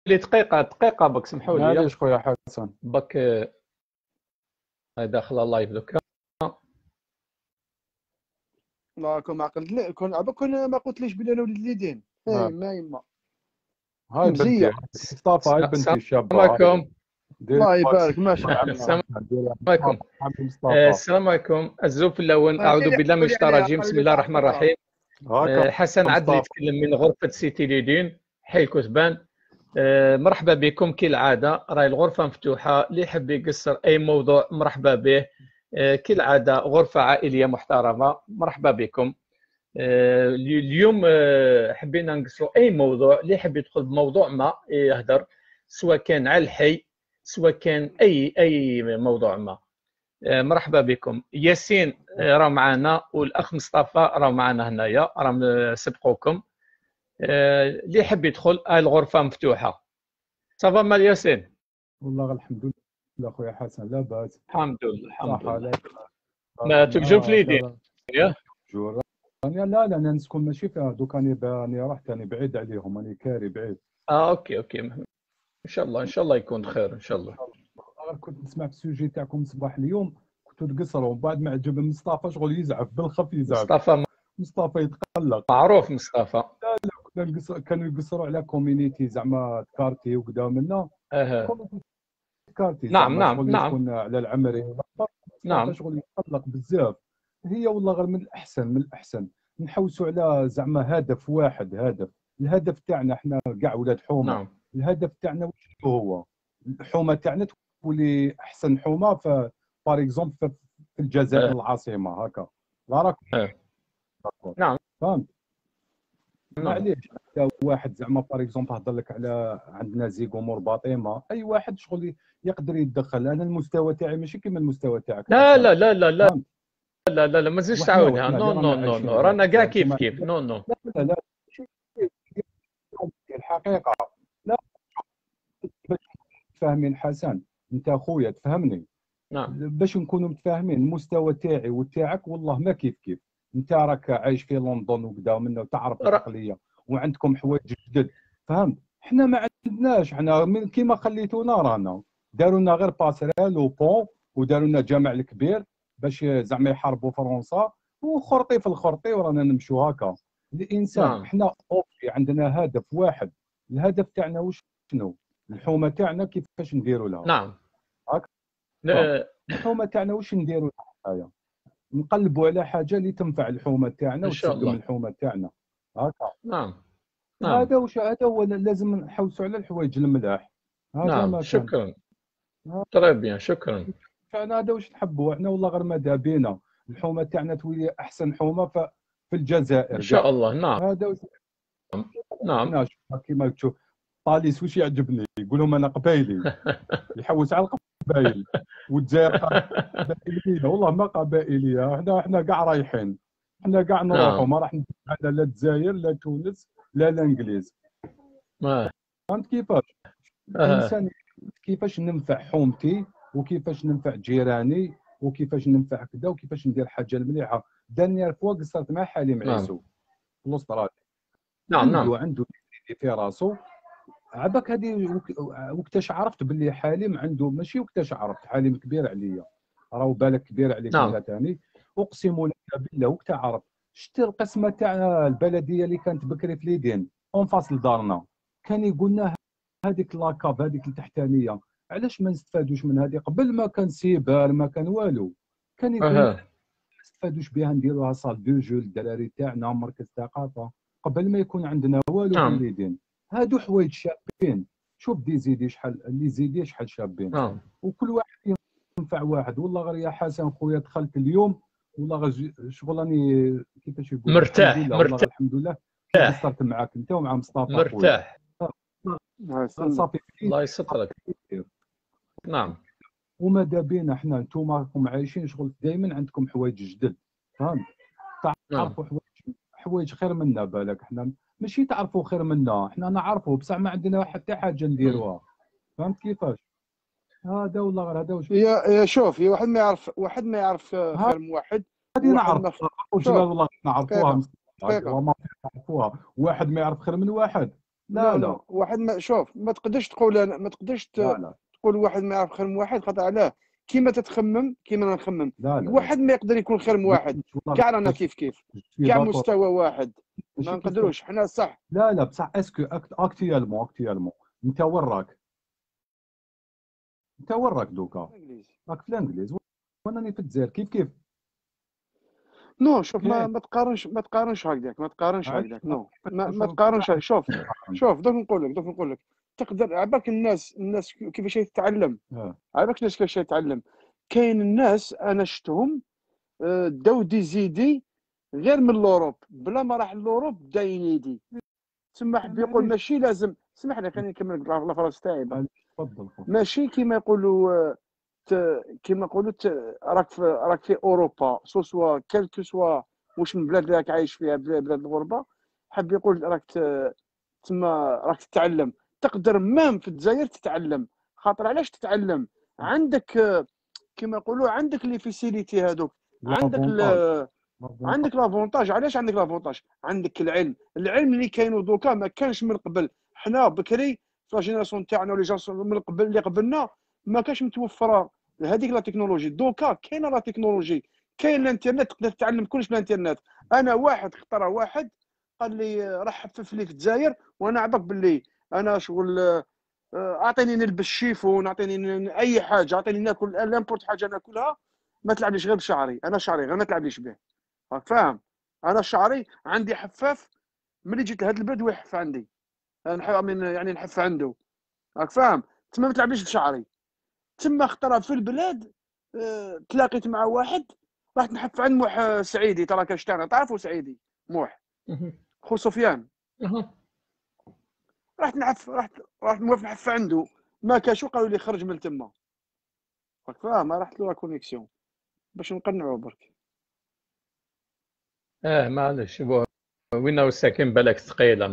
لي دقيقه بك، سمحوا لي معليش خويا حسن. بك داخله لايف دوكا. لا كون ما عقلت لي كون ما قلتليش بلي انا ولد اليدين ما يما هاي بنتي مزية. مصطفى، هاي بنتي السلام الشابه. عليكم. الله يبارك ماشي. السلام عليكم. مصطفى. السلام عليكم. الزوف الاول، اعوذ قولي بالله من قولي الشيطان عليها، الرجيم، بسم قولي الله لي الرحمن تعرف الرحيم. هاكا حسن عدلي مصطفى. يتكلم من غرفه سيتي ليدين، حي الكتبان. مرحبا بكم كالعاده، راهي الغرفه مفتوحه، اللي يحب يقصر اي موضوع مرحبا به. كالعاده غرفه عائليه محترمه، مرحبا بكم. اليوم حبينا نقصروا اي موضوع، اللي يحب يدخل بموضوع ما يهدر، سواء كان على الحي سواء كان اي موضوع ما. مرحبا بكم. ياسين راه معنا، والاخ مصطفى راه معنا هنايا، راهم سبقوكم. اللي يحب يدخل الغرفه مفتوحه. صافا مال ياسين؟ والله الحمد لله خويا حسن، لا باس. الحمد لله الحمد صحة لله. لا ما تلجوا في اليدين يا جور. لا انا نسكن ماشي فيها دوك، راني رحت، راني بعيد عليهم، راني كاري بعيد. اوكي ان شاء الله يكون خير ان شاء الله. كنت نسمع في السوجي تاعكم صباح اليوم، كنتوا تقصروا، بعد ما عجب مصطفى شغل يزعف بالخف، يزعف مصطفى يتقلق. معروف مصطفى. كانوا يقصروا على كوميونيتي زعما كارتي وكذا منا. كارتي نعم يكون على العمري. نعم شغل يتقلق بزاف. هي والله غير من الاحسن نحوسوا على زعما هدف واحد. الهدف تاعنا احنا كاع ولاد حومه. نعم. الهدف تاعنا واش هو؟ الحومه تاعنا تولي احسن حومه في بار اكزومبل في الجزائر العاصمه هكا. لا راك نعم فهمت. معليش واحد زعما بار اكزومبل هضر لك على عندنا زيكومور باطيمه، اي واحد شغل يقدر يتدخل. انا المستوى تاعي ماشي كيما المستوى تاعك. لا ما تزيدش تعاودها. نو رانا كاع كيف نو لا الحقيقه لا. باش فاهمين حسن، انت اخويا تفهمني. نعم. باش نكونوا متفاهمين، المستوى تاعي وتاعك والله ما كيف. انت راك عايش في لندن وكذا منه وتعرف العقليه وعندكم حوايج جدد، فهمت. احنا ما عندناش، احنا كيما خليتونا رانا داروا لنا غير باسريل وبون، وداروا لنا جامع الكبير باش زعما يحاربوا فرنسا، وخرطي في الخرطي ورانا نمشوا هكا. الانسان نعم. احنا اوكي عندنا هدف واحد. الهدف تاعنا واش شنو؟ الحومه تاعنا كيفاش نديروا لها؟ نعم. الحومه تاعنا واش نديروا لها؟ نقلبوا على حاجه اللي تنفع الحومه تاعنا وتسقم الحومه تاعنا هكا. نعم. هذا هو لازم نحوسوا على الحوايج الملاح. هذا ما شكرا. تري بيان شكرا. فانا هذا واش نحبوا احنا والله غير ماذا بينا الحومه تاعنا تولي احسن حومه في الجزائر ان شاء الله. نعم. هذا نعم. كيما تشوف طاليس واش يعجبني، يقول لهم انا قبايلي يحوس على القبايل. والجزائر قبائليه، والله ما قبائليه، احنا كاع رايحين، احنا كاع نروحوا. ما راح ندير لا الجزائر لا تونس لا الانجليز. فهمت كيفاش؟ الانسان كيفاش ننفع حومتي وكيفاش ننفع جيراني وكيفاش ننفع كذا وكيفاش ندير حاجه مليحه. دانيير فوا قصرت مع حليم عيسو في الاستراليا. عنده في راسو عباك هذه. وقتاش عرفت باللي حليم عنده، ماشي وقتاش عرفت، حليم كبير عليا، راهو بالك كبير عليك انت ثاني. اقسم لك بالله وقت عرفت شفت القسمه تاع البلديه اللي كانت بكري في ليدين اون فاصل دارنا، كان يقول لنا هذيك لاكاب هذيك التحتانيه علاش ما نستفادوش من هذه؟ قبل ما كان سيبار ما كان والو، كان يقول ما نستفادوش بها نديروها صال دو جو للدراري تاعنا، مركز ثقافه، قبل ما يكون عندنا والو في ليدين. هادو حوايج شابين. شوف دي زيدي شحال اللي زيدي شحال شابين. وكل واحد ينفع واحد. والله غير يا حسن خويا دخلت اليوم والله غير شغل راني كيفاش يقول مرتاح. والله الحمد لله قصرت معاك انت ومع مصطفى مرتاح. صافي الله يسترك. نعم. وماذا بينا احنا انتم راكم عايشين شغل دائما عندكم حوايج جدد، فهمت. تعرفوا حوايج خير منا. بالك احنا ماشي تعرفوا خير منا، احنا نعرفوا بصح ما عندنا حتى حاجه نديروها. فهمت كيفاش؟ هذا والله غير هذا واش. يا شوف، يا واحد ما يعرف خير من واحد. هذه نعرف والله نعرفوها. ما نعرفوها. واحد ما يعرف خير من واحد. لا لا واحد ما شوف ما تقدرش تقول ما تقدرش لا لا تقول واحد ما يعرف خير من واحد، خاطر علاه كيما تتخمم كيما انا نخمم. لا لا واحد ما يقدر يكون خير من واحد، والله كاع رانا كيف كيف، جو سوي كاع داكور مستوى واحد، ما ماشي كيف نقدروش حنا صح. لا لا بصح اسكو اكتيالمون انت وين راك؟ انت وين راك دوكا؟ انجليزي. راك في الانجليز وانا في الجزائر كيف كيف. نو شوف كاين ما تقارنش هكذاك، ما تقارنش علاش هكذاك، نو ما شغل تقارنش شوف تقارن. شوف دوك نقول لك تقدر عباك الناس كيفاش تتعلم، اه عباك الناس كيفاش تتعلم. كاين الناس انا شفتهم داو دي زيدي غير من لوروب، بلا ما راح لوروب دا ينيدي. تما حب يقول معليش ماشي لازم، اسمح لي خليني نكمل لا فراس تاعي برك. معليش تفضل خويا. ماشي كيما يقولوا كيما يقولوا راك في اوروبا سوا كالكو سوا واش من بلاد اللي راك عايش فيها، بلاد الغربه. حب يقول راك تما راك تتعلم، تقدر مام في الجزائر تتعلم. خاطر علاش تتعلم؟ عندك كيما يقولوا عندك لي فيسيليتي هذوك، عندك لافونتاج عندك لافونتاج. علاش عندك لافونتاج؟ عندك العلم اللي كاين دوكا ما كانش من قبل. حنا بكري في لا جينيراسيون تاعنا ولي من قبل اللي قبلنا ما كانش متوفره هذيك لا تكنولوجي. دوكا كاينه لا تكنولوجي، كاين الانترنت، تقدر تتعلم كلش بالانترنت. انا واحد اخترع واحد قال لي راح حفف لي في الجزائر، وانا عباك باللي انا شغل اعطيني نلبس شيفون، اعطيني اي حاجه، اعطيني ناكل لامبورت حاجه ناكلها، ما تلعبليش غير بشعري. انا شعري غير ما تلعبليش به، راك فاهم؟ انا شعري عندي حفاف ملي جيت لهذا البلد ويحف عندي، يعني نحف عنده، راك فاهم؟ تما ما تلعبليش بشعري. تما اخترع في البلاد تلاقيت مع واحد، رحت نحف عند موح سعيدي، ترى كاشتانا تعرفوا سعيدي موح خو سفيان. رحت موقف نحف عنده، ما كاشو قالوا لي خرج من تما، راك فاهم؟ رحت له لا كونيكسيون باش نقنعوه برك. معليش وين هو ساكن بالك ثقيله،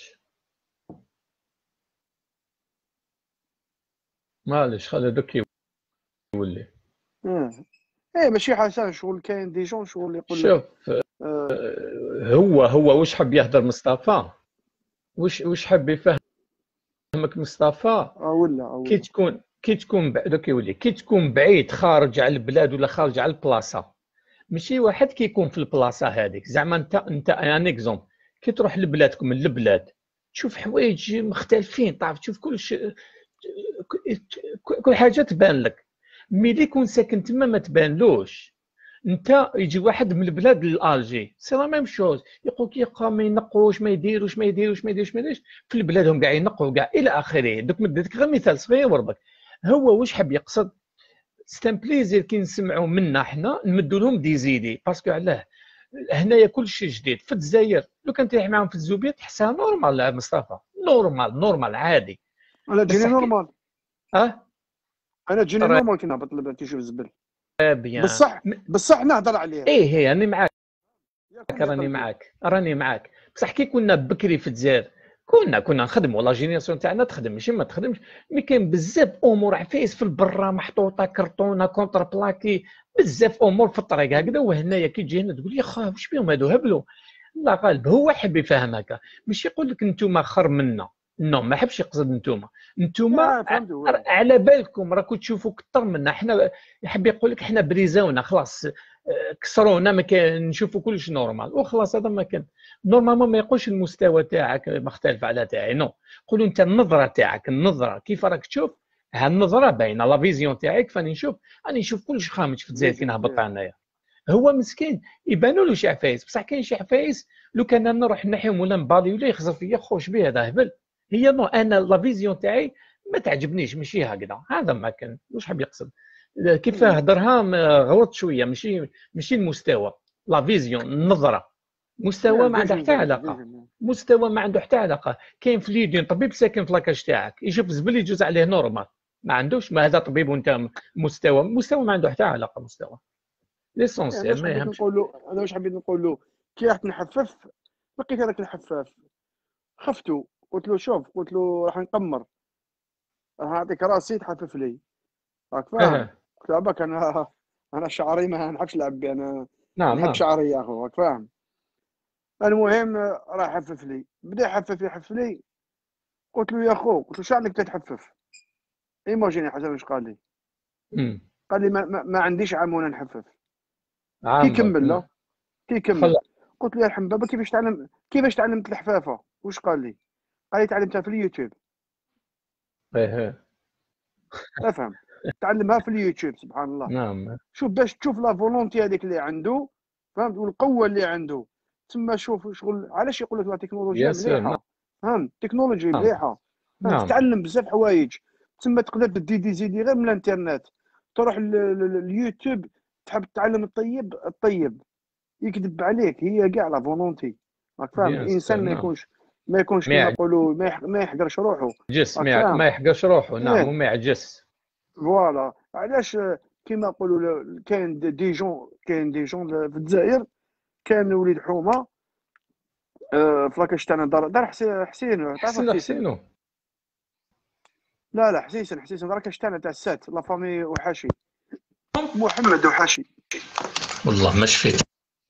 معليش خلي دوك يولي. اه ايه ماشي حسن شغل، كاين دي جون شغل يقول لك شوف هو واش حب يهدر مصطفى، واش حب يفهمك مصطفى. ولا كي تكون دوك يولي كي تكون بعيد خارج على البلاد ولا خارج على البلاصه، ماشي واحد كيكون في البلاصه هذيك. زعما انت ان اكزومبل كي تروح لبلادكم البلاد تشوف حوايج مختلفين، تعرف تشوف كل حاجه تبان لك. ملي يكون ساكن تما ما تبانلوش. انت يجي واحد من البلاد لالجي سي لا ميم شوز، يقول لك يبقى ما ينقوش ما يديروش في البلاد هم كاع ينقوا كاع الى اخره. دوك مديتك غير مثال صغير بربك. هو واش حب يقصد؟ ستان بليزير كي نسمعوا منا حنا نمدوا لهم دي زيدي باسكو علاه هنايا كل شيء جديد. في الجزائر لو كان تروح معاهم في الزوبيه تحسها نورمال مصطفى، نورمال عادي. انا تجيني بصح نورمال، اه انا تجيني نورمال كي نهبط البلاد تشوف الزبل. بيان بصح نهضر عليها ايه راني معاك، ياكل لي قلبي. راني معاك. بصح كي كنا بكري في الجزائر كنا نخدموا لا جينيراسيون تاعنا تخدم ماشي ما تخدمش. مي كاين بزاف امور عفايس في البرا محطوطه كرتونه كونتر بلاكي، بزاف امور في الطريق هكذا. وهنايا كي تجي هنا تقول يا خا واش بيهم هادو هبلوا. الله غالب هو حب يفهم هكا، مش يقول لك انتم خر منا. نو ما حبش يقصد انتوما فهمتوا على بالكم راكم تشوفوا كثر منا. حنا يحب يقول لك حنا بريزونا خلاص كسرونا ما كان نشوفوا كلش نورمال وخلاص. هذا ما كان نورمالمون ما يقولش المستوى تاعك مختلف على تاعي، نو قولوا انت النظره تاعك، النظره كيف راك تشوف. ها النظره باينه لا فيزيون تاعك. فاني نشوف كلش خامج في الجزائر كي نهبط انايا. هو مسكين يبانوا له شي عفايس، بصح كاين شي عفايس لو كان انا نروح نحيهم ولا نبالي ولا يخزر فيا خوش به هذا هبل. هي نو انا لا فيزيون تاعي ما تعجبنيش ماشي هكذا. هذا ما كان واش حاب يقصد كيف هضرها غلط شويه. ماشي المستوى لا فيزيون النظره. مستوى ما عنده حتى علاقه، مستوى ما عنده حتى علاقه. كاين في ليدين طبيب ساكن في لاكاج تاعك يشوف زبل يجوز عليه نورمال ما عندوش، ما هذا طبيب وانت مستوى ما عنده حتى علاقه. مستوى ليسونسيال ما يهمش. انا واش حبيت نقول له كي رحت نحفف لقيت هذاك الحفاف خفتو، قلت له شوف، قلت له راح نقمر، راح نعطيك راسي تحفف لي، راك فاهم؟ قلت له عباك انا شعري ما نحبش نلعب به، انا نحب شعري يا اخو، راك فاهم؟ المهم راح يحفف لي، بدا يحفف لي قلت له يا خو، قلت له شو عندك تتحفف؟ ايماجيني حسن واش قال لي. قال لي ما عنديش عام وانا نحفف. كي كمل لا كي كمل قلت له يا رحم بابا كيفاش تعلمت الحفافه؟ واش قال لي؟ قال لي تعلمتها في اليوتيوب. افهم، تعلمها في اليوتيوب. سبحان الله. نعم. شوف باش تشوف لا فولونتي هذيك اللي عنده، فهمت، والقوه اللي عنده. تما شوف شغل علاش يقول لك لا تكنولوجيا مليحه، فهمت، التكنولوجيا مليحه، فهمت، تتعلم بزاف حوايج. تما تقدر تدي زيدي غير من الانترنت، تروح اليوتيوب، تحب تتعلم الطيب يكذب عليك. هي كاع لا فولونتي، راك فاهم. الانسان ما يكونش كما نقولوا ما يحقرش روحه، ما يحقرش روحه. نعم، وما يعجز. فوالا علاش كما نقولوا كاين دي جون في الجزائر. كان وليد حومه فلاكاش تاعنا دار حسين تعرف حسين. لا حسين دار كشتانا تاع السات لا فامي وحاشي، محمد وحاشي. والله ما شفيت.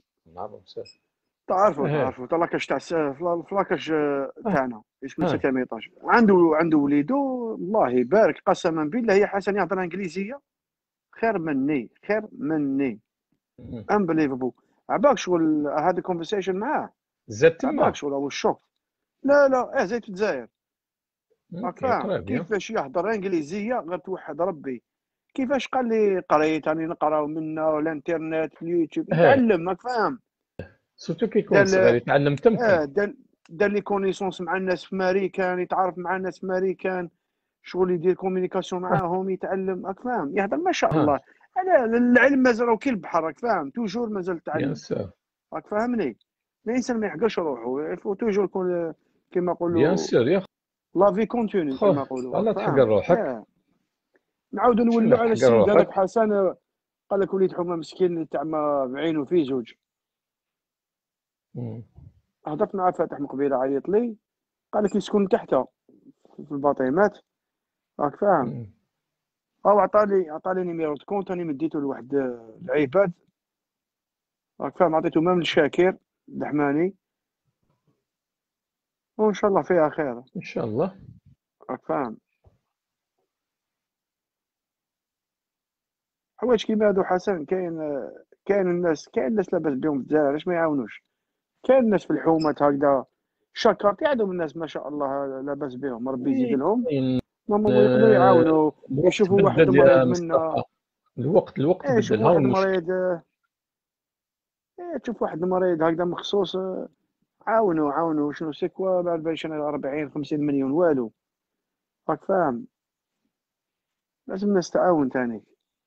تعرفوا تاع لاكاش تاع فلاكاش تاعنا اسمه سكاميطاج. عنده وليدو الله يبارك قسما بالله. يا حسن يهضر انجليزيه خير مني امبليفبل. عباك شغل هذا الكونفرسيشن معاه زاد تما عباك شغل هو الشوك. لا زيد في الجزائر، راك فاهم كيفاش يهضر انجليزيه غير توحد ربي. كيفاش قال لي قريت راني نقراو منه الانترنت في اليوتيوب يتعلم، راك فاهم. سورتو كي يكون صغير يتعلم تمكن. دار لي كونيسونس مع الناس في ماريكان، يتعرف مع الناس في ماريكان، شغل يدير كومينيكاسيون معاهم، يتعلم، راك فاهم، يهضر ما شاء الله. العلم مازال كي البحر، راك فاهم، توجور مازال التعلم، راك فاهمني. الانسان ما يحقرش روحه، يفو توجور يكون كيما نقولوا بيان سور يا لا في كونتيني كيما نقولوا. لا تحقر روحك. نعاودوا نولوا على السيد هذاك حسن. قال لك وليد حومه مسكين تاع ما بعينه فيه زوج. هضرت مع فاتح من قبيله عيط لي، قال لك يسكن تحته في الباطيمات، راك فاهم. او عطاني نيميرو كونت، راني مديته لواحد العباد، راك فاهم، عطيته مام لشاكر الدحماني، وان شاء الله فيها خير ان شاء الله، راك فاهم. حوايج كيما هادو حسن كاين الناس لاباس بهم في الجزائر، علاش ما يعاونوش؟ كاين الناس في الحومات هكذا شكرتي عندهم الناس ما شاء الله لاباس بهم، ربي يزيد لهم، يقدروا يعاونوا، يشوفوا واحد مريض منا. الوقت يشوف واحد مريض، تشوف واحد مريض هكذا مخصوص، عاونوا شنو سكوى بعد باش 40-50 مليون والو، راك فاهم. لازم الناس تعاون ثاني.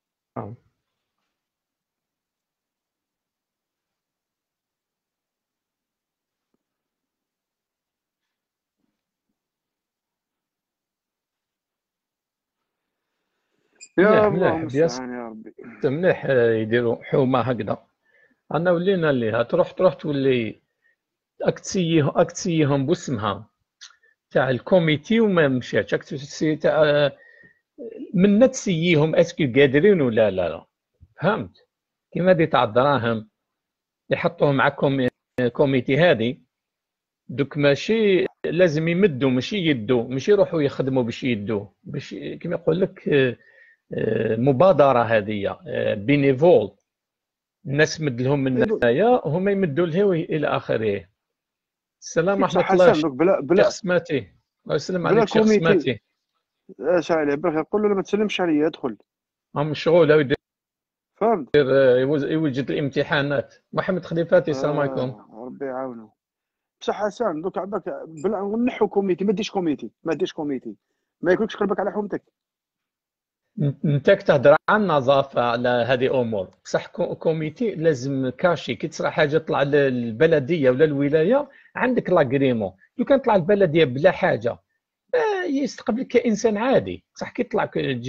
يا الله المستعان يا ربي. مليح يديروا حومه هكذا. انا ولينا اللي تروح تولي اكتسيهم باسمها تاع الكوميتي وما مشاتش اكتسي تاع من تسييهم اسكو قادرين ولا لا. فهمت كيما دي تاع الدراهم يحطوهم مع كوميتي هذه دوك ماشي لازم يمدوا، ماشي يدوا، ماشي يروحوا يخدموا باش يدوا، باش كيما يقول لك مبادره هذه بينيفول. الناس مد لهم من هنايا هما يمدوا له الى اخره. السلام ورحمه الله شيخ سماتي. الله يسلم عليك شيخ سماتي. سالي بخير، قول له ما تسلمش عليا، ادخل مشغول يدير، فهمت، يوجد الامتحانات. محمد خليفاتي السلام عليكم. ربي يعاونه. بصح حسن دوك عباك نحو كوميتي، ما ديش كوميتي، ما يكونش قلبك على حومتك. انت تهضر عن النظافه على هذه امور، بصح كوميتي لازم كاشي. كي تصرى حاجه طلع للبلديه ولا الولايه عندك لاغريمون. لو كان طلع البلديه بلا حاجه يستقبلك كانسان عادي. صح كي طلع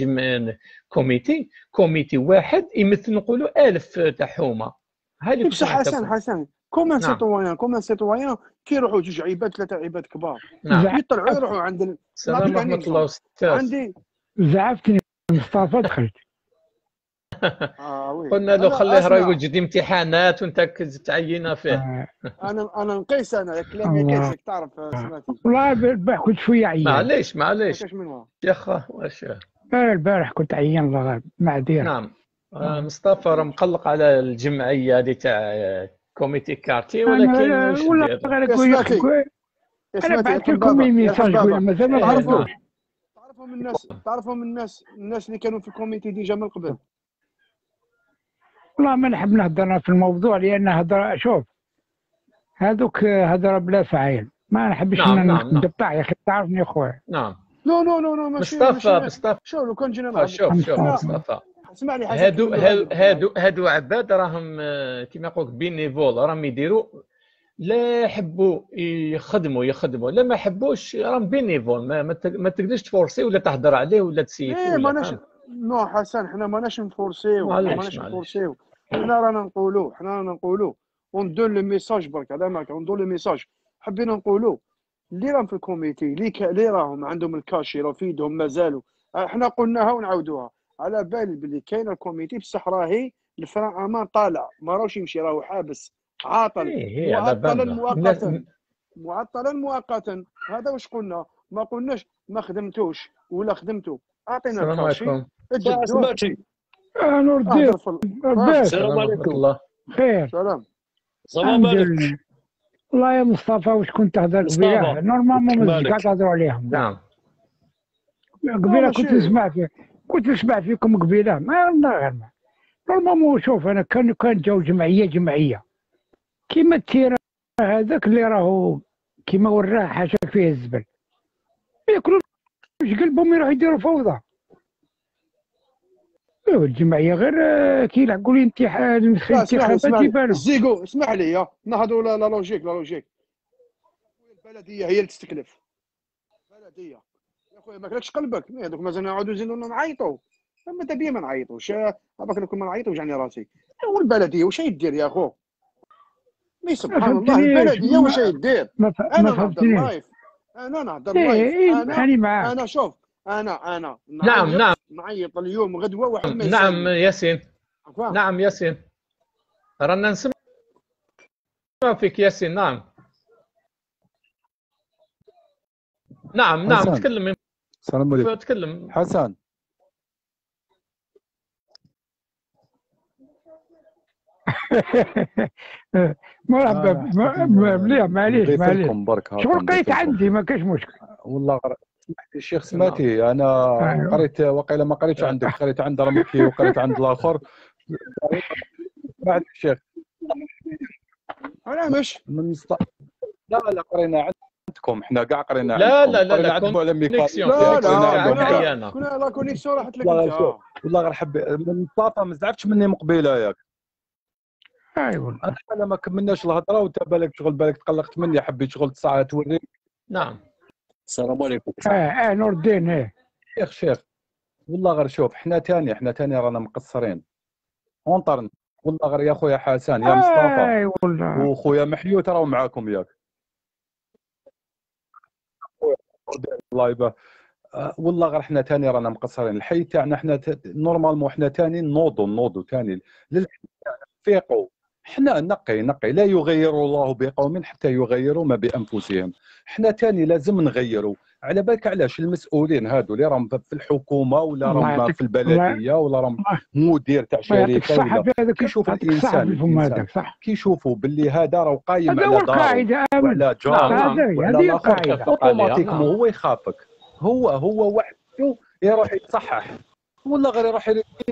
كوميتي واحد يمثل نقولوا 1000 تاع حومه. هذه بصح حسن كومان سيتويان كي يروحوا 2 عباد 3 عباد كبار يطلعوا يروحوا عند السلام ورحمه الله. عندي زعفتني مصطفى دخلت. وي قلنا له انا خليه راه اسمع، يوجد امتحانات وانت تعينا فيه. انا نقيس، انا الكلام الله. يقيسك تعرف سمعتي. والله البارح كنت شويه عيان. معليش ما معليش كاش منها. يا خا واش. البارح كنت عيان الله غالب معذره. نعم. مصطفى راه مقلق على الجمعيه هذه تاع كوميتي كارتي، ولكن انا واش والله ندير؟ غير يا سمعتي، يا انا سمعتي يا بعثت لكم الحبابه، يا ميساج قبيله الحبابه، مازال ما تعرفهم رديتوش. نعم. تعرفهم الناس اللي كانوا في الكوميتي ديجا من قبل. والله ما نحب نهضر في الموضوع لان هضره شوف هذوك هضره بلا فاعل ما نحبش نعم نعم نعم ندبع يا اخي تعرفني يا خويا. نعم. نو ماشي مصطفى شوف لو كان جينا نهضر شوف انا مصطفى، اسمع لي حسن هادو كلمة غادي هادو هادو عباد راهم كيما يقولك بينيفول، راهم يديروا لا يحبوا يخدموا لا ما يحبوش راهم بينيفول، ما تقدرش تفورسي ولا تهضر عليه ولا تسيفو ايه ولا ماناش. فهمت. نو حسن حنا ماناش نفورسيو، معليش حنا رانا نقولوا وندون لو ميساج برك هذا ما ندون لو ميساج. حبينا نقولوا اللي راهم في الكوميتي اللي راهم عندهم الكاشي راه في يدهم مازالوا. حنا قلناها ونعاودوها على بالي باللي كاين الكوميتي بصح راهي الفران امان طالع ما راهوش يمشي، راهو حابس عاطل هي على بالنا معطلا مؤقتا. هذا واش قلنا، ما قلناش ما خدمتوش ولا خدمتو، اعطينا السلام الكاشي عليكم. جبدوه. سمعتي؟ نور الدين اهدر في لاباس السلام ورحمة عليكم. الله. خير سلام. صباح الحمد مالك لله. والله يا مصطفى واش كنت تهضر قبيله مصطفى نورمالمون ما مالك؟ قاعد تهضروا عليهم لا. نعم قبيله ماشي. كنت نسمع فيكم قبيله ما غير ما نورمالمون. شوف انا كان جاو جمعيه كيما التيره هذاك اللي راهو كيما وراه حاشاك فيه الزبل ياكلوا قلبهم يروحوا يديروا فوضى. ايوا الجمعيه غير كي يلحقوا الانتخابات يبانوا. الزيكو اسمح لي نهضروا لا لوجيك. البلديه هي اللي تستكلف. البلديه يا خويا ما كلكش قلبك هذوك مازال نعاودوا نزيدوا نعيطوا. ماذا بيا ما نعيطوش هذاك لكم ما نعيطوش يعني راسي. والبلديه واش دير يا خو؟ مي سبحان الله البلديه واش دير؟ انا نهضر لايف، انا شوف انا نعم نعيط اليوم غدوه واحد ما نعم ياسين. نعم ياسين رانا نسمع فيك ياسين. نعم تكلم. السلام عليكم. تكلم حسن مرحبا مليح معليش لكم برك شغل قريت عندي ما كاش مشكل والله. الشيخ سمعتي انا قريت وقيلا ما قريتش عندك، قريت عند رمكي وقريت عند الاخر بعد الشيخ انا مش لا قرينا عندكم احنا كاع قرينا لا عندكم على ميكاسيون. لا كنا لا كونيكسيون راحت لك انت. والله غير حب من مصطفى ما زعفتش مني مقبيله ياك. ايوا انا ما كملناش الهضره وانت بالك شغل بالك تقلقت مني حبيت شغل ساعه توريك. نعم السلام عليكم. نور الدين شيخ والله غير شوف حنا تاني رانا مقصرين اونطرن والله غير يا خويا حسن يا مصطفى وخويا محيوت راهو معاكم ياك الله يبارك. والله غير حنا تاني رانا مقصرين. الحي تاعنا حنا نورمالمون حنا تاني نوضوا تاني فيقوا. حنا نقي لا يغير الله بقوم حتى يغيروا ما بانفسهم. حنا تاني لازم نغيروا. على بالك علاش المسؤولين هادو اللي راهم في الحكومه ولا راهم في البلديه ولا راهم مدير تاع شركه ولا كيشوف الانسان كيشوفوا باللي هذا راه قايم على داره وعلى جاره وعلى الاخر اوتوماتيكمون هو يخافك. هو وحده يروح يتصحح والله غير يروح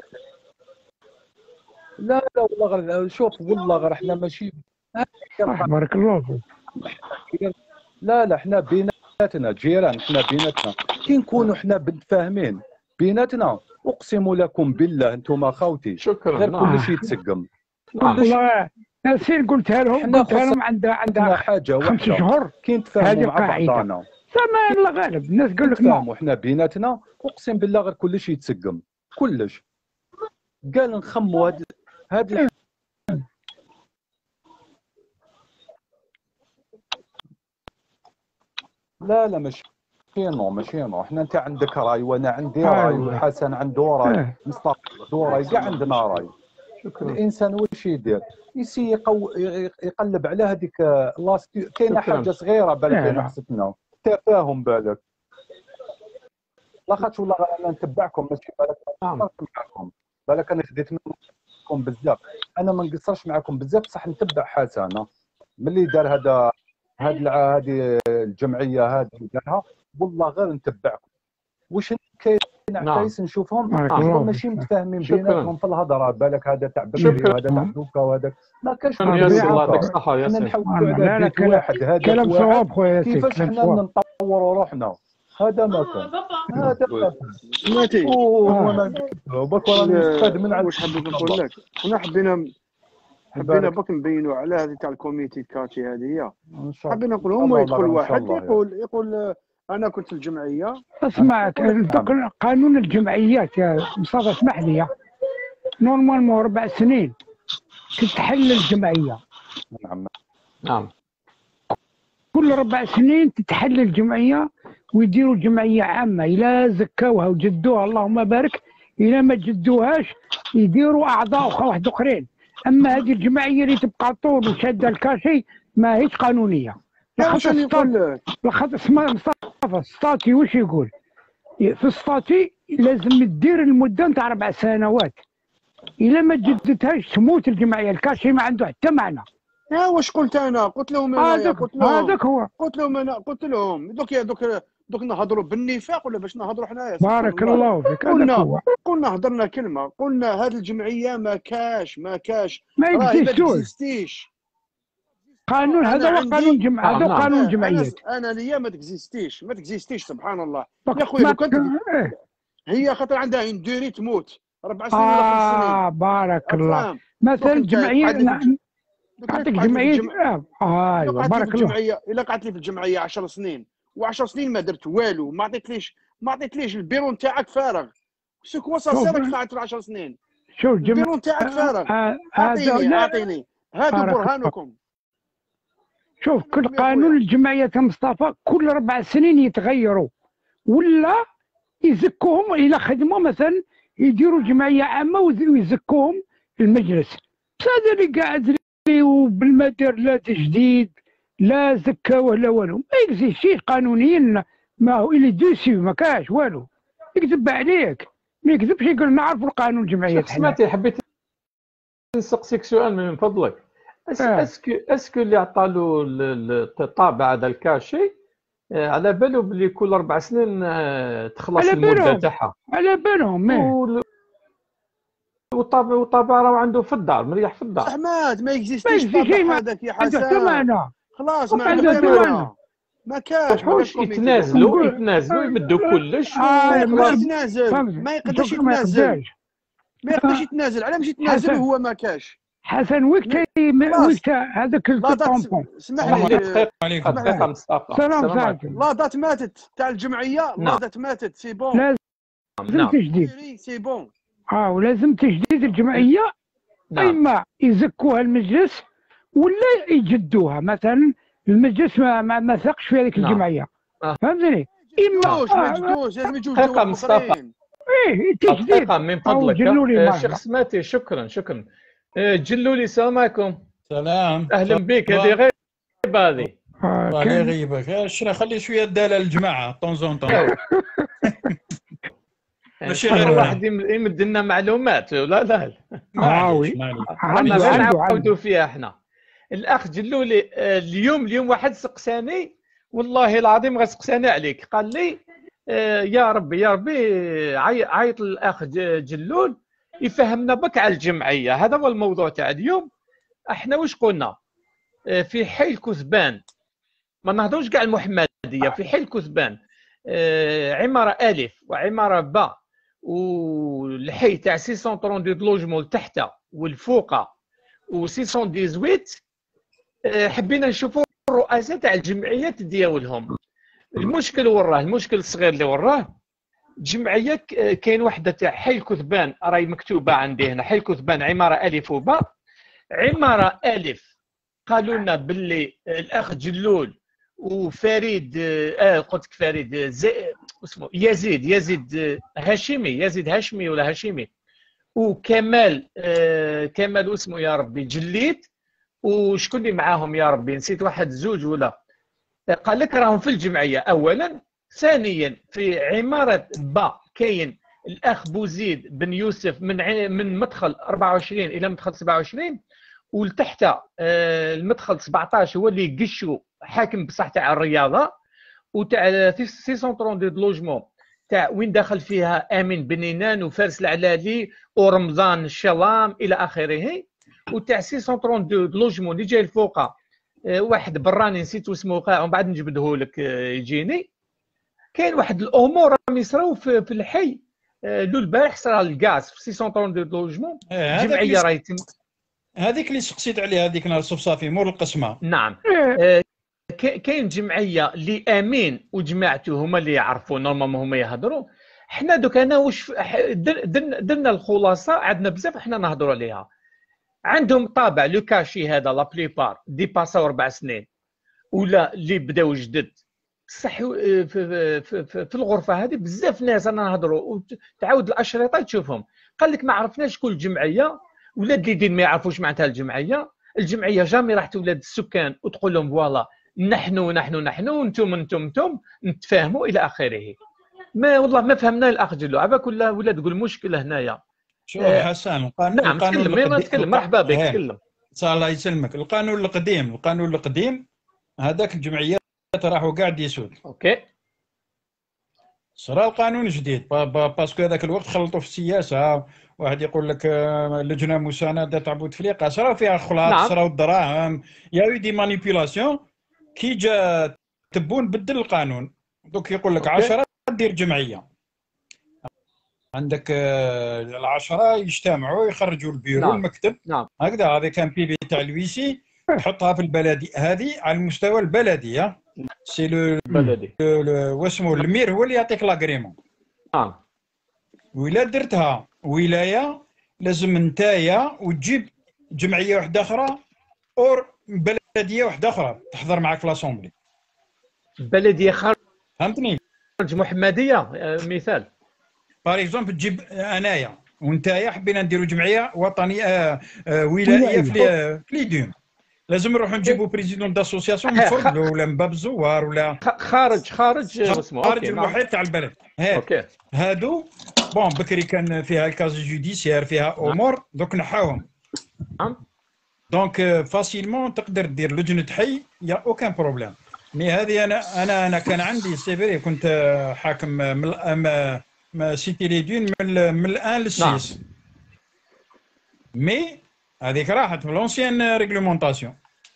لا والله غير شوف والله غير احنا ماشي بارك الله فيك. لا احنا بيناتنا جيران. احنا بيناتنا كي نكونوا احنا متفاهمين بيناتنا اقسم لكم بالله انتم خوتي شكرا غير كلشي يتسقم. والله ناسين قلتها لهم عندها حاجه 5 شهور كي نتفاهموا مع بعضنا سما الله غالب الناس قال لك نتفاهموا احنا بيناتنا اقسم بالله غير كلشي يتسقم كلش. قال نخموا هاد لا ماشي ماشي نو حنا انت عندك راي وانا عندي راي وحسن عنده راي مصطفى عنده راي كاع عندنا راي. الانسان واش يدير؟ يسي يقلب على هذيك كاينه حاجه صغيره بالك نقصتنا تفاهم بالك لاخاطش والله انا نتبعكم ماشي بالك معكم بالك انا خديت منكم بزاف. انا ما نقصرش معكم بزاف بصح نتبع حسن ملي دار هذه الجمعيه هذه دارها والله غير نتبعكم. واش كاين عفايس نشوفهم ماشي متفاهمين بيناتهم في الهضره بالك هذا تاع بكري وهذا تاع دوكا وهذاك ما كانش الله يعطيك الصحه يا حنا سيدي. نحاولوا على بيت واحد هذا كلام صواب خويا ياسين كيفاش حنا نطوروا روحنا هذا ما كان هذا سمعتي وانا باك راني نستفاد من واش حبيت نقول لك. حنا حبينا باك نبينوا على هذه تاع الكوميتي كاتي هذه هي حبينا نقول هما يدخل واحد يقول انا كنت في الجمعيه. اسمعك قانون الجمعيات يا مصطفى اسمح لي نورمالمون 4 سنين تتحل الجمعيه. نعم كل 4 سنين تتحل الجمعيه ويديروا جمعيه عامه. الا زكاوها وجدوها اللهم بارك، الا ما جدوهاش يديروا اعضاء واحد اخرين. اما هذه الجمعيه اللي تبقى طول وشاده الكاشي ما هيش قانونيه. لخاطر اسمها مصطفى السطاتي واش يقول؟ في السطاتي لازم تدير المده نتاع 4 سنوات. الا ما جدتهاش تموت الجمعيه، الكاشي ما عنده حتى معنى. واش قلت انا؟ قلت لهم هذاك هو. قلت لهم دوك نهضروا بالنفاق ولا باش نهضروا حنايا؟ بارك الله فيك. قلنا هضرنا كلمه، قلنا هذه الجمعيه ما كاش ما اكزيستيش. قانون هذا هو قانون جمعيه. هذا قانون جمعيات. انا ليا ما تكزيستيش سبحان الله يا خويا. هي خاطر عندها ان دوري تموت 4 سنين ولا 5 سنين. بارك الله. مثلا جمعيه نعطيك جمعيه ايوا بارك الله. الا قعدت لي في الجمعيه 10 سنين و10 سنين ما درت والو، ما عطيتليش البيرو نتاعك فارغ. سكوا صاصيرك قعدت 10 سنين. شوف البيرو نتاعك فارغ. اعطيني هاتوا برهانكم. شوف كل قانون الجمعيات مصطفى كل 4 سنين يتغيروا ولا يزكوهم. الى خدموا مثلا يديروا جمعيه عامه ويزكوهم المجلس. بس هذا اللي قاعد لي وبالمدير لا تجديد لا زكا ولا والو. ما يكزيستيش قانونيا. ما هو اللي دوسي ما كاش والو. يكذب عليك ما يكذبش يقول نعرفوا القانون الجمعيات. سمعتي حبيت نسقسيك سؤال من فضلك. اسكو اللي عطى له الطابع هذا الكاشي على باله بلي كل 4 سنين تخلص المده تاعها؟ على بالهم والطابع راه عنده في الدار مريح في الدار. احمد ما يكزيستيش الطابع هذاك يا حسن. خلاص ما عنده معنى. ما كاش واش يتنازلوا يمدوا كلش. ما يقدرش يتنازل. علاه مش يتنازل وهو ما كاش؟ حسن وقت هذاك الطومبون. اسمح لي دقيقه مصطفى. سلام. لا دات ماتت تاع الجمعيه. لا دات ماتت سي بون. لازم تجديد سي بون. ولازم تجديد الجمعيه. اما يزكوها المجلس ولا يجدوها. مثلا المجلس ما ثقش في هذيك الجمعيه. فهمتني؟ اما ما جدوش لازم يجوز مصطفى. تجديد. دقيقه من فضلك شيخ سماتي. شكرا. جلولي السلام عليكم. سلام. اهلا بك. هذه غيبه هذه. والله غيبه. شنو خلي شويه داله الجماعه طون طون. ماشي غير واحد يمد لنا معلومات. لا معليش نعاودوا فيها احنا. الاخ جلولي اليوم واحد سقساني والله العظيم غسقساني عليك. قال لي يا ربي عيط الاخ جلول يفهمنا بك على الجمعيه. هذا هو الموضوع تاع اليوم. احنا واش قلنا في حي الكثبان؟ ما نهضروش كاع المحمديه. في حي الكثبان عماره الف وعماره باء والحي تاع 632 لوجمون تحت والفوق و618. حبينا نشوفوا الرؤساء تاع الجمعيات ديالهم. المشكل الصغير اللي وراه جمعيه كاين وحده تاع حي الكثبان راهي مكتوبه عندي هنا. حي الكثبان عماره الف وباء. عماره الف قالوا لنا باللي الاخ جلول وفريد قلت لك فريد اسمه يزيد هاشمي ولا هاشمي، وكمال كمال اسمه يا ربي جليد، وشكون اللي معاهم يا ربي نسيت واحد زوج ولا. قال لك راهم في الجمعيه اولا. ثانيا في عماره با كاين الاخ بوزيد بن يوسف من مدخل 24 الى مدخل 27، ولتحت المدخل 17 هو اللي يقشوا حاكم بصح تاع الرياضه، وتاع 630 دو لوجمون تاع وين دخل فيها امين بنينان وفارس العلالي ورمضان الشلام الى اخره، وتاع 632 لوجمون اللي جاي الفوق واحد براني نسيت اسمه قاع ومن بعد نجبده لك يجيني. كاين واحد الامور راهم يصراو في الحي. لو البارح صرا الغاز في 632 لوجمون. الجمعيه راهي هذيك اللي سقسيت عليها هذيك نهار صفصافي مور القسمه. نعم. كاين جمعيه اللي امين وجماعته هما اللي يعرفوا نورمالمون هما يهضروا. حنا دوك انا واش درنا الخلاصه، عندنا بزاف حنا نهضروا عليها. عندهم طابع لو كاشي هذا لا بليبار ديباساو 4 سنين ولا اللي بداو جدد. صح في الغرفه هذه بزاف ناس انا نهضروا وتعاود الاشرطه تشوفهم. قال لك ما عرفناش كل جمعيه، ولاد الدين ما يعرفوش معناتها الجمعيه جامي راح تولاد السكان وتقول لهم فوالا نحن وانتم نتفاهموا الى اخره. ما والله ما فهمنا الاخ جلو عباك ولا تقول مشكله هنايا. شوف حسن القانون، نعم تكلم مرحبا بك تكلم. الله يسلمك. القانون القديم هذاك الجمعيات راحوا قاعد يسود. اوكي صرا القانون الجديد باسكو هذاك الوقت خلطوا في السياسه. واحد يقول لك لجنه مسانده تاع بوتفليقه صراو فيها خلاط. نعم. صراو الدراهم يا دي مانيبيولاسيون. كي جا تبون بدل القانون دوك يقول لك 10 دير جمعيه. عندك ال10 يجتمعوا يخرجوا البيرو. نعم. المكتب. نعم. هكذا هذا كان بيبي تاع الويسي تحطها في البلدي هذه على المستوى البلدي. سي لو بلدي واسمو المير هو اللي يعطيك لاغريمون. وإلا درتها ولايه لازم نتايا وتجيب جمعيه واحده اخرى اور بلديه واحده اخرى تحضر معك في لاسومبلي. بلديه خارج فهمتني؟ محمديه مثال. بار اكزومبل تجيب انايا ونتايا حبينا نديروا جمعيه وطنيه ولائيه في لي دون. لازم نروحوا نجيبوا بريزيدون داسوسياسيون نفرضوا ولا من باب الزوار ولا خارج المحيط تاع البلد. اوكي هادو بون بكري كان فيها الكاز جوديسيير فيها امور دوك نحاهم. دونك فاسيلمون تقدر دير لجنه حي يا اوكان بروبليم. مي هذه انا كان عندي سيفيري كنت حاكم من سيتي لي دون من الان للسيس. مي هذيك راحت في لونسيان ريغلومونطاسيون.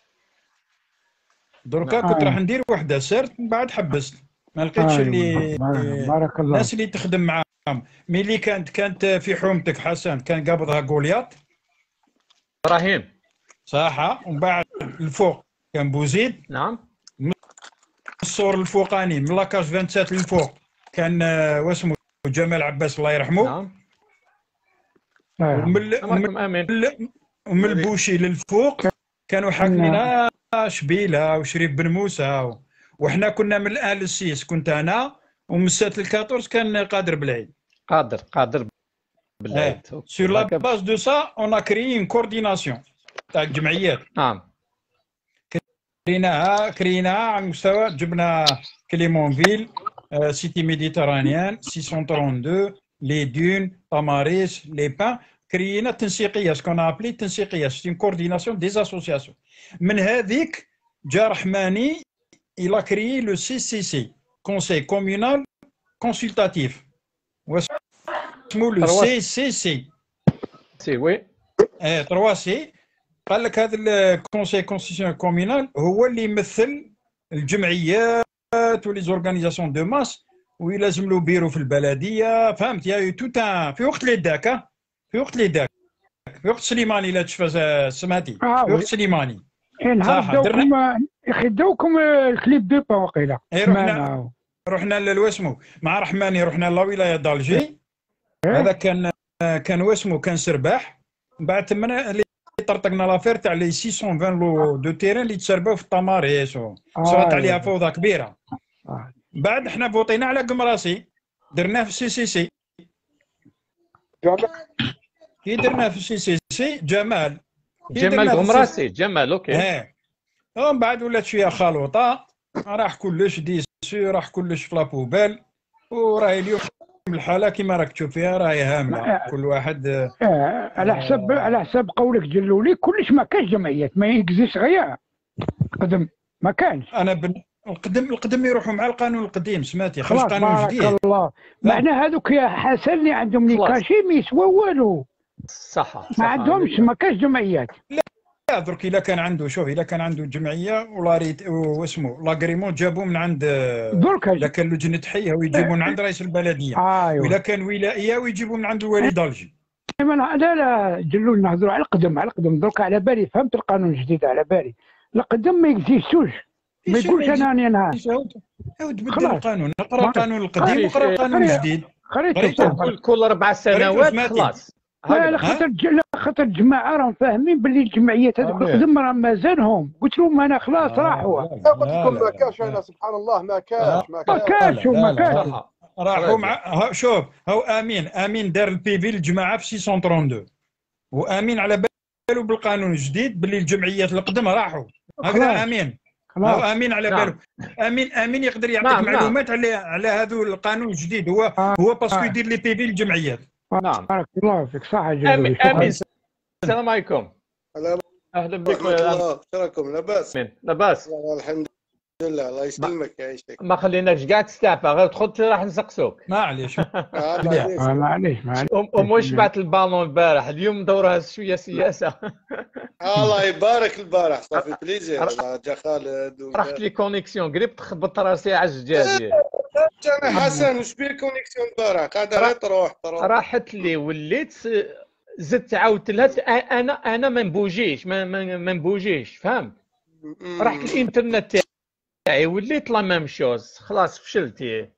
دركا كنت راح ندير وحده سرت من بعد حبست ما لقيتش اللي بارك الله الناس اللي تخدم معاهم. مي اللي كانت في حومتك حسن كان قابضها غولياط ابراهيم صح. ومن بعد الفوق كان بوزيد. نعم. السور الفوقاني من لاكاج 27 للفوق كان واسمه جمال عباس الله يرحمه. نعم. ومن البوشي للفوق كانوا حاكمين شبيله وشريف بن موسى وحنا كنا من الان للسيس. كنت انا ومسات الكاتورس كان قادر بالعيد. قادر بالعيد. سور لا باز دو سا اون ا كريي اون كورديناسيون تاع الجمعيات. نعم. كريناها على مستوى جبنا كليمونفيل سيتي ميديترانيان 632 لي دون تاماريس لي بان. كرينا تنسيقيه سكون ابلي تنسيقيه سي كورديناسيون دي اسوسياسيون. من هذيك جا رحماني الى كريي لو سي سي سي كونساي كومونال كونسلتاتيف اسمو لو سي سي سي سي وي 3 سي. قال لك هذا الكونساي كونستيسيونيل كومونال هو اللي يمثل الجمعيات ولي زورغانيزاسيون دو ماس ويلازم له بيرو في البلديه. فهمت يا توتا في وقت اللي داك في وقت سليماني لا تشفى سمعتي في وقت سليماني. صح يخدوكم الكليب دو با وقيله. رحنا للواسمو مع رحماني رحنا لولايه دالجي. هذا كان واسمو كان سرباح. من بعد تما اللي طرطقنا لافير تاع لي 620 لو دو تيران اللي تسربوا في التماريس صرات عليها فوضى كبيره. بعد حنا فوطينا على قمراسي درناه في CCC. كي درناه في CCC جمال غمراسي جمال اوكي. ومن بعد ولات شويه خلوطه، راح كلش ديسو، راح كلش في لابوبال، وراهي اليوم الحاله كيما راك تشوف فيها راهي هامله. كل واحد على حسب قولك جلولي كلش ما كانش جمعيات، ما يكزيش غير قدم ما كانش. انا القدم يروحوا مع القانون القديم، سمعتي خرج قانون جديد. بارك الله. معنى هذوك يا حسن اللي عندهم لي كاشي ما يسوى والو. صح ما عندهمش، ما كانش جمعيات. لا درك الا كان عنده، شوف الا كان عنده جمعيه ولاريت واسمه لاغريمون جابوه من عند درك الا كان لجنه حيه ويجيبوا من عند رئيس البلديه. واذا كان ولائيه ويجيبوا من عند الولي دالجي. لا جلول نهضروا على القدم درك على بالي فهمت القانون الجديد على بالي. القدم ما يكزيسوش، ما يقولش انا راني نهار. عاود بدل القانون، نقرا القانون القديم وقرا القانون الجديد. كل 4 سنوات خلاص. لا خاطر الجماعه راهم فاهمين باللي الجمعيات هذوك القدم راه مازالهم. قلت لهم انا خلاص راحوا. قلت لكم ما كاش انا سبحان الله ما كاش ما كاش راحوا مع شوف هو امين دار البي في الجماعه في 632 وامين على باله بالقانون الجديد باللي الجمعيات القدم راحوا. هكذا امين هو امين على باله. امين يقدر يعطيك معلومات على هذا القانون الجديد. هو باسكو يدير لي بي في الجمعيات. نعم بارك الله فيك. صح امين. السلام عليكم. اهلا بك. الله شراكم لاباس؟ لاباس الحمد لله. الله يسلمك يعيشك. ما خليناكش كاع تستعفى، غير تدخل راح نسقسوك. معليش معليش ومش بعت البالون البارح، اليوم دورها شويه سياسه. الله يبارك البارح صافي بليزير. جا خالد رحت لي كونيكسيون قريب تخبط راسي على الزجاجه. انا حسن وش بيه كونيكسيون البارح قاعده تروح راحت لي وليت زدت عاودت لها انا ما نبوجيش ما نبوجيش فهمت. رحت الانترنت تاعي وليت لا ميم شوز خلاص فشلتي.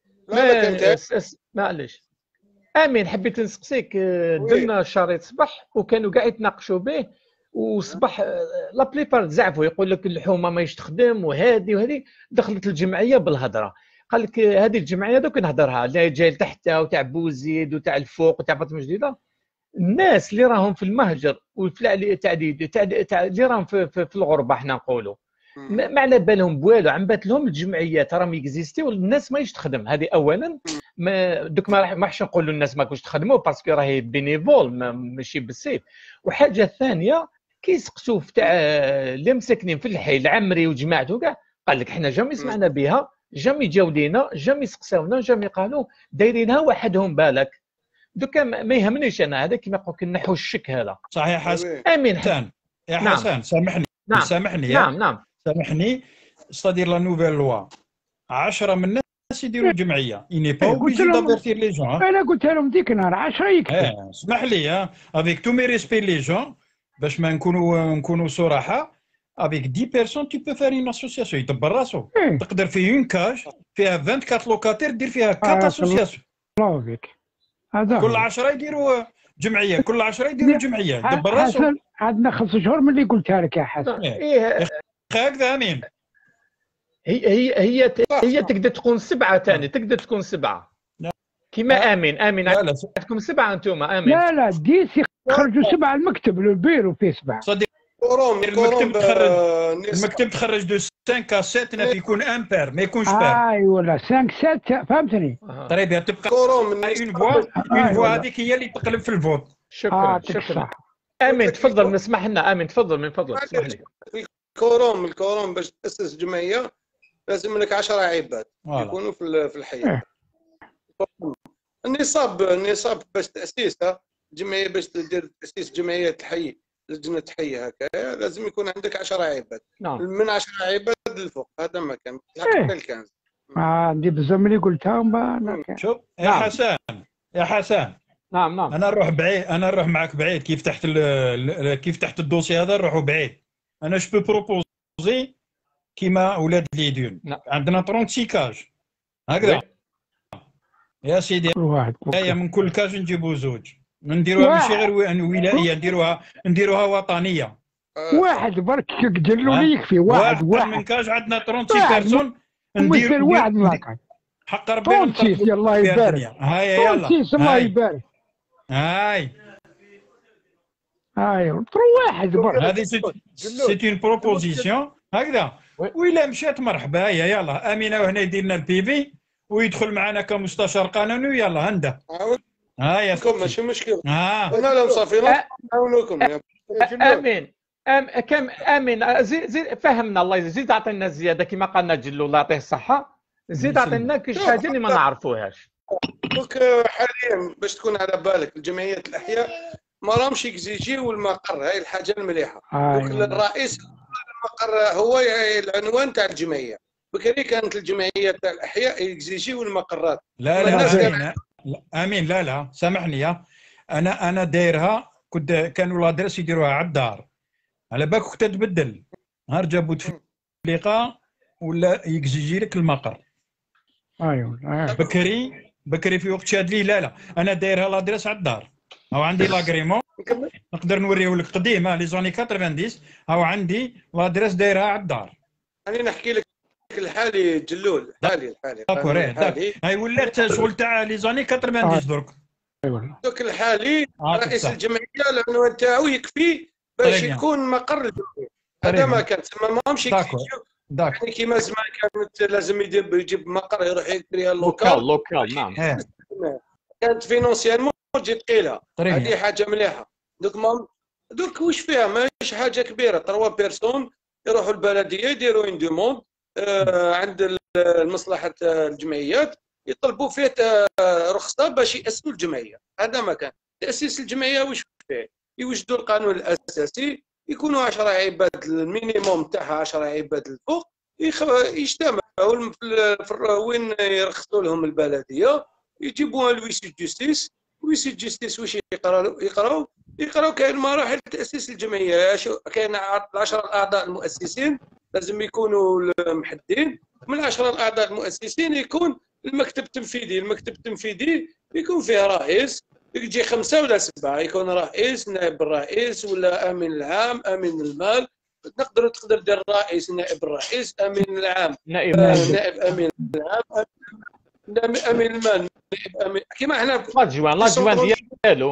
معليش امين حبيت نسقسيك. درنا شريط صباح وكانوا قاعد يتناقشوا به وصباح لا بليبار زعفوا يقول لك الحومه ما تخدم وهذه دخلت الجمعيه بالهضره. قال لك هذه الجمعيه دوك نهضرها اللي جاي لتحت وتاع بوزيد وتاع الفوق وتاع فاطمه جديده. الناس اللي راهم في المهجر وفي التعديد اللي راهم في الغربه حنا نقولوا ما على بالهم بوالو. عم بات لهم الجمعيات راهم يكزيستي والناس ما تخدم. هذه اولا دوك ما راحش نقولوا الناس ما كوش تخدموا باسكو راهي بينيفول ماشي بالسيف. وحاجه ثانيه كيسقسوا تاع اللي مساكنين في الحي العمري وجماعته كاع قال لك حنا جامي سمعنا بها، جامي جاو لينا، جامي سقساونا، جامي قالوا دايرينها وحدهم بالك. دوكا ما يهمنيش انا هذا كيما يقول لك نحو الشك هذا. صحيح حسن. امين يا حسن سامحني. سامحني ستادير لا نوفيل لوا 10 من الناس يديروا جمعيه اني با اوبليجي دافيرتير لي جون. انا قلت لهم ديك النهار 10 يكفي. اسمح لي افيك تو مي ريسبي لي جون باش ما نكونوا صراحه. افيك 10 بيرسون tu peux faire une association يدبر راسو. تقدر في اون كاج فيها 24 لوكاتير دير فيها 4 اسوسياسيون. الله بك كل 10 يديروا جمعيه، كل 10 يديروا جمعيه دبر راسو. عندنا 5 شهور من اللي قلتها لك يا حسن. هكذا امين. هي تقدر تكون 7 ثاني، تقدر تكون 7 كيما امين عندكم 7 انتم امين. لا ديس يخرجوا 7 المكتب البيرو فيه 7 المكتب تخرج دو 5 7 يكون امبير ما يكونش بير. اي ولا 5 7 فهمتني. طيب تبقى اون فوا هذيك هي اللي تقلب في الفوت. شكرا امين تفضل نسمح لنا. امين تفضل من فضلك اسمح لي. الكوروم باش تاسس جمعيه لازم لك 10 عباد يكونوا في الحي. النصاب باش تاسيسها جمعيه باش تدير تاسيس جمعيه الحي لجنه حي هكا لازم يكون عندك 10 عباد. من 10 عباد للفوق هذا ما كان حتى الكنز. عندي بزاف اللي قلتهم. شوف يا حسن نعم انا نروح معك بعيد. كيف تحت الدوسي هذا نروحوا بعيد. انا جو بروبوزي كيما اولاد ليدون عندنا 36 كاج هكذا يا سيدي. هيا من كل كاج نجيبوا 2 نديروها ماشي غير ولائيه، نديروها وطنيه. واحد برك جلو لي يكفي، واحد من كاج عندنا 36 بيرسون، ندير واحد ملاكا حق ربي 36 الله يبارك. هاي يلا 36 الله يبارك. هاي واحد برك. هذه سيت اون بروبوزيسيون هكذا. وإلا مشات مرحبا، يلا امينه وهنا يدير لنا البي في ويدخل معنا كمستشار قانوني، يلا هندا. يا لكم ماشي مشكل. انا لا مصافي نعاونوكم. امين كم امين زيد فهمنا، الله يزيد، زيد عطينا زياده كما قالنا جلو الله يعطيه الصحه، زيد عطينا كاش حاجه اللي ما نعرفوهاش. دوك حاليا باش تكون على بالك الجمعيات الاحياء ما راهمش يكزيجيو المقر، هاي الحاجه المليحه. دوك الرئيس المقر هو العنوان تاع الجمعيه. بكري كانت الجمعيه تاع الاحياء يكزيجيو المقرات. لا امين لا سامحني، انا دايرها كانوا الادريس يديروها على الدار، على بالك وقت تبدل نهار جابوا تفليقه ولا يكزيجي لك المقر. بكري في وقت شاد لي لا انا دايرها الادريس على الدار. هاو عندي لاغريمون نقدر نوريه لك قديمه لي زوني 90. هاو عندي لادريس دايرها على الدار. انا نحكي لك الحالي جلول، الحالي هاي ولات شغل تاع لي زوني 90 درك. دوك الحالي رئيس الجمعيه العنوان تاعو يكفي باش يكون مقر الجمعيه. هذا ما كان تما ماهمش يعني كيما زمان كانت لازم يجيب مقر يروح يكريها لوكال. نعم كانت فينونسيالمون تجي ثقيله. هذه حاجه مليحه. دوك واش فيها ماهيش حاجه كبيره. 3 بيرسون يروحوا البلديه يديروا اون دوموند عند مصلحه الجمعيات، يطلبوا فيه رخصه باش ياسسوا الجمعيه. هذا ما كان تاسيس الجمعيه. واش فيه؟ يوجدوا القانون الاساسي، يكونوا 10 عباد، المينيموم تاعها 10 عباد الفوق، يجتمعوا وين يرخصوا لهم البلديه، يجيبوها لويسي جوستيس. ويسي جوستيس واش يقراو كاين مراحل تاسيس الجمعيه. كاين 10 الاعضاء المؤسسين لازم يكونوا محدين. من 10 الاعضاء المؤسسين يكون المكتب التنفيذي يكون فيه رئيس، يجي 5 ولا 7، يكون رئيس، نائب الرئيس، ولا امين العام، امين المال. تقدر دير الرئيس، نائب الرئيس، امين العام، نائب امين العام، امين المال، نائب امين، كيما حنا لاجوان ديالو.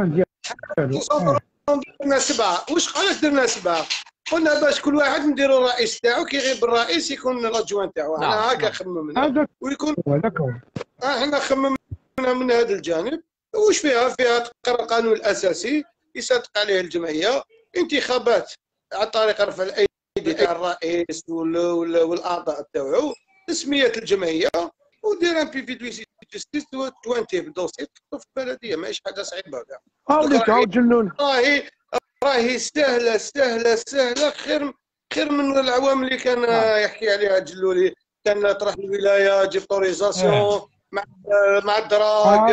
درنا 7. واش علاش درنا 7؟ قلنا باش كل واحد نديروا الرئيس تاعو، كي يغيب الرئيس يكون لاجوان تاعو. انا هكا خممنا ويكون احنا خممنا من هذا الجانب. واش فيها تقرا القانون الاساسي يصدق عليه الجمعيه، انتخابات على طريق رفع الايدي تاع الرئيس والاعضاء تاعو، تسميه الجمعيه، ودير ان بي في دوسي جستيس توانتي في دوسي في البلديه. ماهيش حاجه صعيبه كاع. هاوليك جلول راهي سهله خير من العوام اللي كان يحكي عليها جلولي. كان تروح الولايه تجيب طوريزاسيون مع الدراك.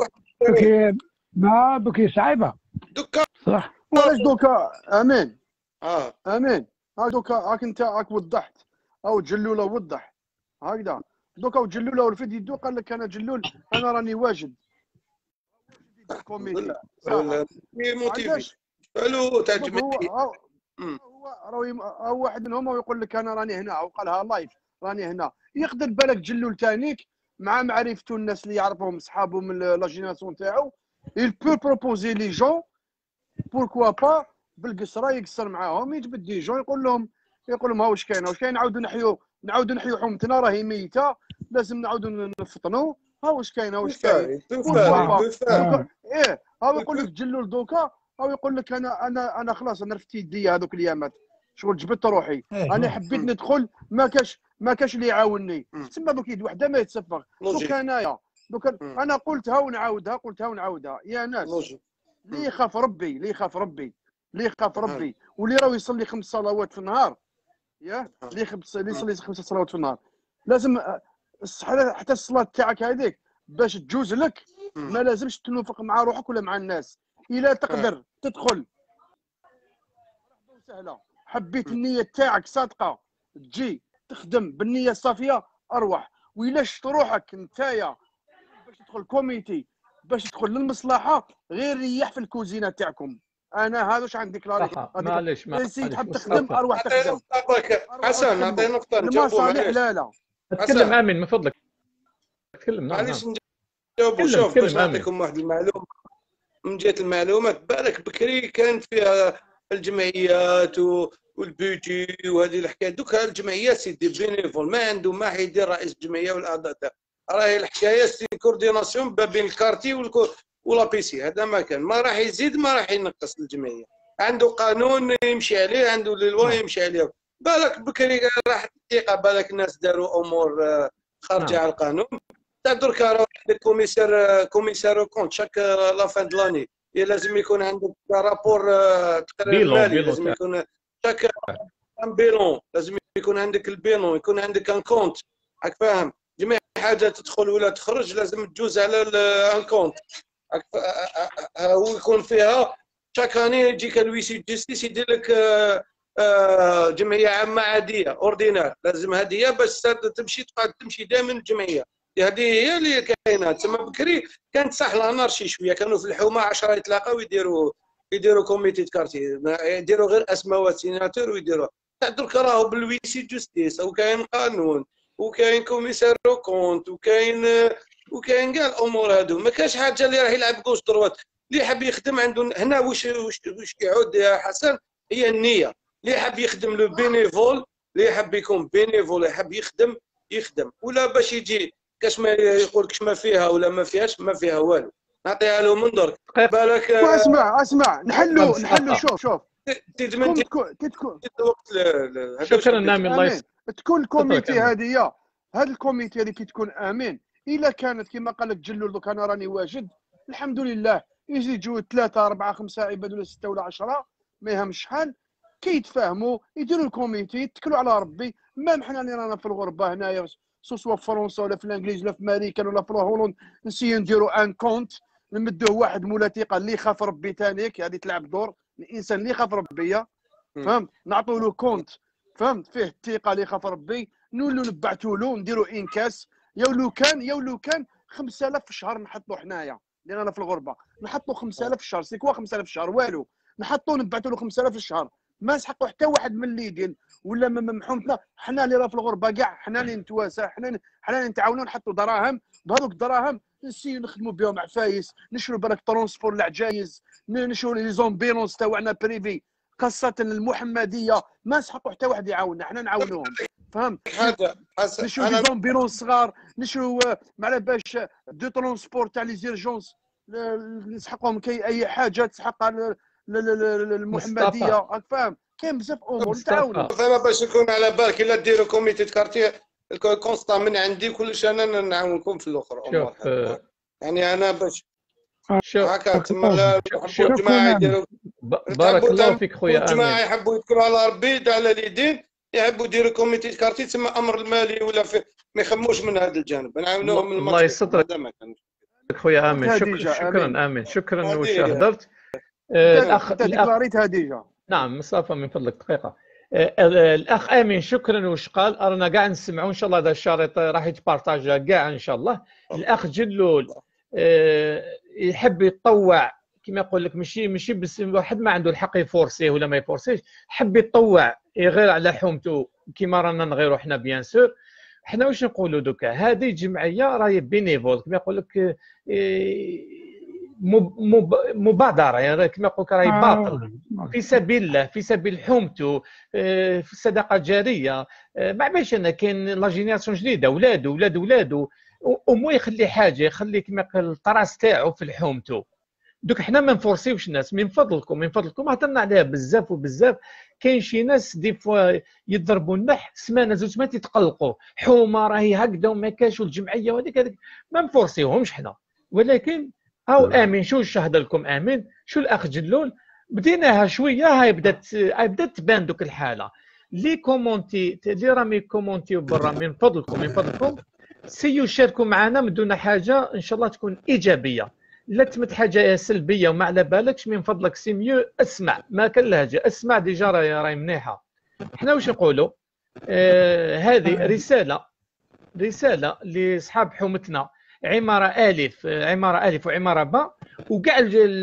ما بكي صعيبه دوكا صح. وعلاش دوكا امين امين دوكا هاك انت هاك وضحت او جلوله وضح هكذا. دوكا وجلوله ولفت يدو قال لك انا جلول انا راني واجد كوميدي موتيفي قالوا تاع الجمعيه. هو واحد منهم ويقول لك انا راني هنا، وقالها لايف راني هنا. يقدر بالك جلول تانيك مع معرفته الناس اللي يعرفهم صحابه من لا جينيراسيون تاعو، il peut proposer les gens pourquoi pas بالقصره يقصر معاهم، يجبد دي جون يقول لهم ها واش كاين نعاودوا نحيو حومتنا راهي ميته، لازم نعاودوا نفطنوا. ها واش كاين ايه. هاو يقول لك جلول دوكا، هاو يقول لك انا خلاص انا رفت يدي هذوك الايامات شغل جبدت روحي. انا حبيت ندخل ما كاش اللي يعاونني. تسمى دوك يد وحده ما يتصفق. دوكا انايا انا قلتها ونعاودها يا ناس. اللي يخاف ربي واللي راه يصلي 5 صلوات في النهار، اللي يصلي 5 صلوات في النهار، لازم حتى الصلاه تاعك هذيك باش تجوز لك ما لازمش تنوفق مع روحك ولا مع الناس. الا تقدر تدخل سهله، حبيت النيه تاعك صادقه تجي تخدم بالنيه الصافيه اروح. وإلا شفت روحك نتايا باش تدخل كوميتي باش تدخل للمصلحه غير ريح في الكوزينه تاعكم. انا هذا واش عندي كلاري. معليش سي تحب تخدم اروح تخدم. حسن نعطي نقطه المصالح لا لا. تكلم امين من فضلك تكلم. معليش نجاوبوا. شوف باش نعطيكم واحد المعلومه من جهه المعلومات. بالك بكري كان فيها الجمعيات والبيجي وهذه الحكايه. دوكا الجمعيات سيدي بينيفول ما عنده ما حيدير رئيس الجمعيه والاعضاء تاعو. راهي الحكايه سي كورديناسيون بين الكارتي ولا بي سي. هذا ما كان ما راح يزيد ما راح ينقص الجمعيه. عنده قانون يمشي عليه عنده للوا يمشي عليه. بالك بكري راح الثقه بالك الناس داروا امور خارجه على القانون. تاع دركا راه عندك كوميسار كونت شاك لا فان دو لاني لازم يكون عندك رابور تقرير مالي. لازم يكون شاك بيلون لازم يكون عندك البيلون يكون عندك ان كونت. راك فاهم جميع حاجه تدخل ولا تخرج لازم تجوز على ان كونت. هو يكون فيها شاك اني يجيك الويسي جيستيس يدير لك جمعيه عامه عاديه اوردينار. لازم هذه باش تمشي تقعد تمشي دائما الجمعيه. هذه هي اللي كاينه. تسمى بكري كانت صح لانارشي شويه. كانوا في الحومه 10 يتلاقاو يديروا كوميتي كارتي يديروا غير اسماء سيناتور ويديروا. درك راهو بالويسي جوستيس وكاين قانون وكاين كوميسار كونت وكاين كاع الامور هادو. ما كاش حاجه اللي راه يلعب كوش دروات. اللي حاب يخدم عنده هنا واش يعود يا حسن هي النيه. اللي حاب يخدم لو بينيفول اللي حاب يكون بينيفول يحب يخدم ولا باش يجي كاش ما يقولكش ما فيها ولا ما فيهاش ما فيها والو. نعطيها له من درك بالك. اسمع نحلوا شوف تدمن الوقت. شكرا نامي الله يسلمك. تكون الكوميتي هذه هذا الكوميتي اللي كي تكون امين الا كانت كما قال لك جلول دوك انا راني واجد الحمد لله يجوا 3 4 5 عباد ولا 6 ولا 10 ما يهمش شحال كيتفاهموا يديروا الكوميتي يتكلوا على ربي. مام حنا اللي رانا في الغربه هنايا سواء في فرنسا ولا في الانجليز ولا في امريكان ولا في هولندا نسيو نديروا ان كونت نمدوه واحد مولاثيقه اللي يخاف ربي تانيك هذه تلعب دور. الانسان اللي يخاف ربي فهمت نعطوا له كونت فهمت فيه الثقه اللي يخاف ربي نولوا نبعثوا له نديروا انكاس. يا لو كان 5000 في الشهر نحطوا حنايا اللي رانا في الغربه نحطوا 5000 في الشهر. سي كوا 5000 في الشهر والو نحطوا نبعثوا له 5000 في الشهر ما نسحقوا حتى واحد من اللي يدين ولا من حومتنا. حنا اللي راه في الغربه كاع حنا اللي نتواسى حنا اللي نتعاونوا نحطوا دراهم بهذوك الدراهم نسيو نخدموا بهم عفايس نشروا بالك ترونسبور العجايز نشروا لي زومبيرونس تاعنا بريفي خاصه المحمديه ما نسحقوا حتى واحد يعاوننا حنا نعاونوهم فهمت. نشروا لي زومبيرونس صغار نشروا على باش دو ترونسبور تاع لي زيرجونس نسحقهم كي اي حاجه تسحق المحمديه راك فاهم. كاين بزاف امور نتعاونوا. فما باش نكون على بالك الا ديروا كوميتي كارتي الكونستا من عندي كلش انا نعاونكم في الاخر امور. يعني انا باش هكا تما الجماعه يديروا بارك الله فيك خويا امين. الجماعه يحبوا يذكروا على ربي على اليدين يحبوا يديروا كوميتي كارتي تما امر المالي ولا ما يخموش من هذا الجانب نعاونوهم من الله يسترك خويا امين. شكرا امين شكرا واش هضرت. الاخ ديكلاريت هديجه. نعم مصطفى من فضلك دقيقه. الاخ امين شكرا واش قال رانا كاع نسمعوا ان شاء الله هذا الشريط راح يتبارطاجا كاع ان شاء الله. الاخ جلول يحب يتطوع كما يقول لك ماشي بس واحد ما عنده الحق يفورسيه ولا ما يفورسيش حب يتطوع يغير على حومته كما رانا نغيروا حنا بيان سور. حنا واش نقولوا دوكا هذه جمعيه راهي بينيفول كما يقول لك مبادره يعني كما يقول لك راهي باطل في سبيل الله في سبيل حومته في الصدقه الجاريه. ما باش انا كاين لا جينيراسيون جديده ولادو ومو يخلي حاجه يخلي كما يقول الطراس تاعو في حومته. دوك حنا ما نفورسيوش الناس من فضلكم هضرنا عليها بزاف وبزاف. كاين شي ناس دي فوا يضربوا النح سمانه زوج ما تتقلقوا حومه راهي هكذا وما كاش والجمعيه وهذيك ما نفورسيوهمش حنا. ولكن هاو امين شو شهد لكم امين شو الاخ جلول بديناها شويه هاي بدات تبان دوك الحاله. لي كومونتي اللي راهم يكومونتيو برا من فضلكم سيو شاركوا معنا من دون حاجه ان شاء الله تكون ايجابيه. لا تمت حاجه سلبيه وما على بالكش من فضلك سي ميو اسمع ما كان لهجه اسمع ديجا راهي منيحه. حنا واش نقولوا هذه رساله لاصحاب حومتنا عماره الف، عماره الف وعماره باء، وكاع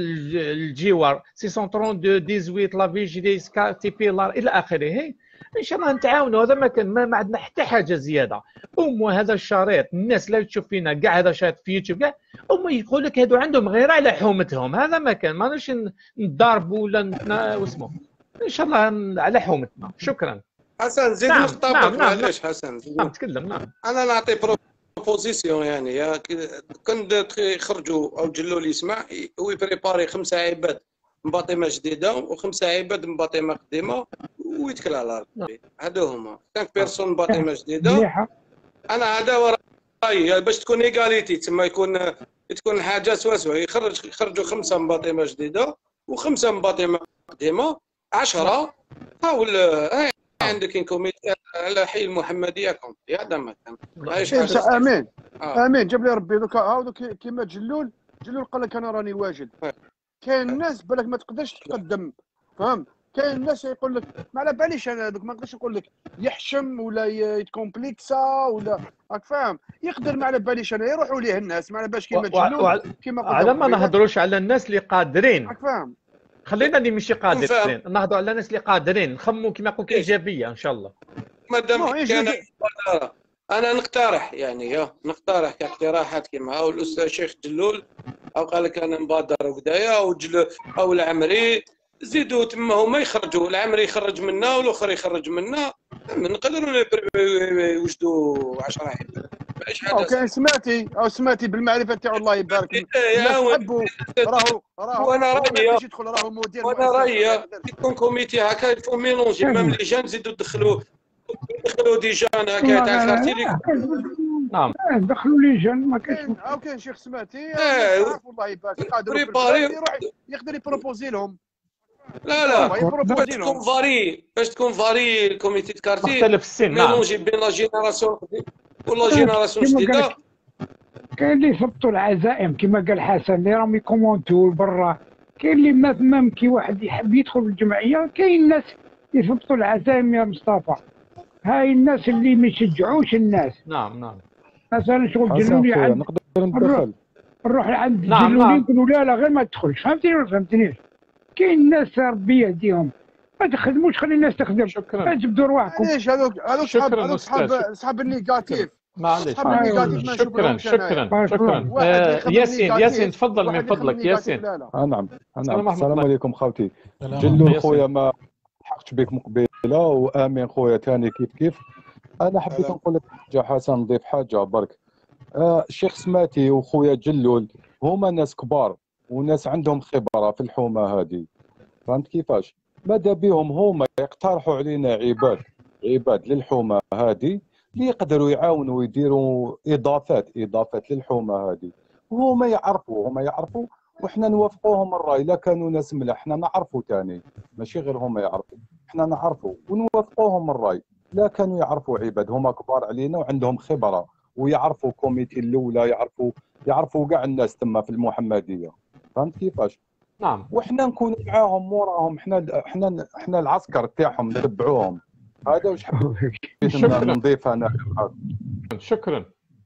الجوار 632 18 لافيجي ديسكا تي بيلار الى اخره. ان شاء الله نتعاونوا. هذا ما كان، ما عندنا حتى حاجه زياده. هذا الشريط الناس لا تشوف فينا كاع، هذا شريط في يوتيوب كاع، يقول لك هادو عندهم غيره على حومتهم. هذا ما كان، ماناش نضاربوا ولا واسمه. ان شاء الله على حومتنا. شكرا حسن. زيد نقطة معليش حسن. تكلم. انا نعطي بروبوزيسيون يعني كان يخرجوا او جلو اللي يسمع هو يبريباري 5 عباد من باطمه جديده و5 عباد من باطمه قديمه ويتكل على ربي. هادو هما 5 بيرسون من باطمه جديده. انا هذا رايي باش تكون ايغاليتي، تما تكون حاجه سوا يخرجوا 5 من باطمه جديده و5 من باطمه قديمه 10. حاول عندك كوميتي على حي المحمديه كومبلي. هذا ما كان امين. امين. جاب لي ربي دوكا هاو كيما جلول قال لك انا راني واجد. كاين الناس بالك ما تقدرش تقدم، فهم؟ كاين الناس يقول لك ما على باليش انا دوك، ما نقدرش نقول لك يحشم ولا يتكومبليكسا ولا راك فاهم، يقدر ما على باليش انا، يروحوا ليه الناس ما على بالش كيما جلول كيما قلت. على ما نهضروش على الناس اللي قادرين، راك فاهم؟ خلينا اللي ماشي قادرين نهضروا على الناس اللي قادرين، نخموا كما قلت ايجابيه ان شاء الله. مادام كان انا نقترح يعني نقترح كاقتراحات كيما هاو الاستاذ شيخ جلول او قال لك انا مبادر وكدايا او العمري زيدوا تما هما يخرجوا، العمري يخرج منا والاخر يخرج منا، نقدروا يوجدوا 10 عباد. كان سمعتي بالمعرفه تاعو الله يبارك الناس حبوا. راهو وانا رايي يدخل راهو مدير. وانا رايي يكون كوميتي هكا يفو ميلونجي ميم لي جان زيدوا دخلوا دي جان هكا تاع الكارتي. نعم دخلوا لي جان ما كاينش. كاين شيخ سمعتي والله يبارك قادر يروح يقدر يبروبوزي لهم. لا باش تكون فاري الكوميتي كارتي مختلف السن. ميلونجي بين لا جينيراسيون ولا جينيراسيون جديده. كاين اللي يثبطوا العزائم كما قال حسن، اللي راهم يكومونتوا برا. كاين اللي ما كي واحد يحب يدخل في الجمعيه، كاين الناس يثبطوا العزائم يا مصطفى. هاي الناس اللي ما يشجعوش الناس. نعم مثلا شغل جلولي نقدر ندخل نروح عند جلولي نقولوا لا غير ما تدخلش. فهمتني ولا فهمتنيش؟ كاين ناس ربي يهديهم ما تخدموش، خلي الناس تخدم. شكرا. تجبدوا رواحكم. معليش هذوك صحاب النيجاتيف. معليش. شكرا. ياسين تفضل من فضلك. ياسين. نعم. السلام عليكم خوتي. جلو خويا ما حقتش بك مقبله، وامين خويا ثاني كيف. انا حبيت نقول لك حاجه حسن، نضيف حاجه برك. الشيخ سماتي وخويا جلول هما ناس كبار وناس عندهم خبره في الحومه هذه، فهمت كيفاش؟ ماذا بهم هما يقترحوا علينا عباد للحومه هذه اللي يقدروا يعاونوا ويديروا اضافات للحومه هذه. هما يعرفوا وحنا نوافقوهم الراي. لا كانوا ناس ملاح حنا نعرفوا ثاني، ماشي غير هما يعرفوا، حنا نعرفوا ونوافقوهم الراي. لا كانوا يعرفوا عباد هما كبار علينا وعندهم خبره ويعرفوا كوميتي الاولى، يعرفوا كاع الناس تما في المحمديه، فهمت كيفاش؟ نعم. وحنا نكونوا معاهم موراهم، حنا العسكر تاعهم نتبعوهم. هذا واش حبيت نضيف انا. شكرا.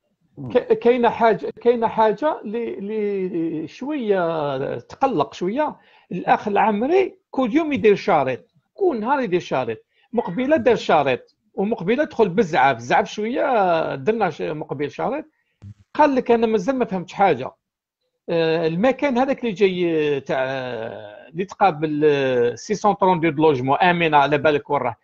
كاينه حاجه اللي شويه تقلق شويه. الاخ العمري كل يوم يدير شارط، كل نهار يدير شارط. مقبله دار شارط ومقبله دخل بزعف شويه درنا مقبل شارط. قال لك انا مازال ما فهمتش حاجه. المكان هذاك اللي جاي تاع اللي تقابل 632 لوجمون امنه على بالك وراه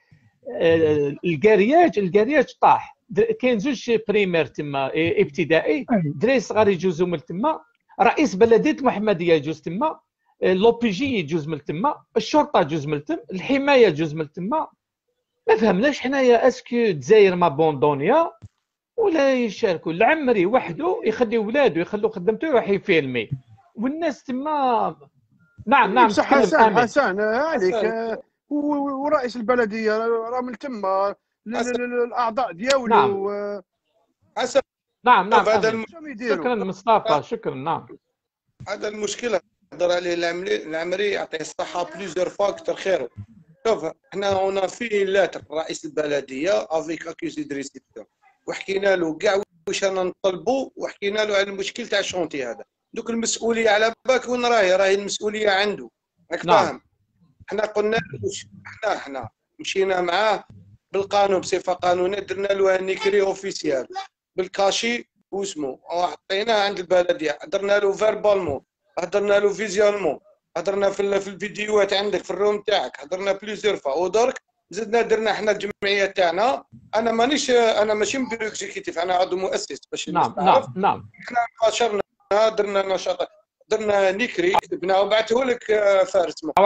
الكارياج طاح. كاين زوج بريمير تما ابتدائي، دراري صغار يجوزوا من تما، رئيس بلديه المحمديه يجوز تما، لوبيجي يجوز من تما، الشرطه يجوز من تما، الحمايه يجوز من تما. ما فهمناش حنايا اسكو الجزائر ما بوندونيا ولا يشاركوا. العمري وحده يخلي ولادو يخلوا خدمته يروح يفيلمي والناس تما. نعم حسن عليك. ورئيس البلديه راه من تما الاعضاء ديالو. نعم. حسن. نعم شكرا مصطفى. شكرا. نعم هذا المشكله هضر عليه العمري يعطيه الصحه بليزيور فوا كثر خيره. شوف احنا هنا في لاتر رئيس البلديه افيك اكيوزي دو ريسيبسيون وحكينا له كاع واش انا نطلبوا، وحكينا له على المشكل تاع الشونتي هذا. دوك المسؤوليه على بالك وين راهي المسؤوليه عنده، راك فاهم. حنا قلنا له حنا مشينا معاه بالقانون بصفه قانونيه، درنا له نيكري اوفيسيال بالكاشي واسمو، وحطيناه عند البلديه، درنا له فيربالمون، هضرنا له فيزيونمون، هضرنا في الفيديوهات عندك في الروم تاعك، هضرنا بليزيور فوا، ودرك زدنا درنا حنا الجمعيه تاعنا. انا ماشي مدير اكزيكتيف، انا عضو مؤسس باش نعم. حنا نشرنا درنا نشاط، درنا نيكري كتبنا وبعثه لك فارس. او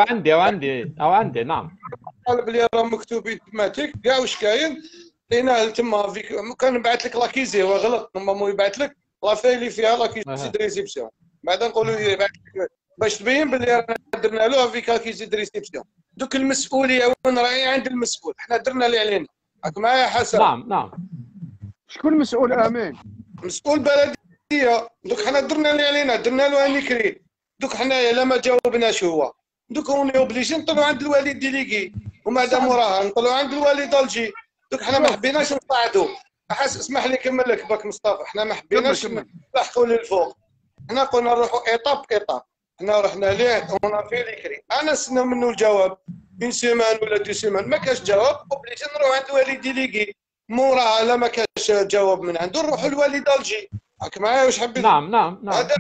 عندي نعم. قال بلي راه مكتوبين تماتيك كاع واش كاين، لقيناه تما فيك. كان نبعث لك لاكيزي، هو غلط نورمالمون يبعث لك لافاي اللي فيها لاكيزي دو ريسيبسيون، بعد نقولوا يبعث لك باش تبين بلي رانا درنا له فيك لاكيزي دو ريسيبسيون. دوك المسؤوليه وين راهي؟ عند المسؤول. حنا درنا اللي علينا. راك معايا حسن؟ نعم. شكون مسؤول؟ امين مسؤول بلديه. دوك حنا درنا اللي علينا، درنا له نيكري. دوك حنايا لا ما جاوبناش هو، دوك اوني اوبليجي نطلعوا عند الوالي ديليغي، وما دام وراها نطلعوا عند الوالي دالجي. دوك حنا ما حبيناش نصعدوا. اسمح لي كمل لك باك مصطفى. حنا ما حبيناش نلحقوا للفوق، حنا قلنا نروحوا ايطاب. حنا رحنا ليه اون في ليكري، انا نستنى منه الجواب اون سيمان ولا دو سيمان، ما كاش جواب اوبليجي نروح عند الوالي ديليغي. موراها لا ما كاش جواب من عنده نروحوا للوالي دالجي. راك معايا واش حبيت؟ نعم. هذا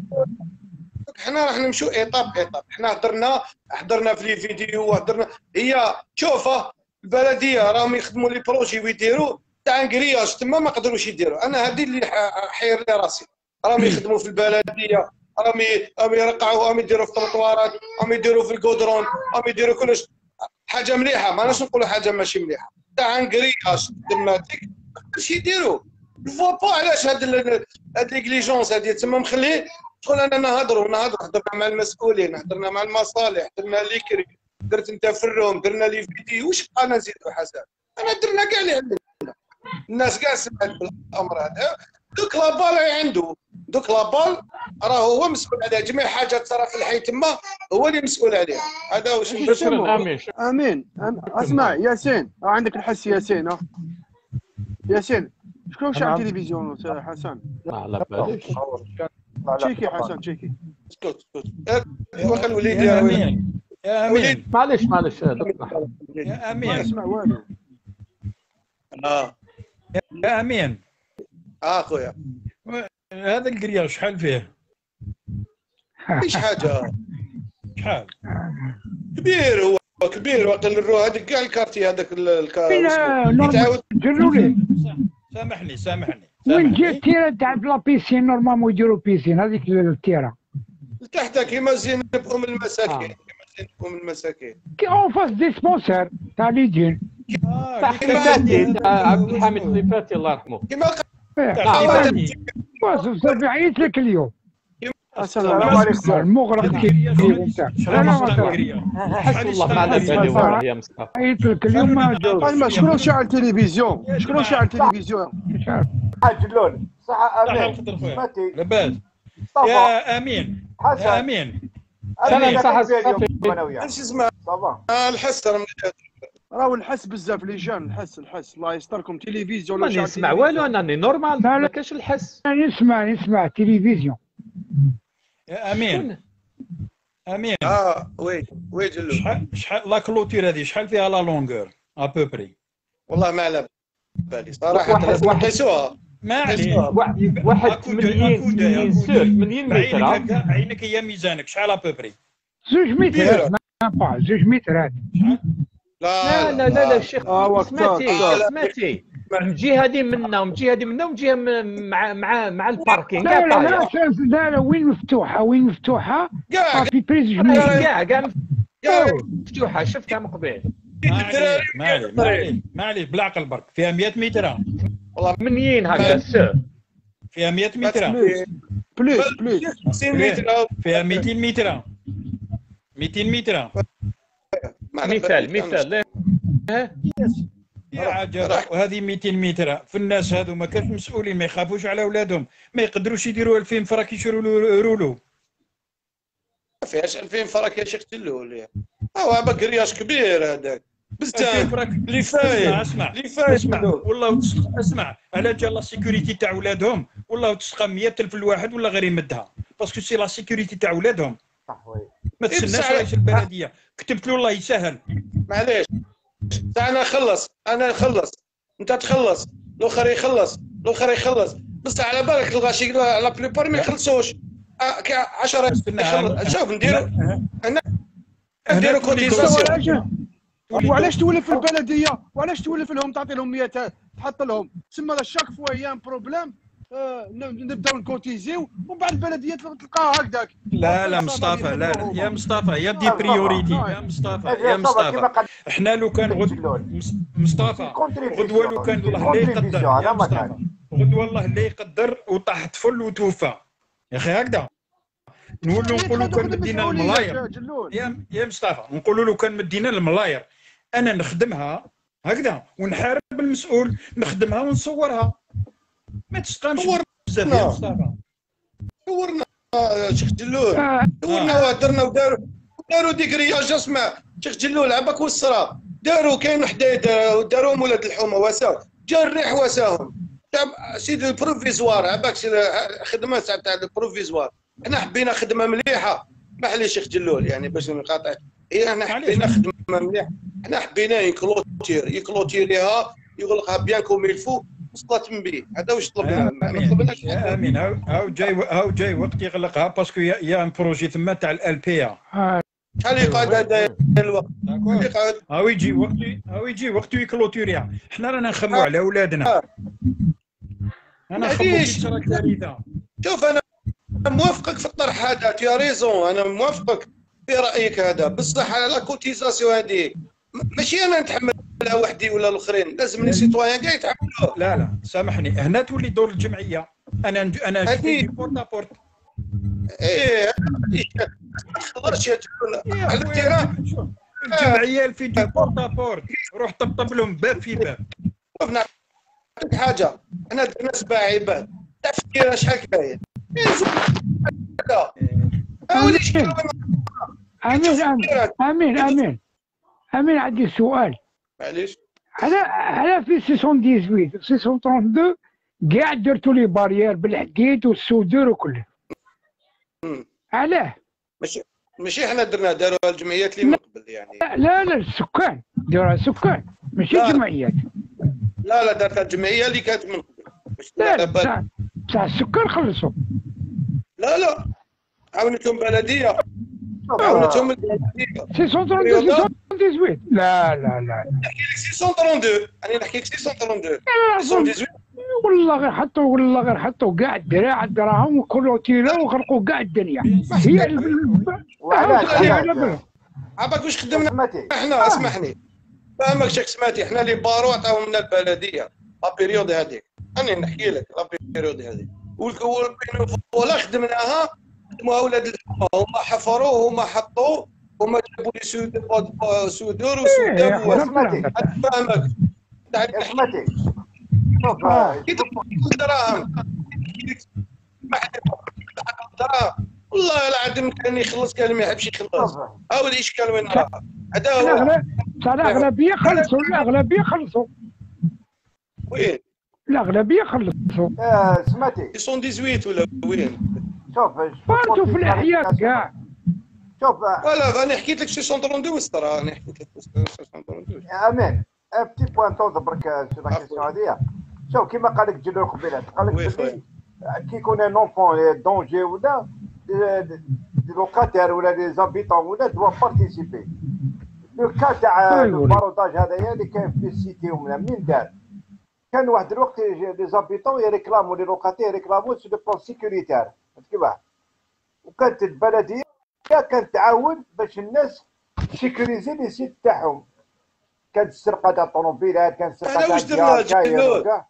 حنا راح نمشوا ايطاب. حنا حضرنا في لي فيديو، وهضرنا. هي شوف البلديه راهم يخدموا لي بروجي ويديروا تاع انكرياج تما ما قدروش يديروا. انا هذه اللي حير لي راسي. راهم يخدموا في البلديه، راهم يرقعوا، راهم يديروا في التروطوارات، راهم يديروا في الكودرون، راهم يديروا كلش. حاجه مليحه، ماناش نقولوا حاجه ماشي مليحه. تاع انكرياج تماتيك باش يديروا. فوا با علاش هاد ليغليجونس هذه تما مخليه تقول انا نهضروا. هضرنا مع المسؤولين، هضرنا مع المصالح، درنا ليكري، درت انت في الروم، درنا لي فيديو. واش بقى نزيدوا حسن؟ انا درنا كاع اللي عندنا. الناس كاع سمعت بالامر هذا. دوك لابال عنده، دوك لابال راه هو مسؤول عليها. جميع حاجه تصرا في الحي تما هو اللي مسؤول عليها. هذا واش امين. اسمع ياسين، عندك الحس ياسين. ياسين شكون شاف التلفزيون حسن؟ لا بالك. تشيكي حسن تشيكي. اسكت واخا الوليد يا امين معليش يا امين ما اسمع والو. يا امين اخويا هذا الكرياج شحال فيه؟ مفيش حاجه. شحال؟ كبير، هو كبير. وقال الرو هذيك كاع الكارتي هذاك تعاود جنولي. سامحني وين جات التيره تاع لابيسين؟ نورمالمون يديروا بيسين هذيك التيره تحت كيما زينب ام المساكين. كي اون فاس ديسبونسير تاع ليدين تاع خليفاتي، تاع عبد الحميد خليفاتي الله يرحمه. كيما صافي عيط لك اليوم. السلام عليكم. المغرب كيف تاع حسب الله ما على بالي والله يا مصطفى. عيط لك اليوم ما جاوبش. شكون شاعل التلفزيون؟ حاج لون صح. امين لاباس يا امين. يا امين انا صح صافي. ايش اسمه الحس راهو الحس بزاف لي جان. الحس الله يستركم. تلفزيون ما نسمع والو. انا نورمال ما كاش الحس. نسمع تلفزيون. يا امين وي جلو. شحال لا كلوتير هذه شحال فيها لا لونغور ابوبري؟ والله ما على بالي صراحه. لازم نقيسوها. ما عليه. 80 متر. عينك هي ميزانك شحال ابوبري؟ 2 متر. با 2 مترات. لا الشيخ سمعتي من جهه هذه منا ومن جهه هذه منا ومن جهه مع الباركينغ. لا وين مفتوحه في بريز كاع مفتوحه. شفتها من قبل. ما عليه بالعقل برك. فيها 100 متر والله منين هكا السير. فيها 100 متر بليس 50 متر. فيها 200 متر. 200 متر مثال يا عجب. وهذه 200 متر. في الناس هذو ما كانش مسؤولين، ما يخافوش على اولادهم، ما يقدروش يديروا 2000 فرق يشروا رولو. ما فيهاش 2000 فرق يا شيخ تلو. هو بكرياش كبير هذاك. بزاف راك اللي فايت اسمع اللي فايت اسمع والله اسمع على جا لا سيكوريتي تاع ولادهم والله تسقى 100,000 الواحد ولا غير يمدها باسكو سي لا سيكوريتي تاع ولادهم صح وي ما تسناش رئيس البلديه كتبت له الله يسهل معليش انا نخلص انت تخلص الاخر يخلص بس على بالك الغاشي لا بليبار ما يخلصوش 10 شوف نديرو كوتيزاسيون. وعلاش تولف البلديه وعلاش تولف لهم تعطي لهم 100 تحط لهم تسمى شاك فوا يان بروبليم نبداو نكوتيزيو ومن بعد البلديه تلقاها هكذاك. لا مصطفى لا يا مصطفى يا دي بريوريتي يا مصطفى احنا لو كان مصطفى غدوه لو كان الله اللي يقدر يا مصطفى غدوه الله اللي يقدر وطاح طفل وتوفى يا اخي هكذا نقولوا كان مدينا الملاير يا مصطفى نقولوا له كان مدينا الملاير انا نخدمها هكذا ونحارب المسؤول نخدمها ونصورها ما تسقامش بزاف يا مصطفى صورنا شيخ جلول صورنا وهدرنا وداروا ديكرياج اسمع شيخ جلول عباك والصرا داروا كاين حدايد داروهم ولاد الحومه واساو جا الريح واساهم سيدي البروفيزوار عباك خدمه تاع البروفيزوار احنا حبينا خدمه مليحه اسمح لي شيخ جلول يعني باش نقاطعك احنا حبينا خدمه مليحه احنا حبينا يكلوتيريها يغلقها بيان كوم يلفو وصلت من بيه هذا واش طلبنا ما طلبناش امين هاو جاي وقت يغلقها باسكو يا ان بروجي ثما تاع ال بي شحال يقعد هذا الوقت هاو يجي وقت يكلوتيريها حنا رانا نخمو على اولادنا انا نخمو كارثه شوف انا موافقك في الطرح هذا تي ريزون انا موافقك في رايك هذا بصح على لا كوتيزاسيون هذه ماشي انا نتحملها وحدي ولا الاخرين لازم لي سيتويان كاع يتحملوها لا سامحني هنا تولي دور الجمعيه انا جيت بورتا بورت خلاص يا على التيران الجمعيه في بورتا بورت روح طبطب لهم باب في باب شوف نعطيك حاجه احنا درنا 7 عباد تفكير شحال كاين امين عندي سؤال معليش على في 618 632 كاع درتوا لي بارير بالحديد والسودور وكله علاه ماشي حنا درنا داروها الجمعيات اللي من قبل يعني لا السكان داروها السكان ماشي جمعيات لا دارتها الجمعيه اللي كانت من قبل بصح السكان خلصوا لا عاونتهم بلديه عاونتهم البلديه 632 لا نحكي لك 632 انا نحكي لك 632 والله غير حطوا كاع الدراهم وكلوا تيرا وغرقوا كاع الدنيا هي عباك واش خدمنا احنا اسمحني فهمك شك سمعتي احنا اللي بارو عطاهم لنا البلديه لا بيريود هذيك انا نحكي لك لا بيريود هذيك ولا خدمناها خدموها ولاد الحومه هما حفروا هما حطوا هما جابوا لي سودور وسوداب فهمك اسمعتي دراهم والله العظيم كان يخلص كان ما يحبش يخلص هاو الاشكال وين راه هذا هو الاغلبيه خلصوا وين الاغلبيه خلصوا سمعتي 118 ولا وين شوف بارتوا في الاحياء كاع شوف فوالا انا حكيت لك 632 وسطر انا حكيت لك 632 امين بتي بوان تو برك لا كيسيون هذه شوف كيما قال لك جلو قبيله قال لك كي يكون ان اونفون دونجي ولا دي لوكاتير ولا دي زابيتون ولا دوا بارتيسيبي لو كا تاع الباروداج هذايا اللي كاين في السيتي ولا منين دار كان واحد الوقت لي زابيتون يريكلامو لي لوكاتير يريكلامو سو دو بلان سيكوريتير كيفاه وكانت البلديه كانت تعاون باش الناس سيكوريزي لي سيت تاعهم كانت السرقه تاع الطوموبيلات كانت السرقه تاع الديار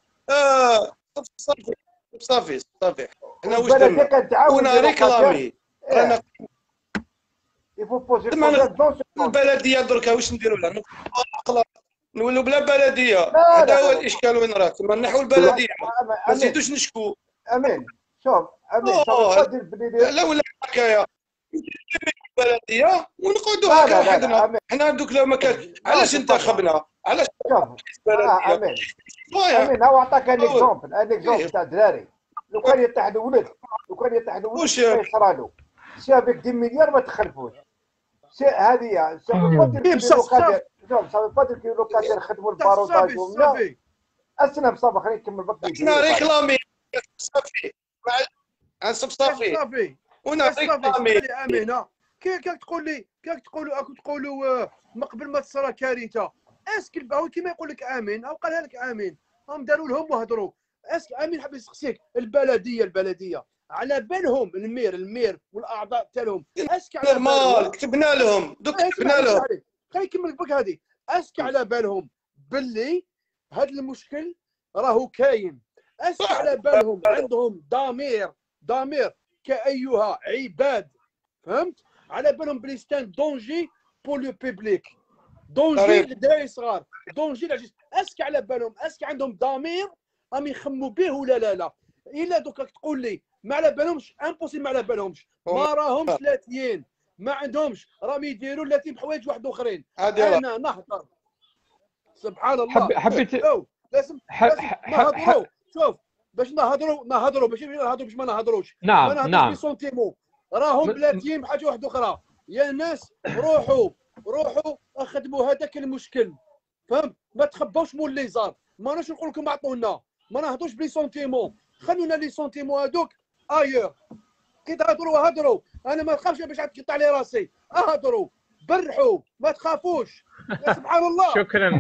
صافي احنا واش درنا ريكلامي انا يفو بوزي البلديه دركا واش نديروا لها خلاص نولوا بلا بلديه هذا هو الاشكال وين راه تما نحو البلديه ما نزيدوش نشكو امين شوف امين لا ولا حكايه البلديه ونقعدوا لا هكا لا لا وحدنا. امين حنا دوك لو ما كان علاش انتخبنا؟ علاش شوف البلديه؟ امين خويا امين هو عطاك ان اكزومبل تاع دراري لو كان يتحدوا ولد واش ما يصرالو سي افيك 10 مليار ما تخلفوش هذه صافي لوكاتير خدموا الباروتاج ولا اسنا بصافي خلينا نكمل بك احنا ريكلامي صافي صافي صافي امينه كيف تقولوا ما قبل ما تصرى كارثه اسك الباوي كيما يقول لك امين او قالها لك امين هم داروا لهم وهضروا اسك امين حاب يسقسيك البلديه على بالهم المير والاعضاء تاعهم اسك على بالهم كتبنا لهم خلي يكمل لك هذه اسك على بالهم باللي هذا المشكل راهو كاين اسك على بالهم عندهم ضمير كأيها عباد فهمت على بالهم بلي ستان دونجي بور لو بيبليك دونجي للدراري صغار دونجي للعجيز اسك على بالهم اسك عندهم ضمير راهم يخموا به ولا لا الا دوكا تقول لي ما على بالهمش امبوسيبل ما على بالهمش ما راهمش لاثيين ما عندهمش راهم يديروا 30 حوايج واحد اخرين انا نهضر سبحان الله حبيت لازم نهضروا شوف باش نهضروا باش ما نهضروش نعم بسونتيمو راهم بلاتيين بحاجه واحده اخرى يا ناس روحوا اخدموا هذاك المشكل فهمت ما تخبوش مول لي زار ماناش نقول لكم اعطونا ما نهضروش بلي سونتيمون خلونا لي سونتيمون هذوك ايور كي هضروا انا ما نخافش باش تقطع لي راسي اهضروا برحوا ما تخافوش سبحان الله شكرا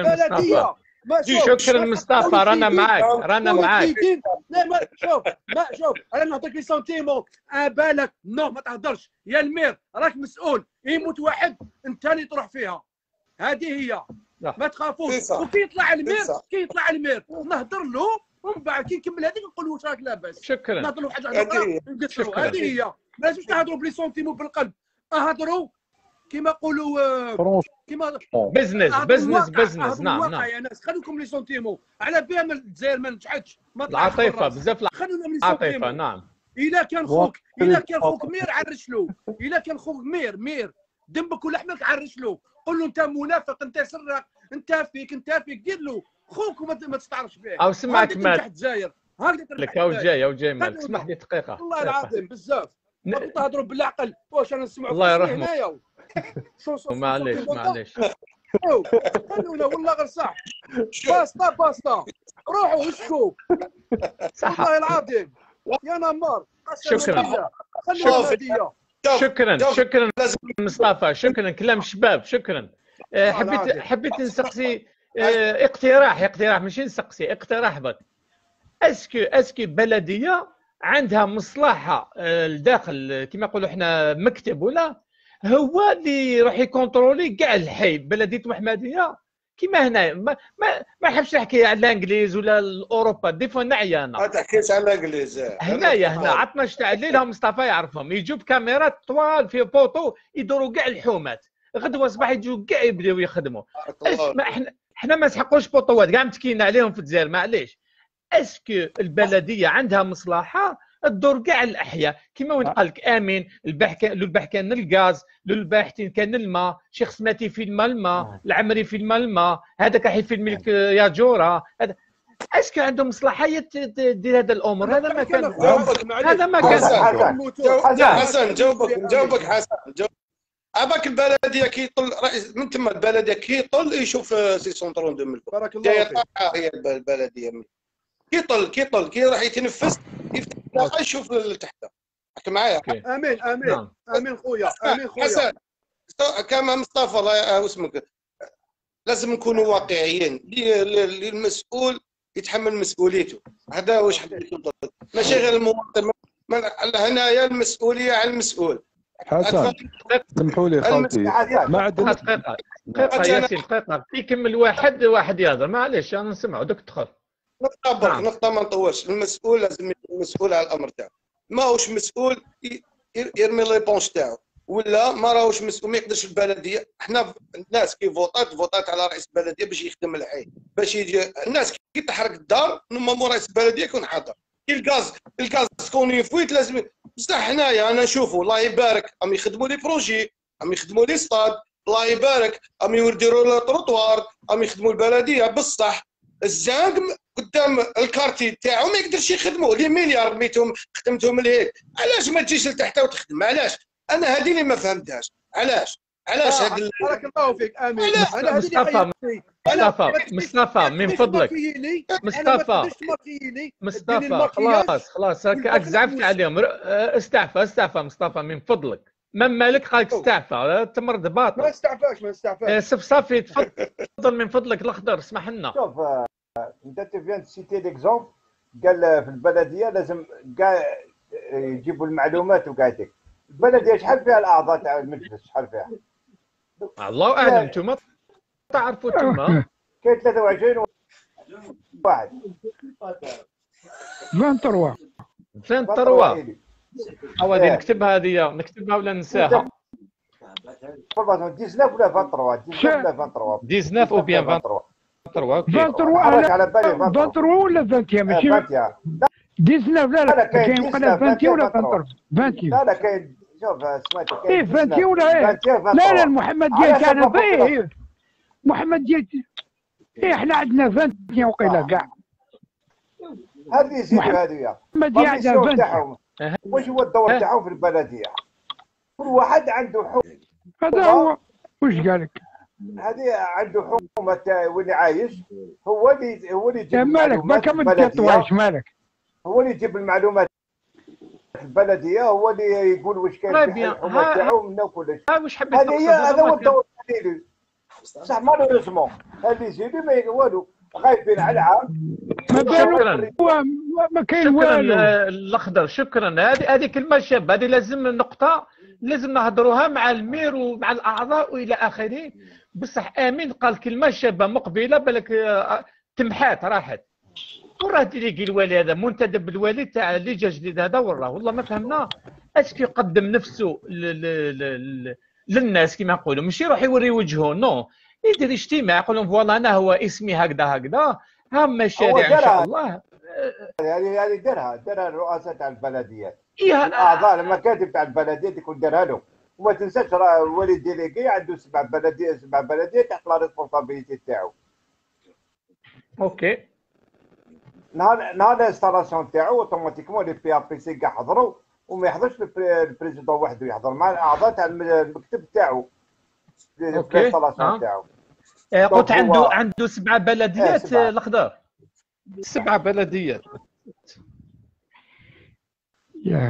مصطفى شكرا مصطفى رانا معاك لا ما شوف انا نعطيك لي سنتيمون بالك نو ما تهضرش يا المير راك مسؤول يموت واحد انت اللي تروح فيها هذه هي ما تخافوش وكي يطلع المير نهضر له ومن بعد كي نكمل هذيك نقول له واش راك لاباس شكرا نهضروا حاجه هذه هي ما لازمش تهضروا بلي سنتيمون بالقلب اهضروا كيما نقولوا كيما بزنس نعم يا ناس خليكم لي سونتيمون على بها الجزائر ما نجحتش ما العاطفه بزاف خلونا لي سونتيمون نعم الا كان خوك مير عرش له الا كان خوك مير دمك ولحمك عرش له قول له انت منافق انت سرق انت فيك دير له خوك وما تستعرفش به او سمعك مال الجزائر هكذا لك او جاي مالك اسمح لي دقيقه والله العظيم بزاف ما تهضروا بالعقل واش انا نسمعوا الله يرحمه هنايا معليش خلونا والله غير صح باستا روحوا وشكوا صح والله العظيم يا نمار شكرا مصطفى شكرا كلام شباب شكرا حبيت نسقسي اقتراح ماشي نسقسي اقتراح بك اسكو بلديه عندها مصلحه الداخل كما نقولوا احنا مكتب ولا هو اللي يروح يكونترولي كاع الحي بلديه محمديه كيما هنا ما نحبش نحكي على الانجليز ولا اوروبا ديفو نعيا انا ما تحكيش على الانجليز هنا عطنا تاع الليل مصطفى يعرفهم يجوا بكاميرات طوال في بوطو يدوروا كاع الحومات غدوه صباح يجوا كاع يبداو يخدموا احنا ما نسحقوش بوطوات كاع متكيين عليهم في الجزائر معليش اسكو البلديه عندها مصلحه الدور كاع الاحياء كيما وين قال لك امين الباح كان الغاز للباحثين كان الماء شيخ سماتي في الماء العمري في الماء هذاك حي في الملك يا جوره اسكو عندهم مصلحيه دير هذا الامور هذا ما كان حسن جاوبك حسن عباك البلديه كيطل رئيس من تما البلديه كيطل يشوف سي سونترون دو ملكو بارك الله فيك هي البلديه كيطل كي راح يتنفس يفتح يشوف لتحت حكي معايا امين خويا حسن كما مصطفى الله اسمك لازم نكونوا واقعيين للمسؤول يتحمل مسؤوليته هذا واش حبيت نقول ماشي غير المواطن هنايا المسؤوليه على المسؤول حسن سمحوا لي خوتي ما عندنا دقيقه ياسين دقيقه يكمل واحد يهضر معليش انا نسمعوا دوك تدخل نقطة ما نطولش المسؤول لازم يكون مسؤول على الأمر تاعو ماهوش مسؤول يرمي لي بونش تاعو ولا ما راهوش مسؤول ما يقدرش البلدية حنا الناس كي فوطات على رئيس البلدية باش يخدم الحي باش يجي الناس كي تحرق الدار نورمالمون رئيس البلدية يكون حاضر الغاز تكون يفويت لازم. بصح حنايا انا نشوفوا الله يبارك راهم يخدموا لي بروجي، راهم يخدموا لي ستاد، الله يبارك راهم يديروا لي تروطوار، راهم يخدموا البلديه. بصح الزانق قدام الكارتي تاعو ما يقدرش يخدموا لي مليار رميتهم خدمتهم لهيك. علاش ما تجيش لتحت وتخدم؟ علاش؟ انا هذه اللي ما فهمتهاش. علاش هذا بارك الله فيك امين. انا مصطفى من فضلك مصطفى خلاص راك زعفت عليهم. استعفى مصطفى من فضلك. مالك قالك استعفى تمرض باطل. ما استعفاش صافي تفضل من فضلك الاخضر اسمح لنا. شوف انت تفيان سيتي ليكزومبل قال في البلديه لازم كاع يجيبوا المعلومات وكاع البلديه شحال فيها الاعضاء تاع المجلس شحال فيها؟ الله اعلم انتم تعرفوا تما. كاين 23 واحد 23 غادي نكتبها ولا ننساها. 19 ولا 23 19 او بيان 23 على بالي 23 ولا 21 ماشي 19 لا كاين وقيلا 20 ولا 23 لا كاين شوف سمعت كاين 20 ولا لا محمد ديال تاعنا باهي محمد ديال احنا عندنا 20 وقيلا كاع هذه يزيدوا هذه محمد ديال عندنا واش هو الدور تاعو في البلديه؟ كل واحد عنده حكم. هذا هو واش قال لك؟ هذه عنده حكومه واللي عايش هو اللي يجيب مالك ما كمل تطواش مالك هو اللي يجيب المعلومات البلديه هو اللي يقول واش كاين في الحكومه تاعو من كل شيء. واش حبيت تقصد؟ هذا هو الدور ديالي بصح مالوريزمون هذه يزيدوا ما والو غايبين على العام. ما كاين والو. الاخضر شكرا. هذه كلمه شابه. هذه لازم نقطه لازم نهضروها مع المير ومع الاعضاء والى اخره. بصح امين قال كلمه شابه مقبله بالك تمحات راحت. وراه اللي الوالي هذا منتدب الوالي تاع اللي جا جديد هذا وراه والله ما فهمنا اش يقدم نفسه للناس كما نقولوا ماشي يروح يوري وجهه نو يدير اجتماع يقول لهم فوالا انا هو اسمي هكذا ها مشاريع ان شاء الله. يعني دارها الرؤساء تاع البلديات الاعضاء لما كاتب تاع البلديات يكون دارها لهم. وما تنساش راه ولي ديليغي عنده 7 بلديات تحت لا ريسبونسابيلتي تاعو. اوكي نهار الانستالاسيون تاعو اوتوماتيكمون لي بي ار بي سي كاع حضروا وما يحضرش البريزيدون وحده يحضر مع الاعضاء تاع المكتب تاعو الانستالاسيون تاعو. قلت عنده 7 بلديات الاخضر 7 بلديات يا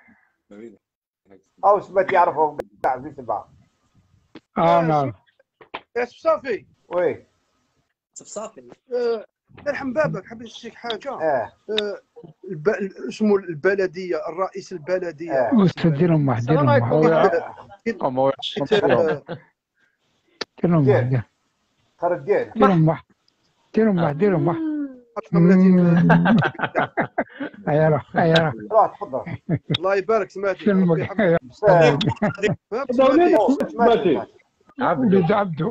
او سمعت يعرفوا كاع في 7. نعم يا صافي وي صافي ارحم بابك حبيت نشيك حاجه. اسمه البلديه الرئيس البلديه ديرهم واحد ديرهم واحد روح تفضل. الله يبارك. سمعتي عبدو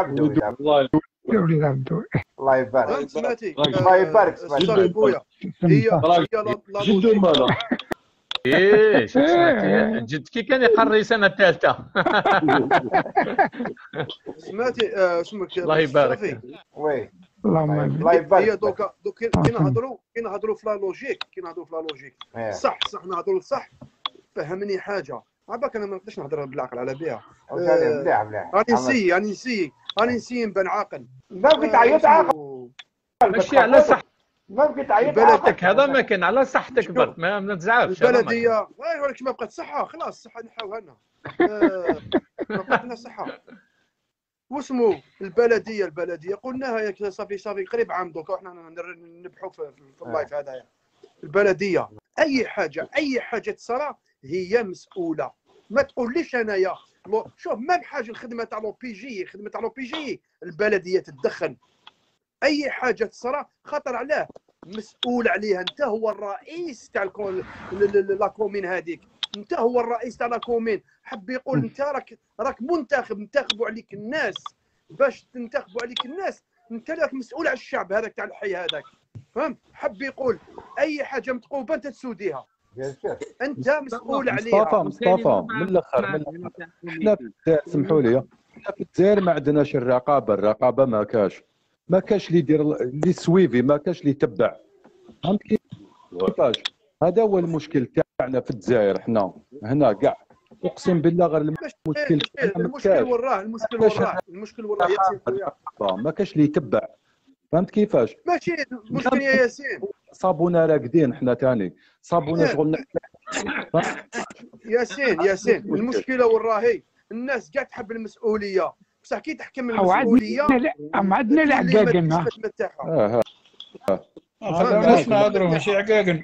الله يبارك. سمعتي الله يبارك. سمعتي خويا هي جد مالا ايه جد كي كان يقري سنه ثالثه. سمعتي اسمك الله يبارك. وي الله يبارك. هي دوكا كي نهضروا في لا لوجيك صح نهضروا صح. فهمني حاجه عباك انا ما نقدرش نهضر بالعقل على بها. مليح راني نسي نبان عاقل. ما بغيت تعيط عاقل ماشي على صح ما بغيت تعيط بلدك هذا ما كان على صحتك برك ما تزعفش. البلديه ولكن ما بقات صحه خلاص الصحه نحاوها لنا. ما بقات لنا صحه. واسمو البلديه قلناها ياك صافي قريب عام دوكا وحنا نبحوا في اللايف هذايا. البلديه اي حاجه تصرى هي مسؤوله. ما تقوليش انايا شوف ما بحاجه الخدمه تاع لو بي جي البلديه تتدخل. اي حاجه تصرى خطر عليه مسؤول عليها. انت هو الرئيس تاع لا كومين هذيك. انت هو الرئيس تاع لا كومين. حب يقول انت راك منتخب ننتخبوا عليك الناس باش تنتخبوا عليك الناس. انت راك مسؤول على الشعب هذاك تاع الحي هذاك. فهمت؟ حب يقول اي حاجه متقوبه انت تسوديها، انت مسؤول مصطفى عليها. من الاخر حنا في الجزائر، سمحوا لي، حنا في الجزائر ما عندناش الرقابه ما كاش اللي يدير اللي سويفي، ما كاش اللي يتبع. فهمت كيفاش؟ هذا هو المشكل تاعنا في الجزائر. حنا هنا كاع اقسم بالله غير المشكل وراه ياسين خويا، ما كاش اللي يتبع. فهمت كيفاش؟ ماشي المشكل يا ياسين، صابونا راقدين حنا ثاني، صابونا شغلنا. ياسين المشكله وراهي الناس كاع تحب المسؤوليه، بصح كي تحكم المسؤوليه عندنا العقاقن. علاش نهضروا ماشي عقاقن؟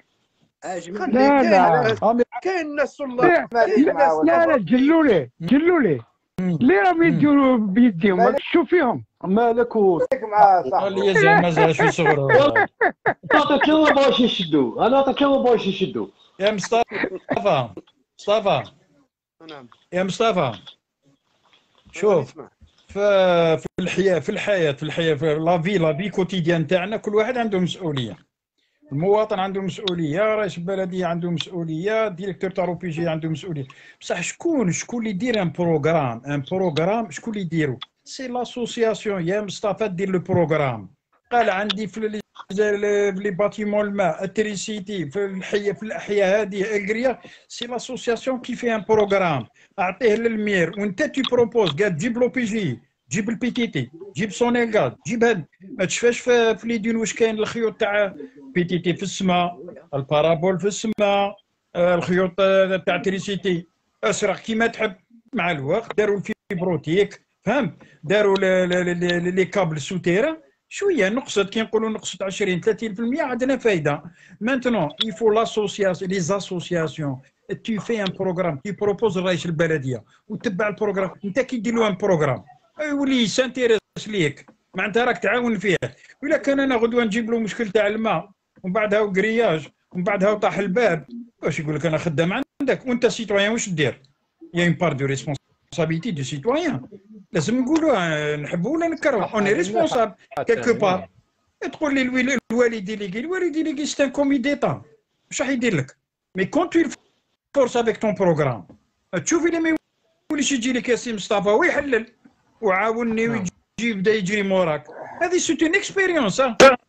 لا كاين ناس والله لا جلوا لي اللي راهم يديروا بيديهم ما تشوف فيهم. مالك مع صاحبي اللي زعما زعما شو صغرو. عطاك هو باش يشدوا، انا عطاك هو باش يشدوا. يا مصطفى نعم يا مصطفى، شوف في الحياه في لا في كوتيديان تاعنا كل واحد عنده مسؤوليه. المواطن عنده مسؤوليه، رئيس البلديه عنده مسؤوليه، ديريكتور تاع روبيجي عنده مسؤوليه. بصح شكون اللي يدير ان بروغرام شكون اللي يديرو؟ سي لاسوسياسيون. يا مصطفى دير لو بروغرام، قال عندي في لي باتيمون الماء التريسيتي في الاحياء هذه الكريا، سي لاسوسياسيون كي في ان بروغرام، اعطيه للمير وانت تي بروبوز، قال جيب لوبيجي، جيب البيتيتي، جيب سونيلغاز، جيب هاد. ما تشفاش في ليدون واش كاين الخيوط تاع بيتيتي في السماء، البارابول في السماء، الخيوط تاع تريسيتي اسرع كيما تحب. مع الوقت داروا الفيبروتيك، فهمت؟ داروا لي كابل سوتيرا، شويه نقصت، كي نقولوا نقصت 20 30% عندنا فايده. مانتنون يفو لاسوسياسيون، لي زاسوسياسيون، tu fais un programme، tu proposes رئيس البلديه وتبع البروغرام. انت كي دير له ان بروغرام يولي سانتيريس ليك، معناتها راك تعاون فيه. ولا كان انا غدوه نجيب له مشكل تاع الماء ومن بعدها كرياج ومن بعدها طاح الباب، واش يقول لك انا خدام عندك وانت سيتويان واش دير؟ يا اون بار دو ريسبونسابيلتي دو سيتويان، لازم نقولوا نحبوا ولا نكرهوا، اوني ريسبونسابل كيلكو بار. تقول لي الوالد ليغي سي ان كومي ديتا، واش راح يدير لك؟ مي كونت تو فورس افيك طون بروغرام، تشوفي لي ما يوليش يجي لك ياسين مصطفى ويحلل وعاونني ويجي يبدا يجري موراك. هذه سيت اون اكسبيريونس.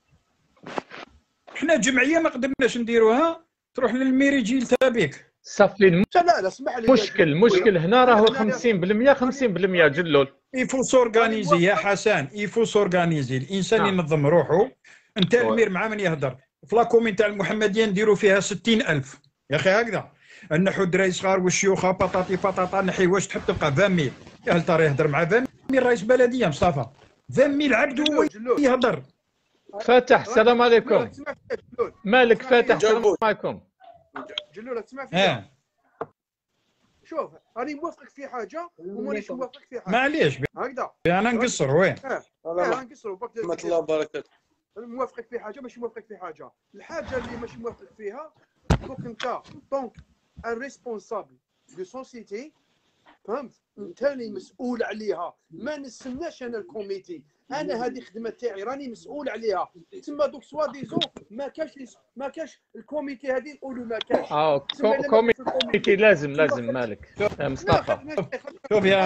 حنا جمعيه ما قدرناش نديروها، تروح للميري يجي يلتابيك. صافي لا اسمح لي، مشكل هنا راهو 50% جلول. يفو سورغانيزي يا حسن، يفو سورغانيزي، الانسان ينظم روحه. انت المير مع من يهضر في لاكومين تاع المحمديه نديروا فيها 60,000 يا اخي هكذا، نحو الدراري صغار والشيوخه بطاطي بطاطا نحي واش تحب تبقى 20,000. يا هل ترى يهضر مع 20,000 رئيس بلديه مصطفى؟ 20,000 عبد هو يهضر. فاتح السلام عليكم. مالك فاتح السلام عليكم. جلول تسمع فيها؟ شوف راني موافقك في حاجه ومانيش موافقك في حاجه. معليش هكذا انا نقصر وين؟ نقصر رحمة الله وبركاته. موافقك في حاجه ماشي موافقك في حاجه. الحاجه اللي ماشي موافقك فيها دوك انت دونك ان ريسبونسابل دو سوسيتي، فهمت؟ انت اللي مسؤول عليها، ما نستناش انا الكوميتي، انا هذه خدمه تاعي راني مسؤول عليها. تما دوك سوا ديزون ما كاش الكوميتي هذه نقولوا ما كاش. كوميتي لازم مالك مصطفى. شوف يا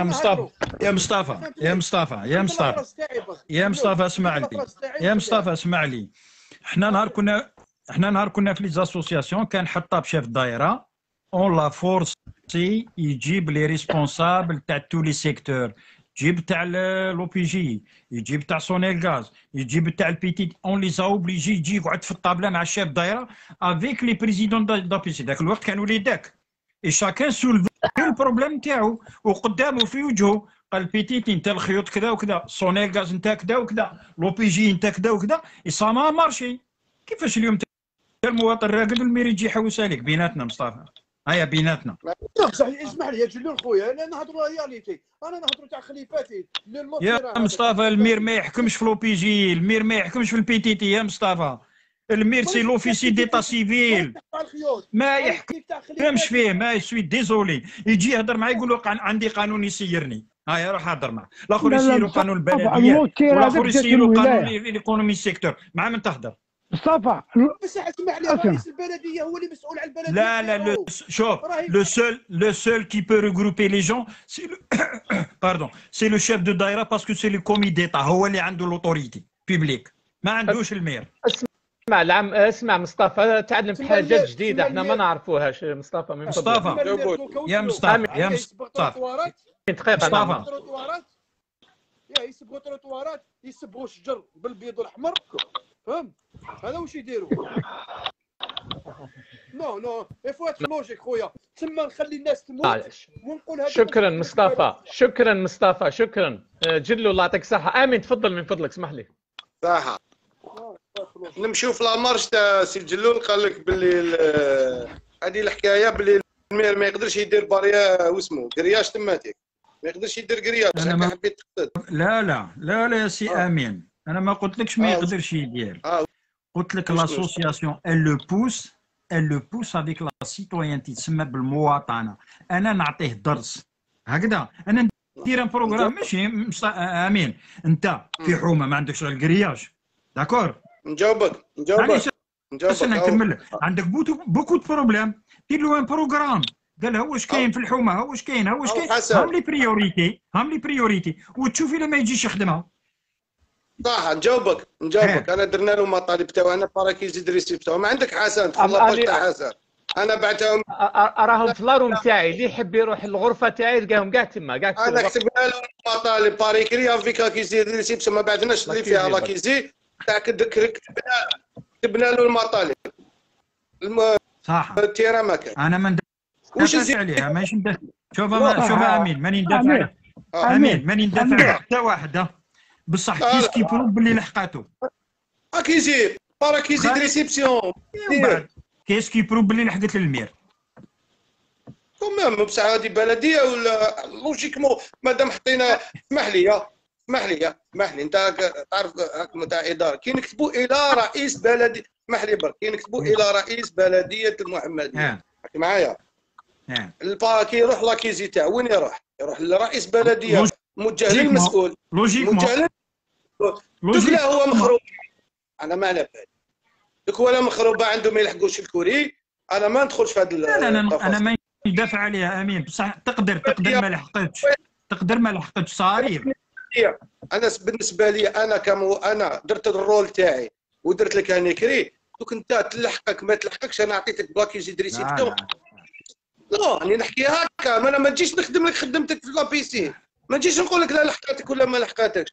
مصطفى اسمع لي. احنا نهار كنا في لي زاسوسياسيون، كان حطاب شاف الدائره اون لا فورسي يجيب لي ريسبونسابل تاع تو لي سيكتور، يجيب تاع لوبيجي، يجيب تاع سونيلغاز، يجيب تاع البيتيت، اون لي اوبليجي يجي يقعد في الطابله مع الشاف دايره افيك لي بريزيدون دابيسي. ذاك الوقت كانوا وليداك اي شاكان سولفي البروبليم تاعو وقدامه في وجهه، قال البيتيت انت الخيوط كذا وكذا، سونيلغاز انت كذا وكذا، لوبيجي انت كذا وكذا، اي سا ما مارشي. كيفاش اليوم المواطن راقد والميري يجي يحوس عليك بيناتنا مصطفى؟ هيا بيناتنا. صحيح اسمح لي يا جلول خويا، انا نهضروا رياليتي، انا نهضروا تاع خليفاتي. يا مصطفى المير ما يحكمش في لوبيجي، المير ما يحكمش في البيتيتي يا مصطفى. المير سي لوفيسي ديتا سيفيل، ما يحكمش فيه. ما سوي ديزولي يجي يهضر معايا يقول له عندي قانون يسيرني. هيا روح هضر معاه. الاخر يسيروا قانون البلديات والاخر يسيروا قانون الايكونومي سيكتور. مع من تهضر؟ مصطفى بس اسمح لي، رئيس البلديه هو اللي مسؤول على البلديه. لا شوف، le seul qui peut regrouper les gens c'est le pardon c'est le chef de daïra parce que c'est le comité d'état هو اللي عنده l'autorité publique ما عندوش المير. اسمع مصطفى، تعلمت حاجات جديده احنا ما نعرفوهاش. مصطفى من فضلك. يا مصطفى دقيقه. يسبغوا تروطوارات، يسبغوا الشجر بالبيض والاحمر، فهمت؟ هذا واش يديروا؟ نو فوات لوجيك خويا، تما نخلي الناس تموت ونقول هذا. شكرا مصطفى، شكرا. جلو الله يعطيك الصحه. امين تفضل من فضلك، اسمح لي. صح، نمشيو في لامارش تاع سي جلول. قال لك باللي هذه الحكايه باللي المير ما يقدرش يدير باريا واسمو كرياج تماتيك، ما يقدرش يدير كرياج. هكا حبيت تقصد. لا يا سي امين، انا ما قلتلكش ما يقدرش يدير. قلت لك لاسوسياسيون elle le pousse avec la citoyenneté، تسمى بالمواطنه. انا نعطيه درس هكذا، انا ندير ان بروغرام. ماشي امين انت في حومه ما عندكش غير الكرياج، داكور؟ نجاوبك بس انا نكمل لك. عندك بوكو دو بروبليم، دير له ان بروغرام. قال له واش كاين في الحومه، واش كاين هم لي بريوريتي وتشوف الا ما يجيش يخدمها. صح، نجاوبك. انا درنا له مطالب تاعنا باراكيزي دريسي تاعو. ما عندك حسن في لاباج تاع حسن، انا بعتهم راهم في لاروم تاعي. اللي يحب يروح الغرفه تاعي يلقاهم كاع تما. انا كتبنا له مطالب باريكري افيك لاكيزي دريسي، ما بعثناش اللي فيها لاكيزي تاع كتبنا له المطالب. صح، التيرا ما كان. انا ما ندافعش عليها، ماشي شوف امين ماني ندافع ماني ندافع حتى واحده، بصح كيس بروب باللي لحقاتو. اكيزي باراكيزي ريسيبسيون كيس بروب باللي لحقت للمير. كومام بصح هذه بلديه ولا لوجيكمون مادام حطينا. اسمح لي انت تعرف تاع اداره كي نكتبوا الى رئيس بلديه. اسمح لي برك، كي نكتبوا الى رئيس بلديه المحمديه حكي معايا. الباكي يروح لاكيزي تاعو وين يروح لرئيس بلديه موجه للمسؤول. موجه لا هو مخروب. انا ما على بالي دوك ولا مخروبه عنده ما يلحقوش الكوري. انا ما ندخلش في هذا. انا ما ندافع عليها امين، بصح تقدر ما لحقتش صارير. انا بالنسبه لي انا درت الرول تاعي ودرت لك هانيكري. دوك انت تلحقك ما تلحقكش، انا عطيتك بلاكيزي دريسيبسيون. لا راني نحكي هكا، ما انا ما تجيش نخدم لك خدمتك في لابيسي، ما تجيش نقول لك لا لحقاتك ولا ما لحقاتكش.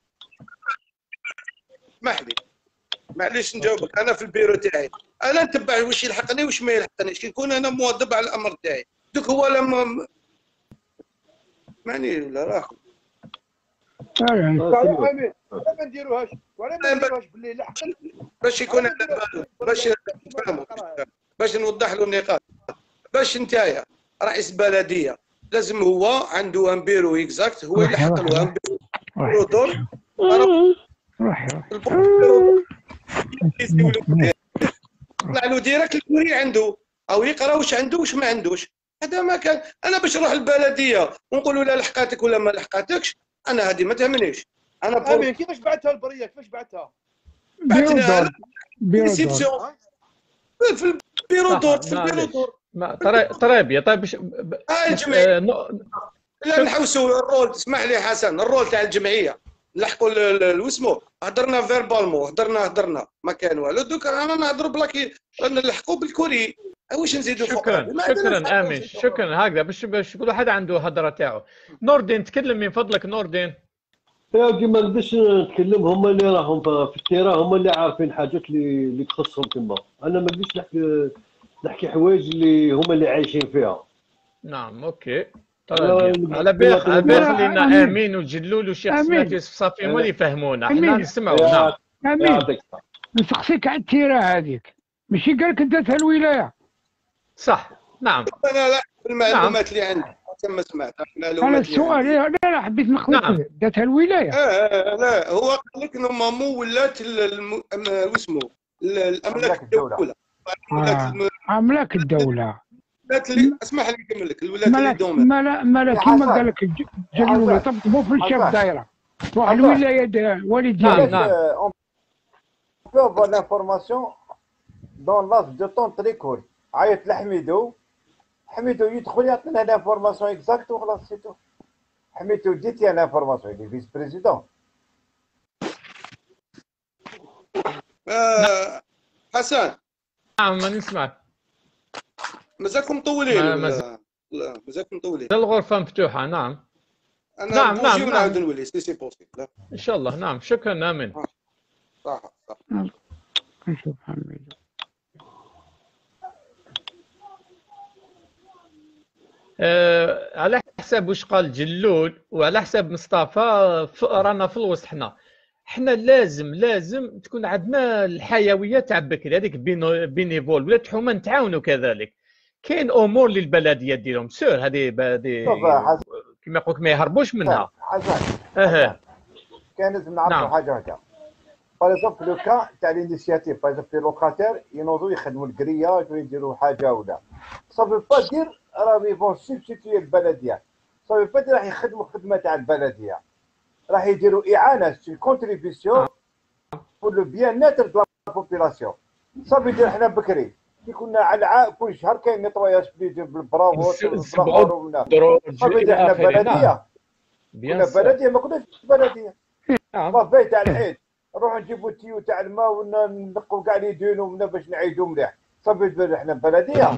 اسمح لي معليش نجاوبك. انا في البيرو تاعي انا نتبع واش يلحقني واش ما يلحقنيش. كي نكون انا مواظب على الامر تاعي دوك هو لما ماني لا راح ما نديروهاش باللي لحق باش يكون باش نوضح له النقاط. باش نتايا رئيس بلديه لازم هو عنده ان بيرو اكزاكت، هو اللي حط له ان بيرو دور. طلع له ديريكت الكوري عنده او يقرا واش عنده واش ما عندوش. هذا ما كان. انا باش نروح البلديه ونقولوا لا لحقاتك ولا ما لحقاتكش، انا هذه ما تهمنيش. انا امين كيفاش بعثها البريه؟ كيفاش بعثها؟ بعثناها ريسيبسيون في البيرو دور. طريبيه. طيب باش لا نحوسوا الرول. اسمح لي حسن، الرول تاع الجمعيه نلحقوا واسمو. هضرنا فيربالمون، هضرنا ما كان والو. دوك انا نهضروا بلاكي نلحقوا بالكوري. واش نزيدوا فوق؟ شكرا امين، شكرا. هكذا باش كل واحد عنده هضره تاعو. نوردين تكلم من فضلك. نوردين يا ودي ما نقدرش نتكلم، هما اللي راهم في التيرا هما اللي عارفين حاجات اللي تخصهم تما. انا ما نقدرش نحكي حوايج اللي هما اللي عايشين فيها. نعم اوكي. طيب على بالي خلينا امين وجلول وشيخ سماتي صافي هما اللي يفهمونا، احنا نسمعوا. نعم امين نسقسيك على التيرا هذيك، ماشي قال لك داتها الولايه؟ صح. نعم انا لا المعلومات اللي عندي كما سمعت. انا السؤال لا حبيت نخلط. داتها الولايه؟ لا هو قال لك نورمالمون ولات واسمو الاملاك الدوله. املاك الدوله. اسمح لي نكمل لك. الولايات اللي مالا كيما قال لك جلولي طبطبوا في الشاب دايره روح الولايه والد ديالك. On peut avoir l'information دون لاس دو طون تري كور. عيط لحميدو، حميدو يدخل يعطينا لانفورماسيون اكزاكت وخلاص سي تو. حميدو ديتي لانفورماسيون اللي فيس بريزيدون. حسن. نعم ماني نسمعك. مازالكم مطولين ولا لا؟ مازالكم مطولين. الغرفة مفتوحة. نعم. انا نعم نبوزي نعم ونعاود نعم. نولي سي بوسيبل. ان شاء الله. نعم شكرا امين. صح. نشوف حميد. على حسب واش قال جلول وعلى حسب مصطفى رانا في الوسط. حنا لازم تكون عندنا الحيويه تاع بكري، هذيك بينيفول ولا حومه نتعاونوا كذلك. كاين امور اللي البلديه ديرهم سور هذه كما يقولك ما يهربوش منها. حسن كان لازم نعرفوا نعم. حاجه هكا. باغ اكزومبل لو كان تاع لينيسياتيف، باغ اكزومبل لي لوكاتير ينوضوا يخدموا الكرياج ويديروا حاجه ولا صافي با دير راهم يفون سبستيتيي البلديه، صافي با دير راح يخدموا خدمه تاع البلديه، راح يديروا اعانه سي كونتريبيسيون بور لو بيان ناتر دو لا بوبيلاسيون. صافي دير حنا بكري كي كنا على كل شهر كاين نيطواياج بالبرافو صافي دير حنا بلديه، كنا بلديه ما كناش بلديه. صافي تاع العيد نروحو نجيبو التيو تاع الماء ونقو كاع لي دينو باش نعيدو مليح. صافي دير حنا بلديه.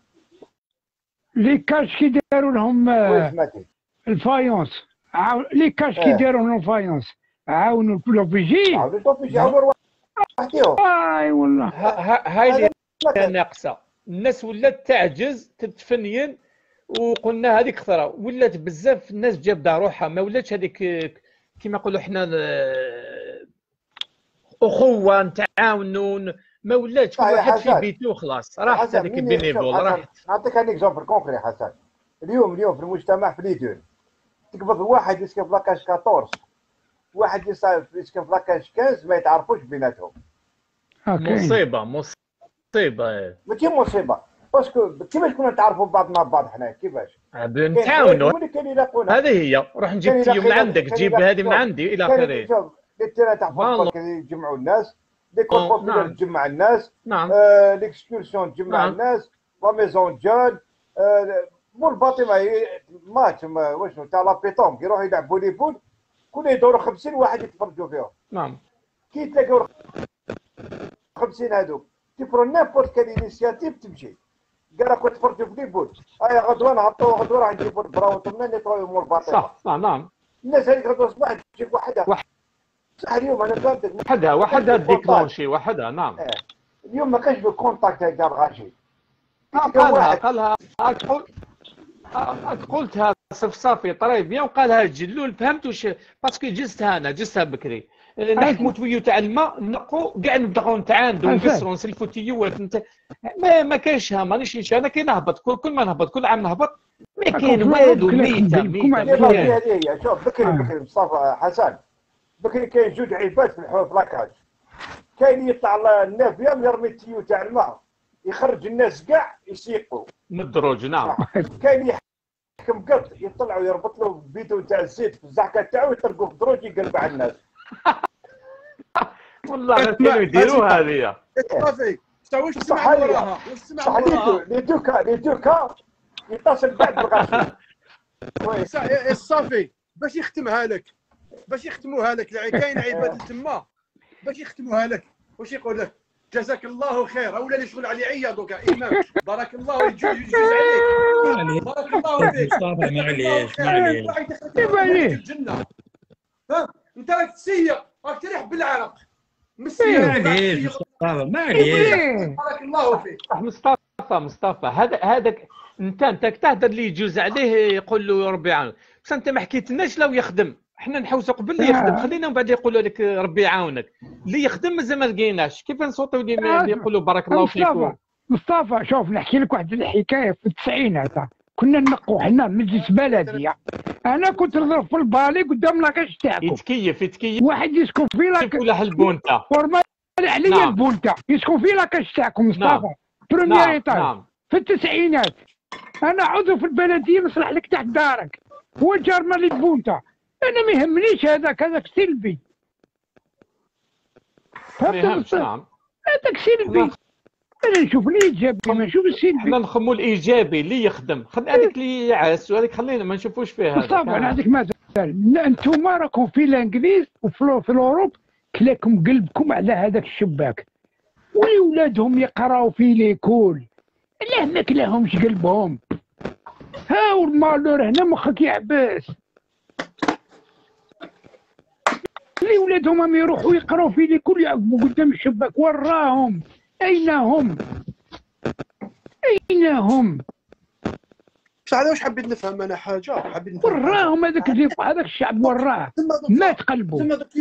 لي كاش كي داروا لهم الفايونس، لي كاش كي داروا لهم الفايونس عاونوا البلوفيجي، عاونوا وحديهم. اي والله هاي اللي ناقصه. الناس ولات تعجز تتفنين، وقلنا هذيك خطره ولات بزاف الناس جابده روحها، ما ولاتش هذيك كما نقولوا حنا اخوه نتعاونوا، ما ولاتش كل واحد في بيته خلاص راحت هذيك البينيفول راحت. نعطيك ان اكزومبل كونكري حسن. اليوم في المجتمع في ليدون تقبض واحد يسكن في لاكاج 14 واحد يسكن في لاكاج 15 ما يتعرفوش بيناتهم. مصيبه ماشي مصيبه باسكو كيفاش كنا نتعرفوا بعضنا ببعض حنا كيفاش نتعاونوا. هذه هي روح نجيب تيو من عندك تجيب هذه من عندي الى اخره. لي تيران تاع فوتبول يجمعوا الناس، لي كونفورميل تجمع الناس، ليكسكورسيون تجمع الناس، لا ميزون جون مول الباطمه ماتش واش تاع لا بيتونك يروحوا يلعبوا لي بول كل يدوروا 50 واحد يتفرجوا فيهم. نعم كي تلاقوا 50 هذوك تفرو نابورت كال انيسياتيف تمشي قال راكم تفرجوا في لي بول. غدوه نهبطوا غدوه راح نجيبوا البراوط من نيطويو مول الباطمه. صح نعم. الناس هذيك غدوه الصباح تجيب وحدها. صح اليوم انا فهمتك وحدها ديكلونشي وحدها. نعم اليوم ما كانش بالكونتاكت هكذا الغاشي. قالها قلتها صافي طري بيان وقالها جلول فهمت واش باسكو جزتها بكري نحكموا تويو تاع الماء نقوا كاع نبداو نتعاندوا نقصروا نسلفوا تيوات ما كاينش مانيش انا كي نهبط كل ما نهبط كل عام نهبط ما كاين والو ميته هذه شوف بكري مصطفى حسن بكري كاين جوج عباد في لاكاج. كاين يطلع النافيه يرمي التيو تاع الماء يخرج الناس كاع يسيقوا من الدروج. نعم كاين يحكم قط يطلعوا يربط له بيدو تاع الزيت في الزعكه تاعو يطرقوا في الدروج يقلب على الناس. والله كانوا يديروا هذه صافي واش تسمع وراها لي دوكا يتصل بعد بالغاشي. صافي باش يختمها لك كاين عباد تما باش يختموها لك واش يقول لك جزاك الله خير اولا اللي شغل عليه عيا دوكا امام بارك الله يجوز عليك بارك الله فيك مصطفى معليش الجنه. ها انت راك تسيق راك تريح بالعرق معليش مصطفى معليش بارك الله فيك. مصطفى هذاك انت تهدر اللي يجوز عليه يقول له ربي يعاون، بس انت ما حكيتلناش لو يخدم. احنا نحوسوا قبل اللي يخدم خلينا من بعد يقولوا لك ربي يعاونك. اللي يخدم مازال ما لقيناش كيف نصوتوا اللي يقولوا بارك الله فيك. مصطفى شوف نحكي لك واحد الحكايه في التسعينات كنا نقوا حنا مجلس بلديه. انا كنت نضرب في البالي قدام لاكاش تاعكم يتكيف واحد يسكن في لاكاش ولا البونتا ورمى عليا البونتا يسكن في لاكاش تاعكم مصطفى بروميير ايطاج في التسعينات. انا عضو في البلديه نصلح لك تحت دارك هو جار مالي البونتا. انا ما يهمنيش هذاك سلبي. فهمت؟ نعم هذاك سلبي. انا نشوف الايجابي ما نشوف السلبي. حنا نخمو الايجابي اللي يخدم، هذيك اللي يعس وهذيك خلينا ما نشوفوش فيها. بصح انا عندك مثال، انتم راكم في الانجليز وفي الاوروب كلاكم قلبكم على هذاك الشباك، ولولادهم يقراو في ليكول، لا ما كلاهمش قلبهم. ها والمالور هنا مخك يعبس. اللي ولادهم هم يروحوا يقراو في ليكول يعقبوا قدام الشباك، وراهم اين هم؟ اين هم؟ بصح هذا واش حبيت نفهم انا حاجه، حبيت نفهم وراهم هذاك الشعب وراه مات قلبه. تما دوك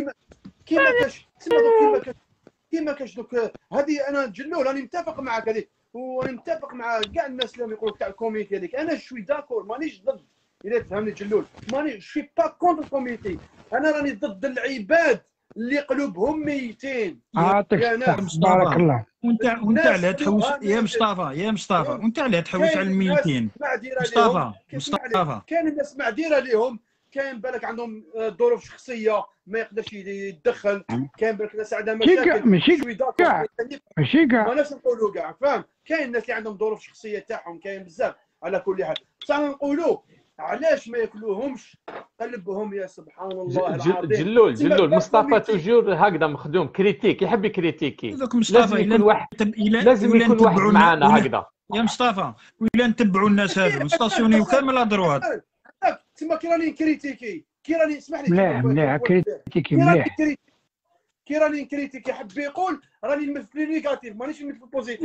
كيما كاش دوك هذه. انا جلول راني متفق معك هذه، وراني متفق مع كاع الناس اللي يقولوا تاع الكوميتي هذيك. انا شوي داكور مانيش ضد، الا تفهمني جلول، ماني شوي با كونتر الكوميتي، انا راني ضد العباد اللي قلوبهم ميتين. يعطيك بارك الله. وانت علاه تحوس يا مصطفى وانت علاه تحوس على الميتين مصطفى. كاين الناس معذيره ليهم، كاين بالك عندهم ظروف شخصيه ما يقدرش يتدخل، كاين بالك ناس عندها مشاكل. ماشي كاع ما نفس نقولوا كاع، فاهم؟ كاين الناس اللي عندهم ظروف شخصيه تاعهم، كاين بزاف. على كل حال بصح نقولوا علاش ما ياكلوهمش قلبهم يا سبحان الله العظيم. جلول مصطفى توجور هكذا مخدوم كريتيك، يحب يكريتيكي. لازم يكون واحد معانا هكذا يا مصطفى. ولا نتبعوا الناس هذو نستاسيونيو كامل ادروات. تما كي راني نكريتيكي، كي راني اسمح لي مليح كريتيكي مليح. كي راني نكريتيكي يحب يقول راني نمثل في نيجاتيف مانيش نمثل في بوزيتيف.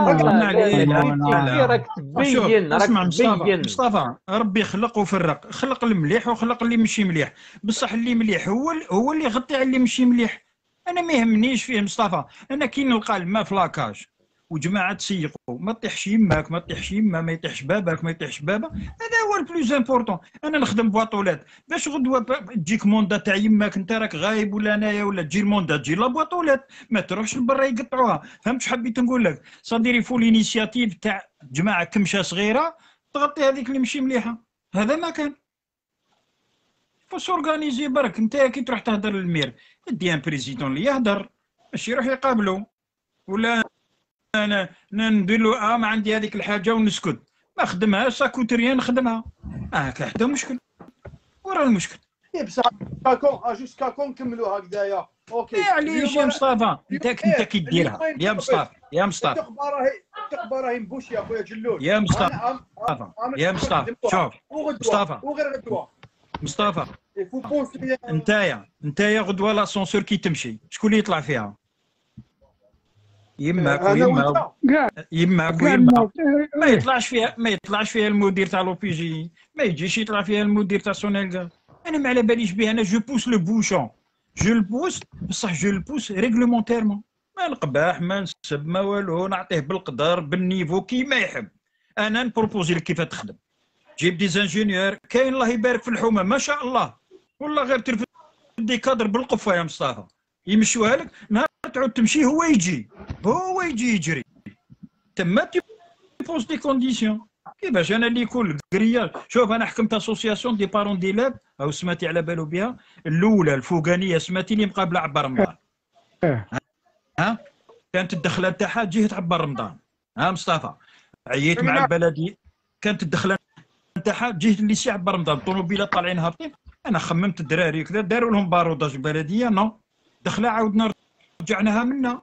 راك تبين مصطفى ربي خلق وفرق، خلق المليح وخلق اللي ماشي مليح، بصح اللي مليح هو اللي يغطي على اللي ماشي مليح. انا ما يهمنيش فيه مصطفى. انا كي نلقى الماء في لاكاج وجماعه تسيقوا، ما تطيحش يماك، ما تطيحش يما، ما يطيحش باباك، ما يطيحش بابا. هذا هو البلوز امبورطون. انا نخدم بواطولات باش غدوه تجيك موندا تاع يماك انت راك غايب ولا انايا، ولا تجي الموندا تجي لا بواطولات، ما تروحش لبرا يقطعوها. فهمت واش حبيت نقول لك؟ صديري فو لينيسياتيف تاع جماعه كمشه صغيره تغطي هذيك اللي ماشي مليحه. هذا ما كان فو سورغانيزي برك. انت كي تروح تهدر للمير دي ان بريزيدون اللي يهدر، ماشي يروح يقابلو. ولا انا ندير له ما عندي هذيك الحاجه ونسكت ما خدمهاش ساكوتريان نخدمها. هكا حتى مشكل. ورا المشكل بصح كاكون جوست كاكون نكملوا هكذايا. اوكي علاش يا مصطفى انت كي ديرها يا مصطفى التقبه راهي مبوش يا خويا جلول. يا مصطفى شوف مصطفى انتايا غدوه لاسونسور كي تمشي شكون اللي يطلع فيها؟ يماك ما يطلعش فيها المدير تاع لوبيجي، ما يجيش يطلع فيها المدير تاع سونيلغا. انا ما على باليش به. انا جو بوس لو بوشون، جو البوس بصح جو البوس ريغلومونتيرمون، ما نقباح ما نسب ما والو، نعطيه بالقدر بالنيفو كيما يحب. انا نبروبوزي لك كيف تخدم، جيب دي زانجينيور. كاين الله يبارك في الحومه ما شاء الله، والله غير ترفد دي كادر بالقفه يا مصطفى يمشوها لك. نهار تعود تمشي هو يجي يجري. تما تيبوز دي كونديسيون. كيفاش انا اللي يكون الكرياج؟ شوف انا حكمت اسوسياسيون دي بارون ديلاب او سماتي على بالو بها الاولى الفوقانيه سماتي اللي مقابله عبر رمضان. كانت الدخله تاعها جهه عبر رمضان. مصطفى عييت مع البلديه، كانت الدخله تاعها جهه اللي سي عبر رمضان. الطوموبيلات طالعين هابطين. انا خممت الدراري كذا داروا لهم باروداج البلديه نو دخله عاودنا رجعناها منا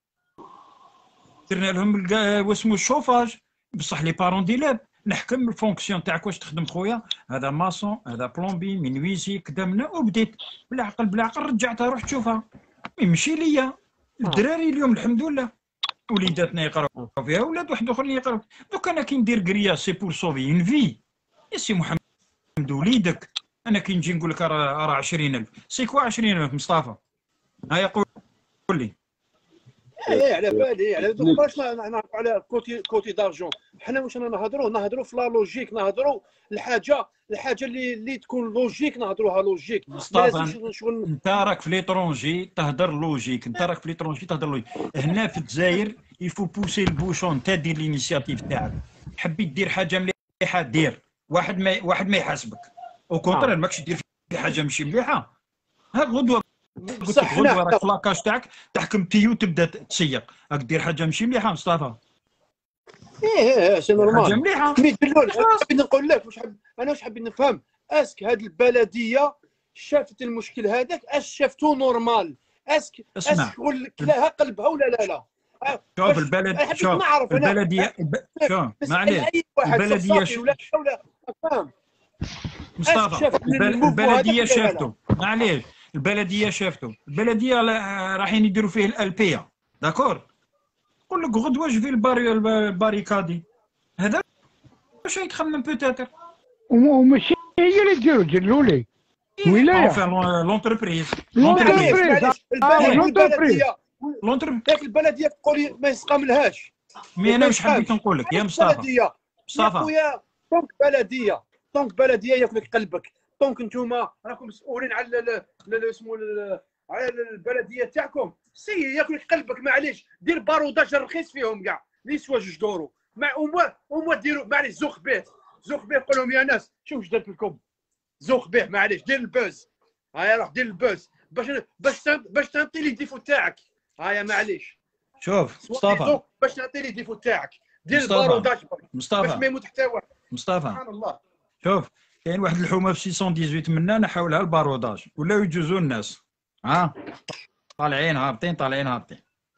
درنا لهم واسمو الشوفاج. بصح لي بارون ديلاب نحكم الفونكسيون تاعك واش تخدم خويا، هذا ماسون هذا بلومبي منويزي كدامنا. وبديت بالعقل رجعتها روح تشوفها. يمشي ليا الدراري اليوم الحمد لله وليداتنا يقراو فيها، ولاد واحد اخرين يقراو. دوك انا كي ندير كريا سي بور سوفي اون في يا سي محمد وليدك. انا كي نجي نقول لك راه 20,000 سي كوا 20,000 مصطفى؟ هيا قول لي. على بالي على باش نعرف على كوتي دارجون. حنا واش نهضروا في لا لوجيك، نهضروا الحاجه اللي تكون لوجيك نهضروها لوجيك. مصطفى انت راك في ليترونجي تهضر لوجيك، هنا في الجزائر يفو بوسي البوشون. انت دير لينيسياتيف تاعك، حبيت دير حاجه مليحه دير، واحد ما يحاسبك. او كونترير ماكش دير في حاجه ماشي مليحه. ها غدوه قلت لك غدوه راك في لاكاج تاعك تحكم تيو تبدا تسيق، راك دير حاجه ماشي مليحه مصطفى. ايه سي نورمال حاجه مليحه. مي دلول حبيت نقول لك واش حبيت نفهم، اسك هذه البلديه شافت المشكل هذاك، شافته نورمال، اسك لها قلبها ولا لا؟ شوف البلد، شوف البلديه شوف معليش البلديه ولا فاهم مصطفى البلديه شافته، معليش البلديه شافته، البلديه رايحين يديروا فيه الالبيه داكور. نقول لك غدوه في الباريكادي هذا واش يتخمم بوتيتر وماشي هي اللي ديروا جلولي ولايه لونتربريز ذاك البلديه تقولي ما يسقملهاش. مي انا واش حبيت نقول لك يا مصطفى يا خويا طونك بلديه ياكلك قلبك، طونك نتوما راكم مسؤولين على اسمه على البلديه تاعكم، سي ياكلك قلبك معليش، دير باروداج رخيص فيهم كاع اللي يسوى 2 دورو مع وما ديروا معليش زوق به قول لهم يا ناس شوف واش درت لكم، زوق به معليش دير البوز، هيا روح دير البوز باش تعطي لي ديفو تاعك، هيا معليش شوف مصطفى باش تعطي لي ديفو تاعك، دير الباروداج مصطفى باش ما يموت حتى واحد. مصطفى سبحان الله. شوف كاين واحد الحومه في 618 منا نحاولها الباروداج ولاو يجوزوا الناس، طالعين هابطين طالعين هابطين،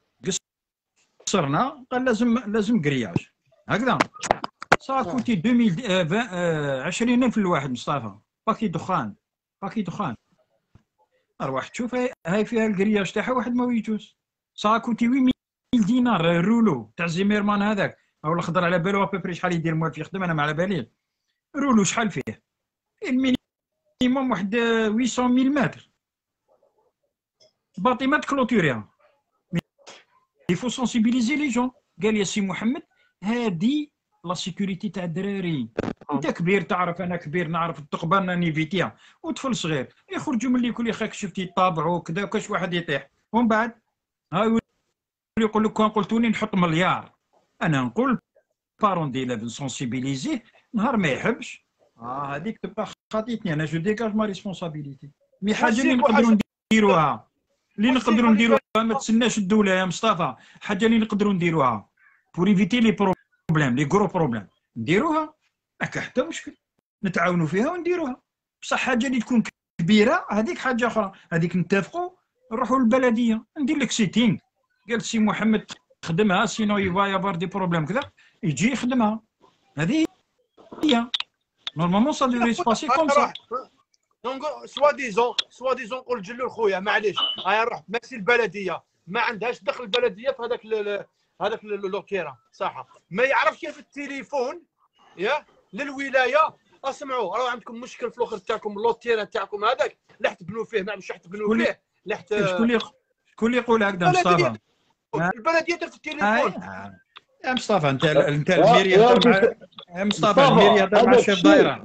قصرنا قال لازم كرياج هكذا صافي 20,000 الواحد مصطفى، باكي دخان اروح تشوف هاي فيها الكرياج تاعها واحد ما يجوز، صاكوتي 8,000 دينار الرولو تاع زيميرمان هذاك او الخضر على بالو ابري شحال يدير موالف يخدم انا ما على بالي، رولو شحال فيه المينيموم واحد 800,000 متر باطيمات كلوتوريها. يفو سونسيبيليزي لي جون، قال يا سي محمد هادي لا سيكوريتي تاع الدراري، انت كبير تعرف انا كبير نعرف التقبان نيفيتيها، وطفل صغير يخرجوا من اللي يقول يا خاك شفتي يطابعوا كذا وكاش واحد يطيح، ومن بعد ها يقول لك كان قلتوني نحط مليار، انا نقول بارون دي لافن سونسيبيليزي نهار ما يحبش هذيك تبقى خاطيتني انا جو ديكاج ما ريسبونسابيليتي، مي حاجه اللي نقدروا نديروها ما تسناش الدوله يا مصطفى، حاجه اللي نقدروا نديروها بور ايفيتي لي بروبليم لي غرو بروبليم نديروها، ما كاين حتى مشكل نتعاونوا فيها ونديروها، بصح حاجه اللي تكون كبيره هذيك حاجه اخرى، هذيك نتفقوا نروحوا للبلديه ندير لك سيتينغ، قال سي محمد خدمها سينو يفا يابار دي بروبليم كذا يجي يخدمها، هذه هي نورمالمون سا ديفري سباسي كوم سا. دونك سوا ديزون قول جلول خويا معليش هيا روح ماشي البلديه ما عندهاش دخل البلديه في هذاك اللوكيرا صح، ما يعرفش كيف التليفون يا للولايه اسمعوا راه عندكم مشكل في الاخر تاعكم اللوتيرا تاعكم هذاك لا تبنوا فيه ما مش تبنوا فيه لا شكون اللي يقول هكذا مصطفى؟ البلديه في التليفون يا مصطفى انت الميريا يا مصطفى الميريا مع الشيف دايره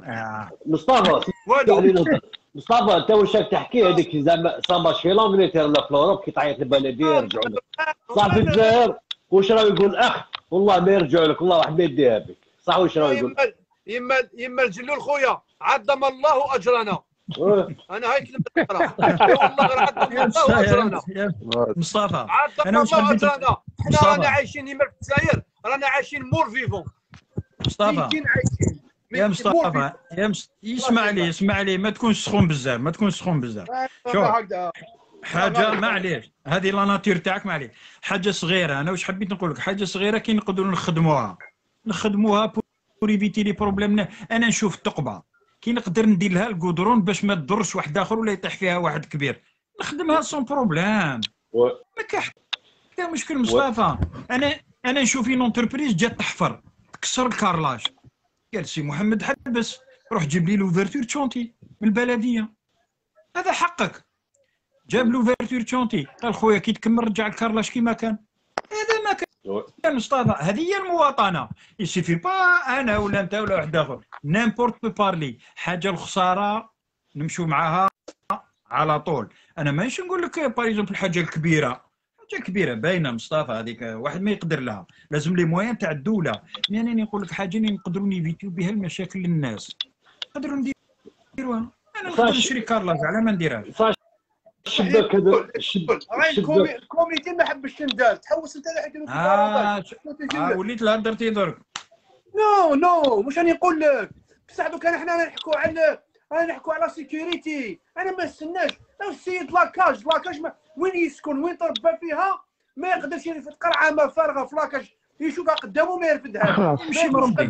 مصطفى انت واش راك تحكي هذيك زعما سا ماش في لونجليتير ولا في اوروب كي تعيط البلديه يرجعوا لك، صح في الجزائر واش راه يقول اخ والله ما يرجعوا لك والله واحد ما يديها بك، صح واش راه يقول؟ يما الجلول خويا عظم الله اجرنا، انا هاي كلمه والله عظم الله اجرنا مصطفى عظم الله اجرنا، حنا رانا عايشين يما في الجزائر رانا عايشين مور فيفون مصطفى يا مصطفى اسمع لي ما تكونش سخون بزاف شوف حاجه معليش هذه لا ناتور تاعك معليش حاجه صغيره، انا واش حبيت نقول لك حاجه صغيره كي نقدروا نخدموها بور ايفيتي لي بروبليم، انا نشوف الثقبه كي نقدر ندير لها الكودرون باش ما تضرش واحد اخر ولا يطيح فيها واحد كبير نخدمها سون بروبليم، ما كاين حتى مشكل مصطفى. انا نشوف اون انتربريز جات تحفر تكسر الكارلاج، قال سي محمد حبس روح جيب لي لوفرتور تشونتي من البلديه، هذا حقك، جاب لوفرتور تشونتي قال خويا كي تكمل رجع الكارلاج كيما كان، هذا ما كان مصطفى، هذه هي المواطنه، يسيفي با انا ولا انت ولا واحد اخر نيمبورت بو بارلي، حاجه الخساره نمشوا معاها على طول، انا ماشي نقول لك باغ الحاجه الكبيره، حاجه كبيره باينه مصطفى هذيك واحد ما يقدر لها، لازم لي موان تاع الدوله، يعني انا نقول لك حاجه اللي نقدروا نيفيتيو بها المشاكل للناس نقدروا نديروها، انا نقدر نشري كارلاج على ما نديرهاش. الشباك هذا راهي الكوميتي ما حبش تندار تحوس انت اللي حيديروا وليت لا درتي درك. نو واش راني نقول لك بصح دوك حنا نحكوا على سيكوريتي. انا ما نستناش السيد لاكاج وين يسكن وين تربى فيها ما يقدرش يرفد قرعه ما فارغه في لاكاج يشوفها قدامه ما يرفدها. ماشي مربي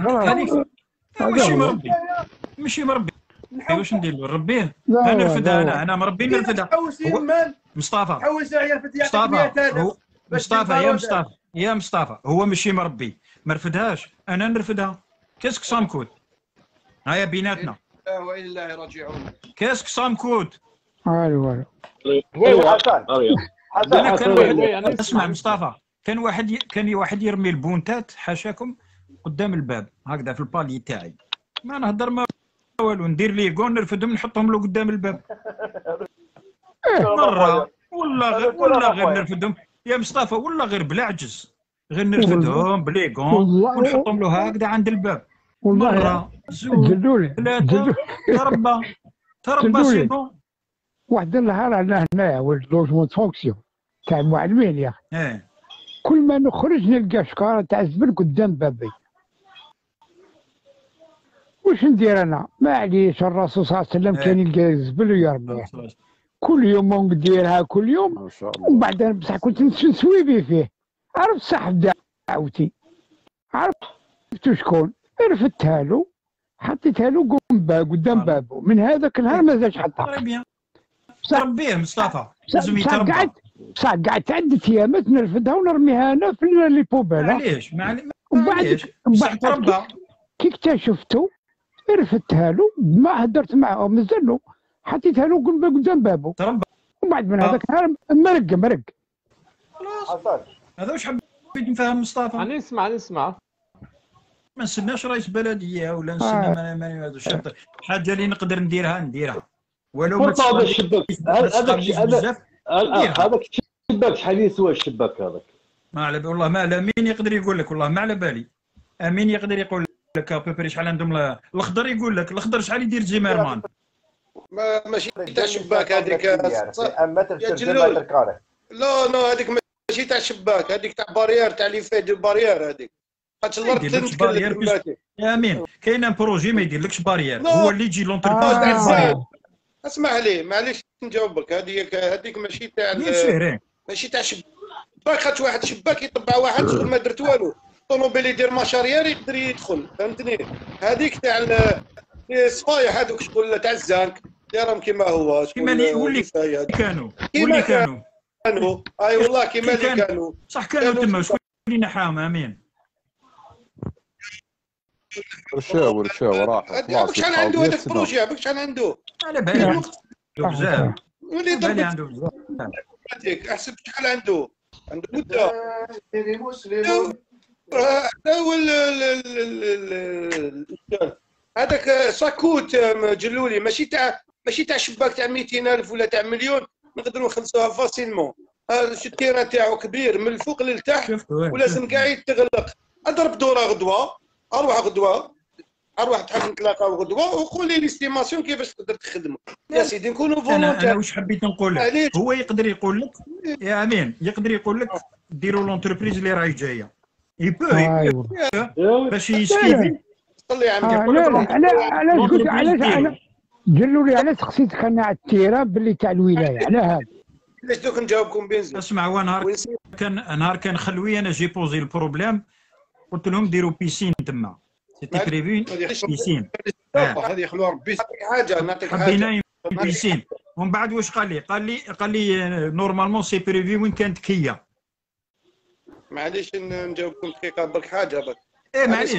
ماشي مربي واش ندير له نربيه؟ نرفدها انا مربي نرفدها. مصطفى يا مصطفى هو ماشي مربي ما رفدهاش انا نرفدها. كاسك صامكود هيا بيناتنا وإلى الله راجعون. كاسك صامكود والو اسمع مصطفى كان واحد يرمي البونتات حاشاكم قدام الباب هكذا في البالي تاعي ما نهضر ما والو ندير ليه كون نرفدهم نحطهم له قدام الباب مره ولا غير نرفدهم يا مصطفى ولا غير بلا عجز غير نرفدهم بلي كون ونحطهم له هكذا عند الباب مره زوج ثلاثه تربى سي بون. واحد النهار عندنا هنايا ولد لوجمون فونكسيون تاع المعلمين يا اخي كل ما نخرج نلقى شكاره تاع الزبل قدام بابي. واش ندير انا؟ معليش الرسول صلى الله عليه وسلم كان يلقى الزبل ويرميه كل يوم نديرها كل يوم ومن بعد بصح كنت نسوي به فيه. عرفت صاحب دعوتي عرفت شكون رفدتها له حطيتها له قدام بابه. من هذاك النهار ما زادش حطها. تربيه مصطفى لازم يتربى. بصح قعدت عدة ايامات نرفدها ونرميها انا في لي بوبيل. معليش ومن بعد تربى كي اكتشفته رفدتها له ما هدرت معه مازال له حطيتها له قدام بابه تربى. ومن بعد من هذاك النهار مرق خلاص. هذا واش حبيت نفهم مصطفى. انا نسمع ما نستناش رئيس بلديه ولا نستنى هذا الشرط. حاجه اللي نقدر نديرها ولو ما هذا الشباك هذاك الشباك شحال يسوى الشباك هذاك؟ ما على والله ما على مين يقدر يقول لك والله ما على بالي. امين يقدر يقول لك ابيبري شحال عندهم الاخضر يقول لك الاخضر شحال يدير زيميرمان. ماشي تاع الشباك هذيك يا جلول. لا هذيك ماشي تاع الشباك هذيك تاع بارير تاع لي فاي دو بارير هذيك خاطر الارض تنتكلم. يا امين كاين ان بروجي ما يديرلكش بارير هو اللي يجي لونتربريز. اسمح لي معليش نجاوبك هذيك ماشي تاع ماشي تاع شباك خاطر واحد شباك يطبع واحد شغل ما درت والو طوموبيل يدير ماشاريير يقدر يدخل فهمتني. هذيك تاع الصفايح هذوك شغل تاع الزانك دايرهم كيما هو كيما اللي كانوا اي والله كيما اللي كانوا صح كانوا تما شكون اللي نحاهم امين. رشاوي راح شحال عنده هذاك البروجي شحال عنده على بالي بزاف ولي ضرب عنده بزاف احسب شحال عنده مده هذاك ساكوت جلولي ماشي تاع شباك تاع 200,000 ولا تاع مليون نقدروا نخلصوها فاسيلمون. التيران تاعو كبير من الفوق للتحت ولازم كاع يتغلق. اضرب دوره غدوه اروح تحب نتلاقاو غدوه وقول لي ليستيماسيون كيفاش تقدر تخدموا يا سيدي نكونوا فولونتير. انا واش حبيت نقول لك هو يقدر يقول لك يا امين يقدر يقول لك ديروا لونتربريز اللي راهي جايه باش يسكيفي. صلي على علاش قلت علاش قالوا لي علاش خصيت خلنا على التيران باللي تاع الولايه على هذا. علاش دوك نجاوبكم بنزين. اسمع هو نهار كان خلوي انا جي بوزي البروبليم قلت لهم ديروا بيسين تما سيتي بريفي بيسين هذه يخلوها ربي حاجه نعطيك حاجه حبينا بيسين. ومن بعد واش قال لي نورمالمون سي بريفي وين كانت كيا. معليش نجاوبكم دقيقه برك حاجه برك. معليش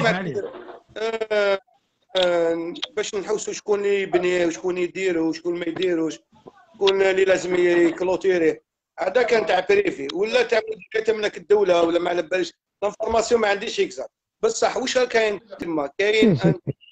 باش نحوسوا شكون اللي يبني وشكون يدير وشكون ما يديروش شكون اللي لازم يكلوتيري. هذا كان تاع بريفي ولا تملك الدوله ولا ما على باليش. لانفورماسيون ما عنديش اكزاكت بصح واش كاين تما كاين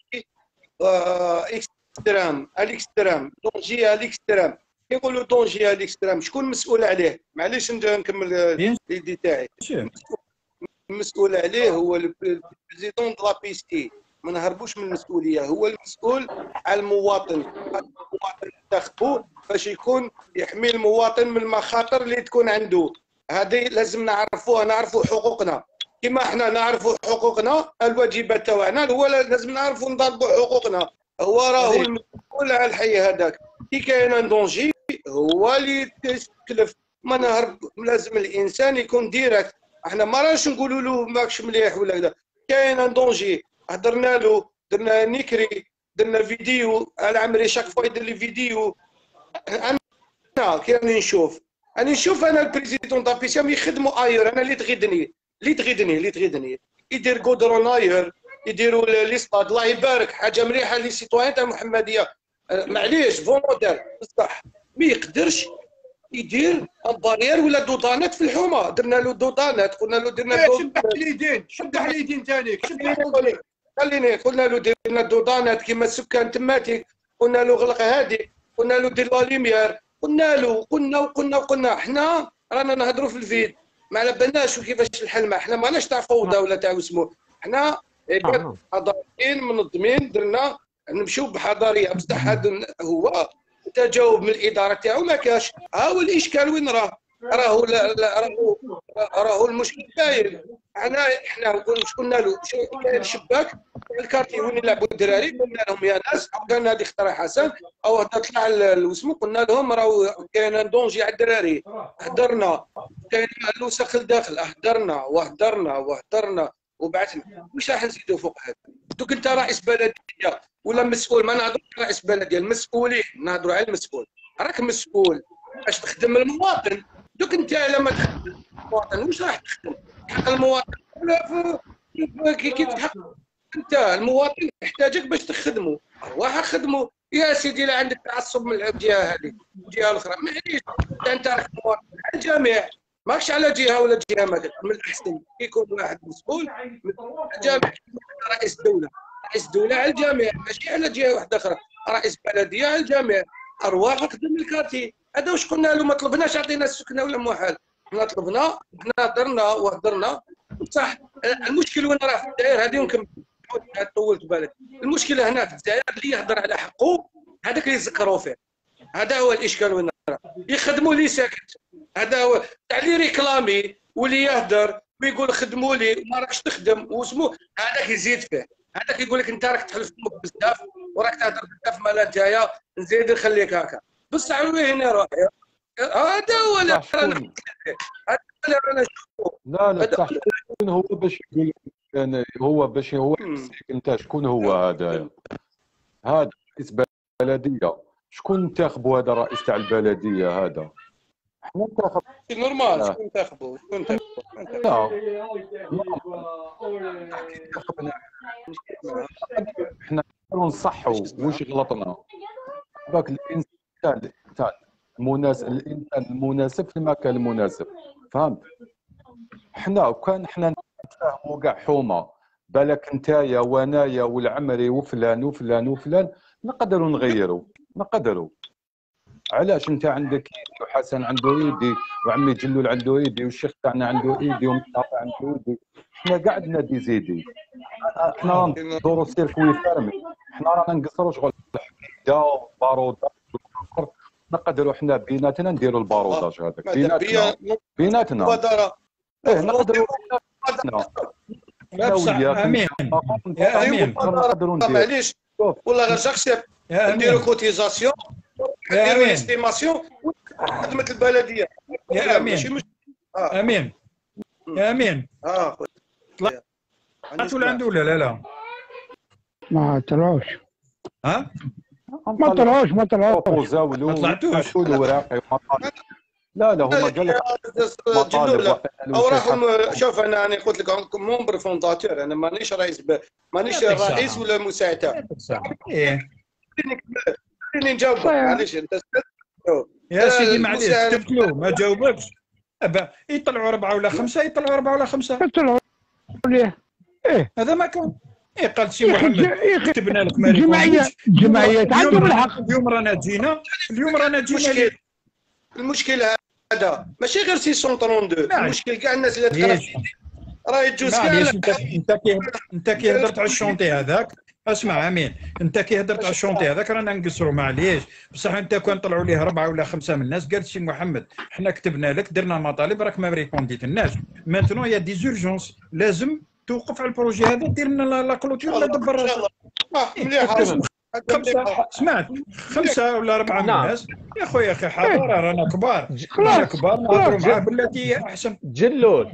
الاكسترام دونجي الاكسترام كيقولوا دونجي الاكسترام شكون مسؤول عليه. معليش نكمل ليدي تاعي. المسؤول عليه هو البريزيدون دو لا بي سي ما نهربوش من المسؤوليه. هو المسؤول على المواطن انتخبوه باش يكون يحمي المواطن من المخاطر اللي تكون عنده. هذه لازم نعرفوها، نعرفوا حقوقنا كما احنا نعرفوا حقوقنا. الواجبات تاعنا هو لازم نعرفوا نضربوا حقوقنا. هو راهو المسؤول على الحي هذاك، كي كاين دونجي هو اللي يتكلف. ما نهرب، لازم الانسان يكون ديريكت. احنا ما راش نقولوا له ماكش مليح ولا كذا، كاين دونجي هضرنا له، درنا نيكري، درنا فيديو على عمري شاك فوا يدير لي فيديو. انا كي راني نشوف انا البريزيدون دابيسيام يخدموا اير، انا اللي تغيدني يدير غودرون اير، يديروا ليستاد. الله يبارك، حاجه مليحه لي سيتوان تاع المحمديه. معليش فولونتير بصح ما يقدرش يدير بارير ولا دودانات في الحومه. درنا له دودانات، قلنا له درنا شدح اليدين ثاني. خليني قلنا له درنا دودانات كيما السكان تماتيك، قلنا له غلق هادي، قلنا له دير لا ليميير، قلنا حنا رانا نهضروا في الفيد، ما على بالناش وكيفاش الحل. ما حنا ماناش تاع فوضى ولا تاع اسمه، حنا حضاريين منظمين، درنا نمشيو بحضاريه. بصح هذا هو تجاوب من الاداره تاعو ما كاش. ها هو الاشكال وين راه؟ راهو المشكل باين. احنا قلنا له كاين شباك الكارتي وين يلعبوا الدراري، قلنا لهم يا ناس كان هذه اخترع حسن او طلع الوسمو، قلنا لهم راهو كاين دونجي على الدراري. هدرنا كاين الوسخ الداخل، هدرنا وبعثنا. واش راح نزيدوا فوق هذا؟ دوك انت رئيس بلديه ولا مسؤول، ما نهضرش على رئيس بلديه، المسؤولين نهضروا على المسؤول. راك مسؤول باش تخدم المواطن. دوك انت لما تخدم المواطن واش راح تخدم؟ حق المواطن كيف تحق انت المواطن يحتاجك باش تخدمه. ارواح خدمه يا سيدي. لا عندك تعصب من الجهه هذه الجهه الاخرى، معليش انت راك مواطن على الجميع، ماكش على جهه ولا جهه. مثلا من الاحسن يكون واحد مسؤول الجامع، رئيس دوله على الجميع، ماشي على جهه واحده اخرى. رئيس بلديه على الجميع. ارواح خدم الكارتي. هذا واش قلنا له؟ ما طلبناش عطينا السكنه ولا محال، حنا طلبنا، حنا هضرنا صح. المشكل وين راه في الجزائر هذه؟ ونكمل طولت بالك. المشكله هنا في الجزائر اللي يهضر على حقه هذاك اللي يذكروا فيه. هذا هو الاشكال وين راه. يخدموا لي ساكت، هذا هو تاع اللي ريكلامي واللي يهدر ويقول خدموا لي وما راكش تخدم واسمو. هذاك يزيد فيه، هذاك يقول لك انت راك تحلف فمك بزاف وراك تهدر بزاف، مالا نتايا نزيد نخليك هكا. بصح وين روح هذا هو اللي رانا نشوفو. لا شكون هو باش يقول يعني هو باش هو يحسك انت شكون هو هذا رئيس بلديه؟ شكون انتخبوا هذا الرئيس تاع البلديه هذا؟ احنا انتخب نورمال. شكون انتخبوا؟ احنا نصحوا واش غلطنا. هذاك الانسان المناسب، الانسان المناسب في المكان المناسب، فهمت؟ حنا كان حنا نتفاهموا كاع حومه، بالك نتايا وانايا والعمري وفلان نقدروا نغيروا، علاش انت عندك ايدي وحسن عنده ايدي وعمي جلول عنده ايدي والشيخ تاعنا عنده ايدي ومصطفى عنده ايدي، حنا كاع عندنا دي زيدي. حنا ندوروا سيركوي فارمي، حنا رانا نقصروا شغل الحديده والبارودات والكفر، نقدروا حنا بيناتنا نديروا الباروداج هذاك بيناتنا نقدروا امين يا امين. معليش والله غير شخصي نديروا كوتيزاسيون، نديروا استيماسيون خدمه البلديه يا امين. امين يا امين. طلعتوا لعنده ولا لا؟ ما طلعوش. ها؟ ما طلعوش. ما طلعتوش. لا هما قال لك جلولة او راحوا. شوف انا قلت لك مومبر فونداتور، انا مانيش مانيش رئيس ولا مساعد. خليني نجاوبك معليش انت يا سيدي معليش كتبت له ما جاوبكش. يطلعوا 4 ولا 5 يطلعوا ليه؟ هذا ما كان. قال سي محمد كتبنا لك مالك جمعيات عندهم الحق. اليوم رانا جينا المشكل هذا ماشي غير 632. المشكل كاع الناس اللي تقرا راه يجوز كاع. انت كي هضرت على الشونتي هذاك اسمع امين، انت كي هدرت على الشونتي هذاك رانا نقصروا معليش، بصح انت كان طلعوا ليه 4 ولا 5 من الناس قالت سي محمد حنا كتبنا لك درنا مطالب راك ما ريبونديتلناش، مانتنو يا دي زورجونس لازم توقف على البروجي هذا دير لنا لا كلوتور ولا دبر راسك. مليح. سمعت 5 ولا 4 من الناس يا خويا اخي حضاره رانا كبار، رانا كبار نهضروا معاه بالتي احسن. جلول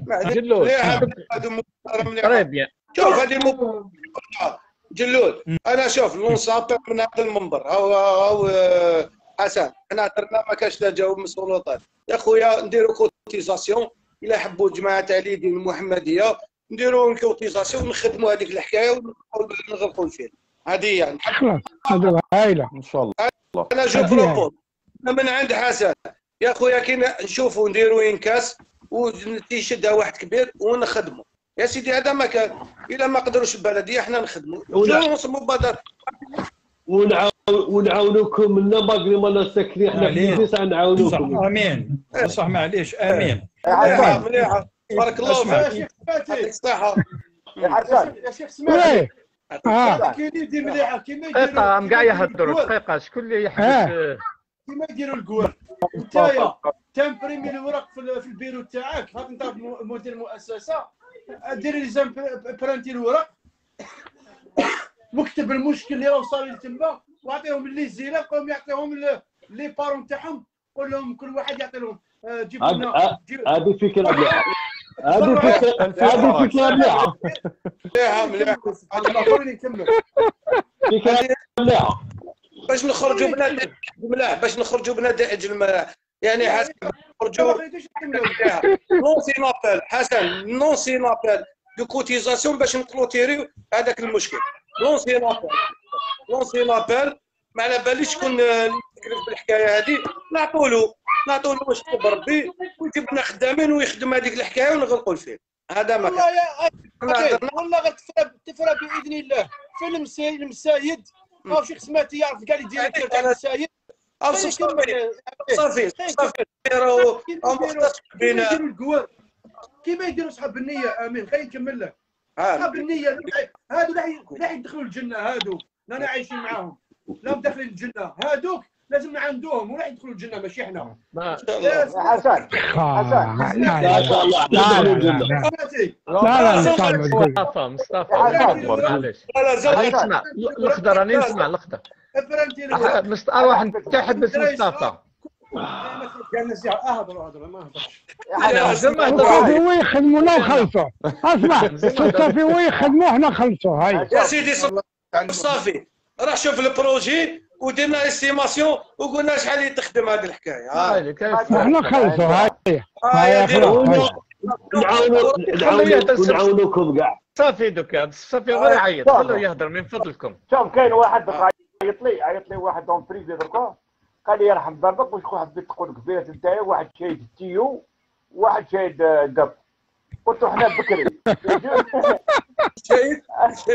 طيب بيان. شوف هذه جلول، انا شوف لونسابير من هذا المنبر هاو حسن، حنا درنا ما كاش لا جاوب من السلطات يا خويا، نديروا كوتيزاسيون الا حبوا الجماعه تاع اليدين المحمديه نديروا كوتيزاسيون ونخدموا هذيك الحكايه ونغلقوا الفيلم. هذه يعني خلاص هذا هايله ان شاء الله. انا جو بروبوز من عند حسن يا خويا كي نشوفوا نديروا انكاس وتيشدها واحد كبير ونخدموا يا سيدي. هذا ما كان، الا ما قدروش البلديه احنا نخدموا مبادره ونعاونوكم لنا باقي ما ساكنين حنا في البيس نعاونوكم. امين بصح معليش امين. مليحه بارك الله فيك. يعطيك الصحه يا شيخ سمعت كاين يدير مليحه كيما دقيقه هم كاع يهضروا دقيقه شكون اللي يحبس كيما يديروا الكوار. نتايا تمبريمي الورق في البيرو تاعك، هاك انت مدير المؤسسه دير لي برانتي الورق واكتب المشكل اللي راه صار تما واعطيهم اللي زينه، قوم يعطيهم لي بارون تاعهم، قول لهم كل واحد يعطي لهم جيب لنا. هذه فكره مليحه، هذه فكره مليحه مليحه نكمل فكره مليحه باش نخرجوا بنتائج ملاح، باش نخرجوا بنتائج الملاح يعني. حسن نخرجوا نون سينابيل حسن نون سينابيل دو كوتيزاسيون باش نكلوتيريو هذاك المشكل. نون سينابيل ما على باليش شكون اللي يكلف بالحكايه هذه، نعطوا له واش يكتب ربي ويجيب لنا خدامين ويخدم هذيك الحكايه ونغلقوا الفيلم. هذا ما والله يا والله غتفرى باذن الله. فيلم المسايد او شي سمعتي يعرف كاع لي ديريكتور تاع المسايد صافي راهو مختص بينا كيما يديروا صحاب النيه. امين خلينا نكمل له. صحاب النيه هادو لا يدخلوا الجنه، هادو رانا عايشين معاهم لا داخلين الجنه، هادوك لازم نعندوهم ولا يدخلوا الجنه ماشي احنا. حسن مصطفى معليش اسمع الاخضر راني نسمع الاخضر اروح انت حبس مصطفى صافي هو يخدمونا وخلصوا. اسمع صافي هو يخدموا حنا نخلصوا. هاي يا سيدي صافي راح شوف البروجي وديرنا استيماسيون وقلنا شحال اللي تخدم هذه الحكايه. حنا نخلصوا. هاي نعاونوكم كاع. صافي دوكا صافي غير يعيط خلوه يهضر من فضلكم. شوف كاين واحد عيط لي واحد اون بريفي دركا قال لي يرحم ضربك واش حبيت تقول كبيره نتايا واحد شايد التيو واحد شايد قب. قلت له حنا بكري شايد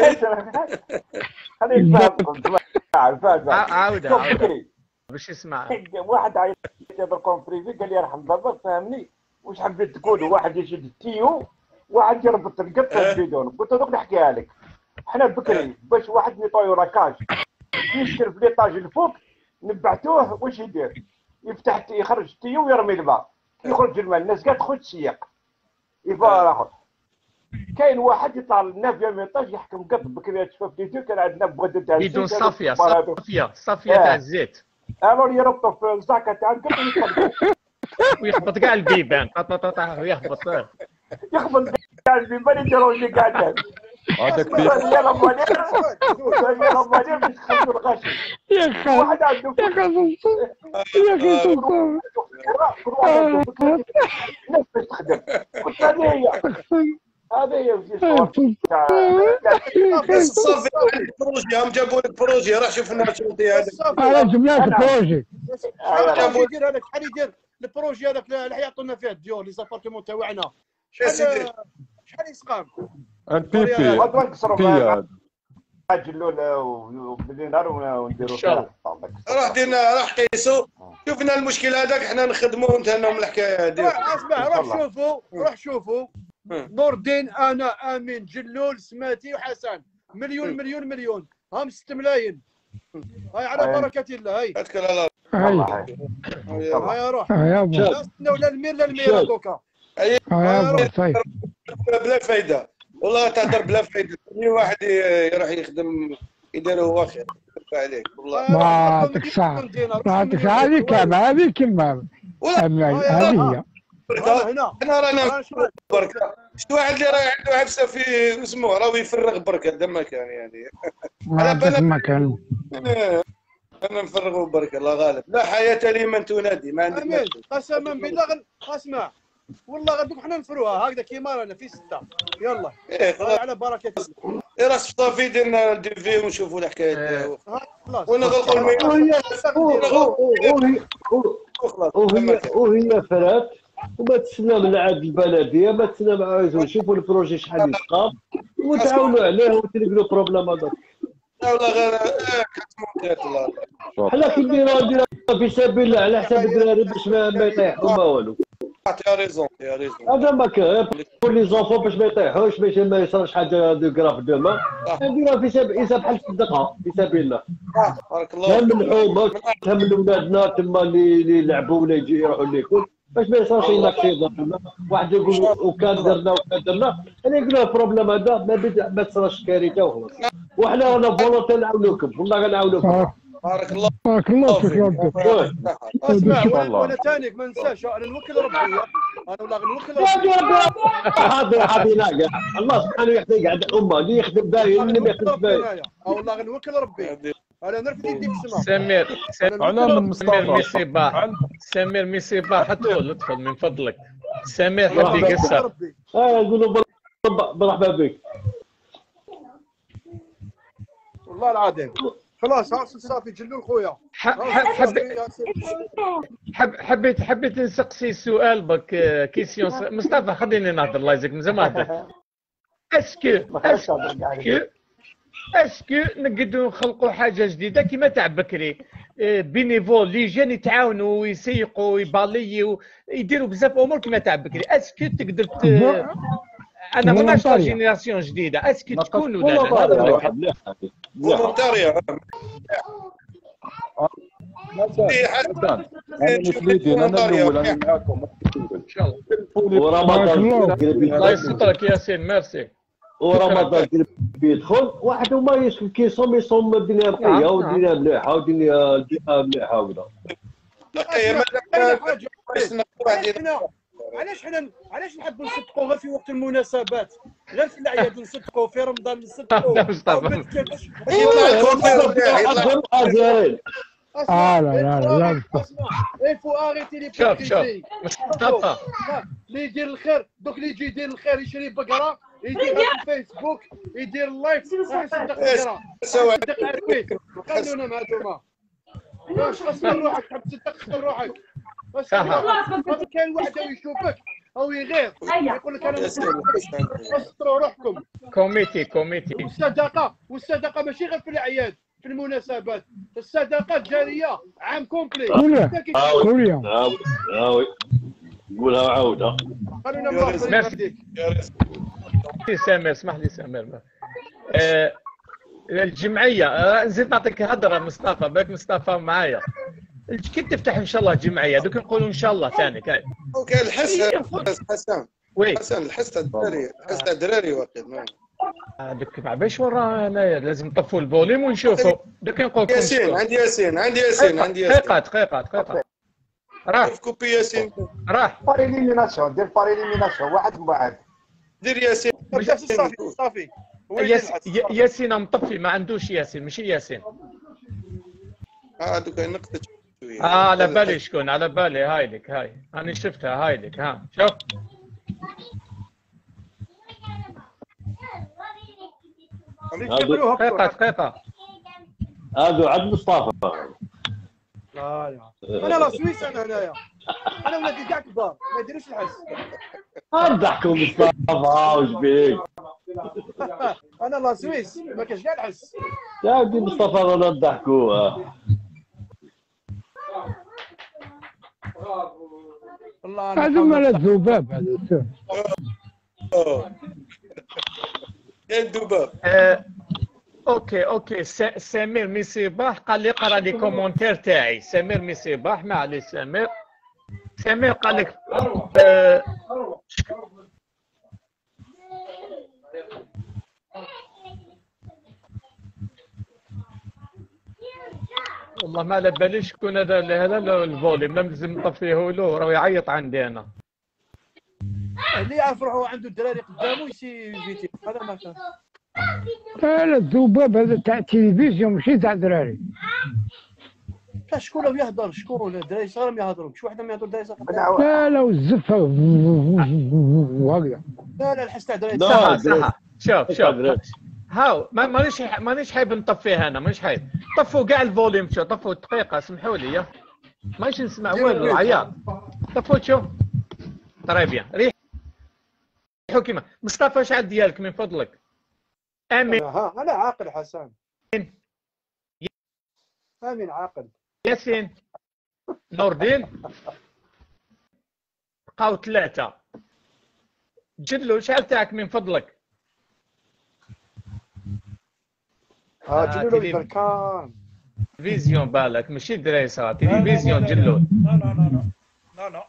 خليك فاهم عاود باش يسمع. واحد عيط لي دركا اون بريفي قال لي يرحم ضربك فهمني واش حبيت تقول. واحد يشد التيو واحد يربط القط والبيدون. قلت له دوك نحكيها لك حنا بكري باش واحد يطيو راكاج يشكل في ليطاج الفوق نبعتوه واش يدير؟ يفتح يخرج التيو ويرمي الماء، يخرج الماء الناس قاعد تخرج تسيق يفار اخر. كاين واحد يطلع لنا في الميطاج يحكم قط بكري تشوف فيديو كان عندنا بغدا تاع بدون صافيه تاع الزيت الو يربطوا في الزاكه تاع القط ويخبط كاع البيبان يخبط كاع البيبان يديروا لي كاع هذاك بيه يا رمضان باش تخرجوا الغاشي. يا اخي واحد عنده يا اخي الناس باش تخدم. قلت هذه هي صافي البروجي هم جابوا لك بروجي راه شوف لنا الشروطي هذاك. انا جبنا لك بروجي. شحال يدير هذاك شحال يدير البروجي هذاك اللي يعطونا فيه الديور لي زابارتمون تاعنا شحال يسقام البيبي جلول وبدينا ونديروا فيها. راح قيسوا شوفنا المشكل هذاك حنا نخدموا ونتهناو من الحكايه هذه. اسمع روح شوفوا نور الدين انا امين جلول سماتي وحسن مليون هم 6 ملايين. هاي على بركه الله. هاي اتكل على الله. هاي روح. يا ابو لا المير لا المير دوكا. يا ابو طيب بلا فايده والله تهدر بلا فايده. كل واحد يروح يخدم يدير هو خير عليك والله. ما يعطيك الصحة ما يعطيك هذه كم هذه كم هذه هي. انا رانا بركه. شفت واحد اللي راه عنده عفسه في اسمه راه يفرغ بركه دم كان يعني. ما كان انا نفرغوا بركه الله غالب. لا حياه لمن تنادي ما عندك امين قسما بالله اسمع والله غدوك حنا نفروها هكذا كيما رانا في 6. يلا على بركه الله. راس صافي درنا الديفي ونشوفوا الحكايه خلاص ونغلقوا وهي فرات وما تسنى من عاد البلديه ما تسنى معاه نشوفوا البروجي شحال يتقام وتعاونوا عليه وتلقوا بروبليم هذاك. والله غير كتموت الله. حنا كي نديروها في سبيل الله على حساب الدراري باش ما يطيحوا ما والو. يا ريزون هذا ما كان كل لي زونفون باش ما يطيحوش باش ما يصيرش حاجه دو كراف دوما. نديروها في سبيل حساب بحال الصدقه في سبيل الله. بارك الله. هم الحومه هم ولادنا تما اللي يلعبوا ولا يجي يروحوا ليكول باش ما يصيرش لاكسيدون. واحد يقول وكان درنا انا نقول له البروبليم هذا ما تصراش كارثه وخلاص. وحنا رانا فولونتي نعاونوكم والله غنعاونوكم. بارك الله. بارك الله فيك ربي. اسمع وانا ثاني ما ننساش انا نوكل ربي. انا والله نوكل ربي. هذه لا الله سبحانه يعطيك قاعد الامه اللي يخدم باهي اللي ما يخدمش باهي. والله نوكل ربي. انا نرفد يدي بالسماء. سمير مصباح سمير مصباح ادخل من فضلك. سمير حب يقصر. نقول مرحبا بك. والله العظيم خلاص صافي جلول خويا. حبيت نسقسي سؤال بك كيسيون مصطفى خليني نهضر الله يجزيك من زمان هضرت. اسكو نقدروا نخلقوا حاجه جديده كما تاع بكري بينيفول اللي جاني يتعاونوا ويسيقوا ويباليوا يديروا بزاف امور كما تاع بكري. اسكو تقدر انا ما نعرفش جينيراسيون جديده اسكو تكون ولا لا؟ فولونتاريا انا الاول انا معاكم ان شاء الله. ورمضان الله يسترك ياسين ميرسي. ورمضان يدخل واحد وما يصوم الدنيا نقيه والدنيا مليحه والدنيا مليحه وكذا. علاش نحبوا نصدقوا غير في وقت المناسبات غير في الاعياد نصدقوا في رمضان نصدقوا لا مصطفى لا الفو اريتي لي شوف مصطفى اللي يدير الخير دوك اللي يجي يدير الخير يشري بقره يديرها في الفيسبوك يدير اللايف يصدق بقره يصدق عفيف خلونا مع دوما واش خسر روحك تحب تصدق روحك بس كان واحد يشوفك او يغير يقول لك انا خسروا روحكم. كوميتي والصدقه ماشي غير في الاعياد في المناسبات. الصدقه جاريه عام كومبلي كل يوم قولها وعاودها. خلونا نبارك سامر اسمح لي سامر الجمعيه نزيد نعطيك هضره مصطفى بالك مصطفى معايا كي تفتح ان شاء الله جمعيه دوك نقولوا ان شاء الله ثاني كاين اوكي حسن وي حسن الحس تاع الدراري واقيلا هذاك باش وراه هنايا لازم نطفوا الفوليوم ونشوفوا دوك نقول لكم عندي ياسين دقيقه راح كوبي ياسين راح باريليميناسيون دير باريليميناسيون واحد من بعد دير ياسين صافي ياسين مطفي ما عندوش ياسين ماشي ياسين دوك نقطه على بالي شكون على بالي هايلك هاي انا شفتها هايلك ها شوف دقيقه هادو عند مصطفى. انا لا سويس انا هنايا انا ولادي كاع كبار ما يديروش الحس. نضحكوا مصطفى واش بيك انا لا سويس ما كاش كاع الحس. يا ودي مصطفى رانا نضحكوا الله هذا مال الذباب هذا يا الذباب اوكي سمير مصباح قال لي قرا لي كومونتير تاعي. سمير مصباح معليش سمير قال لك والله ما على باليش شكون هذا الفوليوم، لازم نطفيه له راه يعيط عندي انا. اللي يعرف روحو عنده الدراري قدامه يسي فيتي هذا ما كان. لا الذباب هذا تاع التلفزيون ماشي تاع الدراري. شكون يهضر شكون الدراري صغار ما يهضروا مش واحد ما يهضر الدراري صغار. لا والزفه وهكذا. لا الحس تاع الدراري صح. شوف هاو مانيش حايب نطفيه انا، مانيش حايب. طفوا كاع الفوليوم، شو طفوا دقيقه سمحوا لي مانيش نسمع والو عياط. طفوا شوف طري بيان ريحوا كيما مصطفى. شعل ديالك من فضلك. امين. انا عاقل حسن. امين عاقل. ياسين نور الدين بقاو 3. جلو شعل تاعك من فضلك. جلو له بركان تلفزيون بالك ماشي دراري صغار. تلفزيون جلو. لا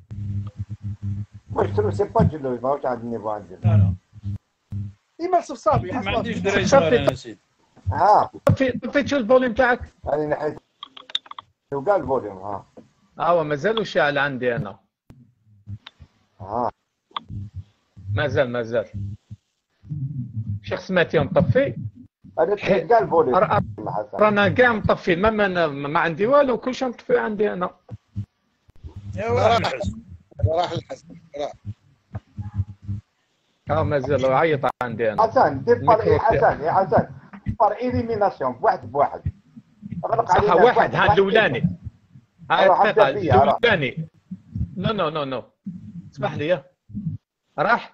واش سي با جلو ماهوش عند النيفو عندي. لا ديما صفصافي ما عنديش دراري صغار انا نسيت. طفيت شو الفوليوم تاعك؟ هاني نحيت كاع الفوليوم. مازالو شاعل عندي انا. مازال شيخ سمعتي مطفي؟ انا نحيت كاع الفوليوم. رانا كاع مطفين ما عندي والو، كلشي مطفي عندي انا. يا واحد الحزن راح الحزن مازال عيط عندي انا. حسن دير حسن بار إليميناسيون بواحد اغلق علينا. صح واحد هذا الاولاني. الاولاني. نو اسمح لي راح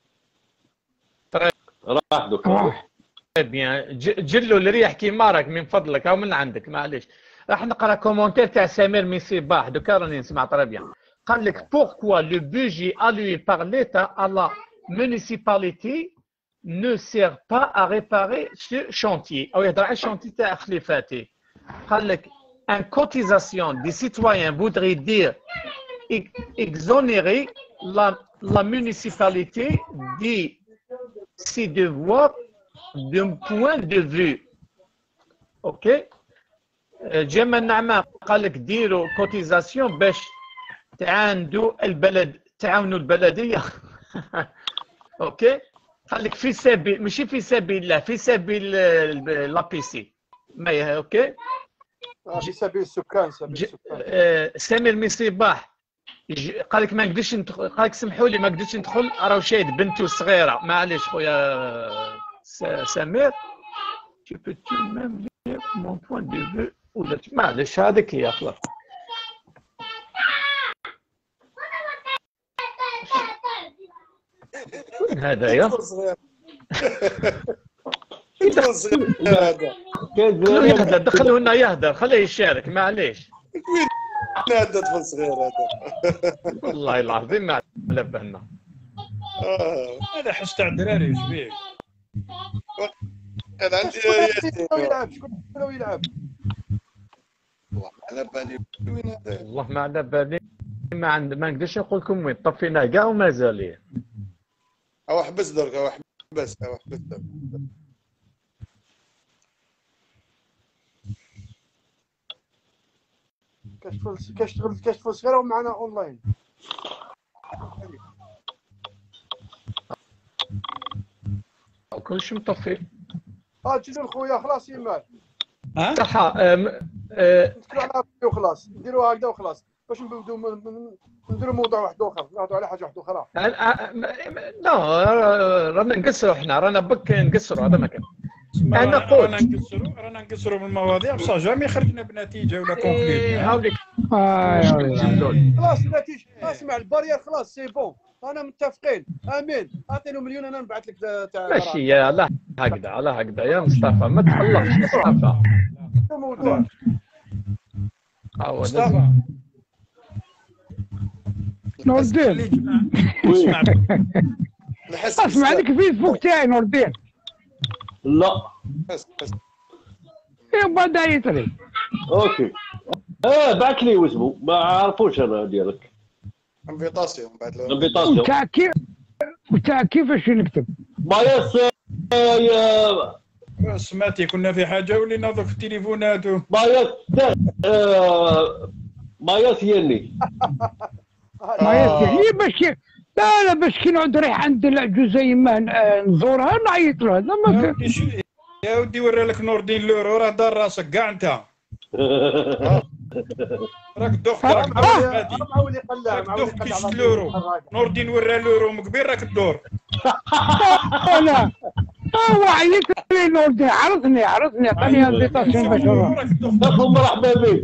دوك. بيان جلو الريح كيما راك من فضلك او من عندك معليش. راح نقرا كومونتير تاع سمير مصباح دوكا راني نسمع طري بيان. قال لك pourquoi le budget alloué par l'État à la municipalité ne sert pas à réparer ce chantier. او يهضر على الشونتي تاع خليفاتي. قال لك une cotisation des citoyens voudrait dire exonérer la municipalité de ses devoirs d'un point de vue. اوكي جمع النعمان قال لك ديروا كوتيزاسيون باش تعاونوا البلديه. اوكي قال لك في سبيل ماشي في سبيل الله، في سبيل لابيسي ما هي. اوكي في سبيل السكان سمير مصباح قال لك ما نقدرش ندخل. قال لك سمحوا لي ما نقدرش ندخل راه شاهد بنته الصغيره. معليش خويا سمير tu peux même lire mon point de vue ولا معليش هذيك هي خلاص. هذايا يهدر دخلوا لنا يهدر خليه يشارك معليش. هذا طفل صغير هذا والله العظيم ما على بالنا. هذا حس تاع الدراري واش بيه؟ انا عندي يلعب شكون يلعب والله على بالي وين هذا. والله ما على بالي ما نقدرش نقول لكم وين طفينا كاع ومازال. حبس درك حبس درك. كشف صغيره ومعنا اونلاين. كلشي مطفي. جينا خويا خلاص يمال. صح نتكلوا على وخلاص نديروا هكذا وخلاص باش نبداو نديروا موضوع واحد اخر نهضروا على حاجه واحده اخرى. لا رانا نقصروا حنا رانا بك نقصروا هذا ما كان. انا قلت رانا نقصروا من المواضيع بصح جامي خرجنا بنتيجه ولا كونكلوجن. هاوليك خلاص النتيجه اسمع البارير خلاص سي بون انا متفقين. امين اعطيني مليون انا نبعث لك تاع ماشي يا لا هكذا يا مصطفى ما تخلصش مصطفى. الموضوع مصطفى نور الدين نحس اسمع لك فيسبوك تاعي نور الدين. لا بس وبعد عيط لي. اوكي بعت لي واسمه ما عرفوش انا ديالك انفيتاسيون بعد له انفيتاسيون وتاع كيفاش نكتب مايس سمعتي كنا في حاجه ولينا دوك التليفونات مايس يني هي باش لا باش كي نعود رايح عند العجوزه يما نزورها نعيط له هذا ما يا ودي ورا لك نور الدين لورو راه دار راسك كاع انت راك دوخ راك معول يقلع دوخ كيس لورو نور الدين ورا لورو من قبيل راك تدور لا هو عيط لي نور الدين عرضني عطاني انفيتاسيون باش نروح مرحبا بك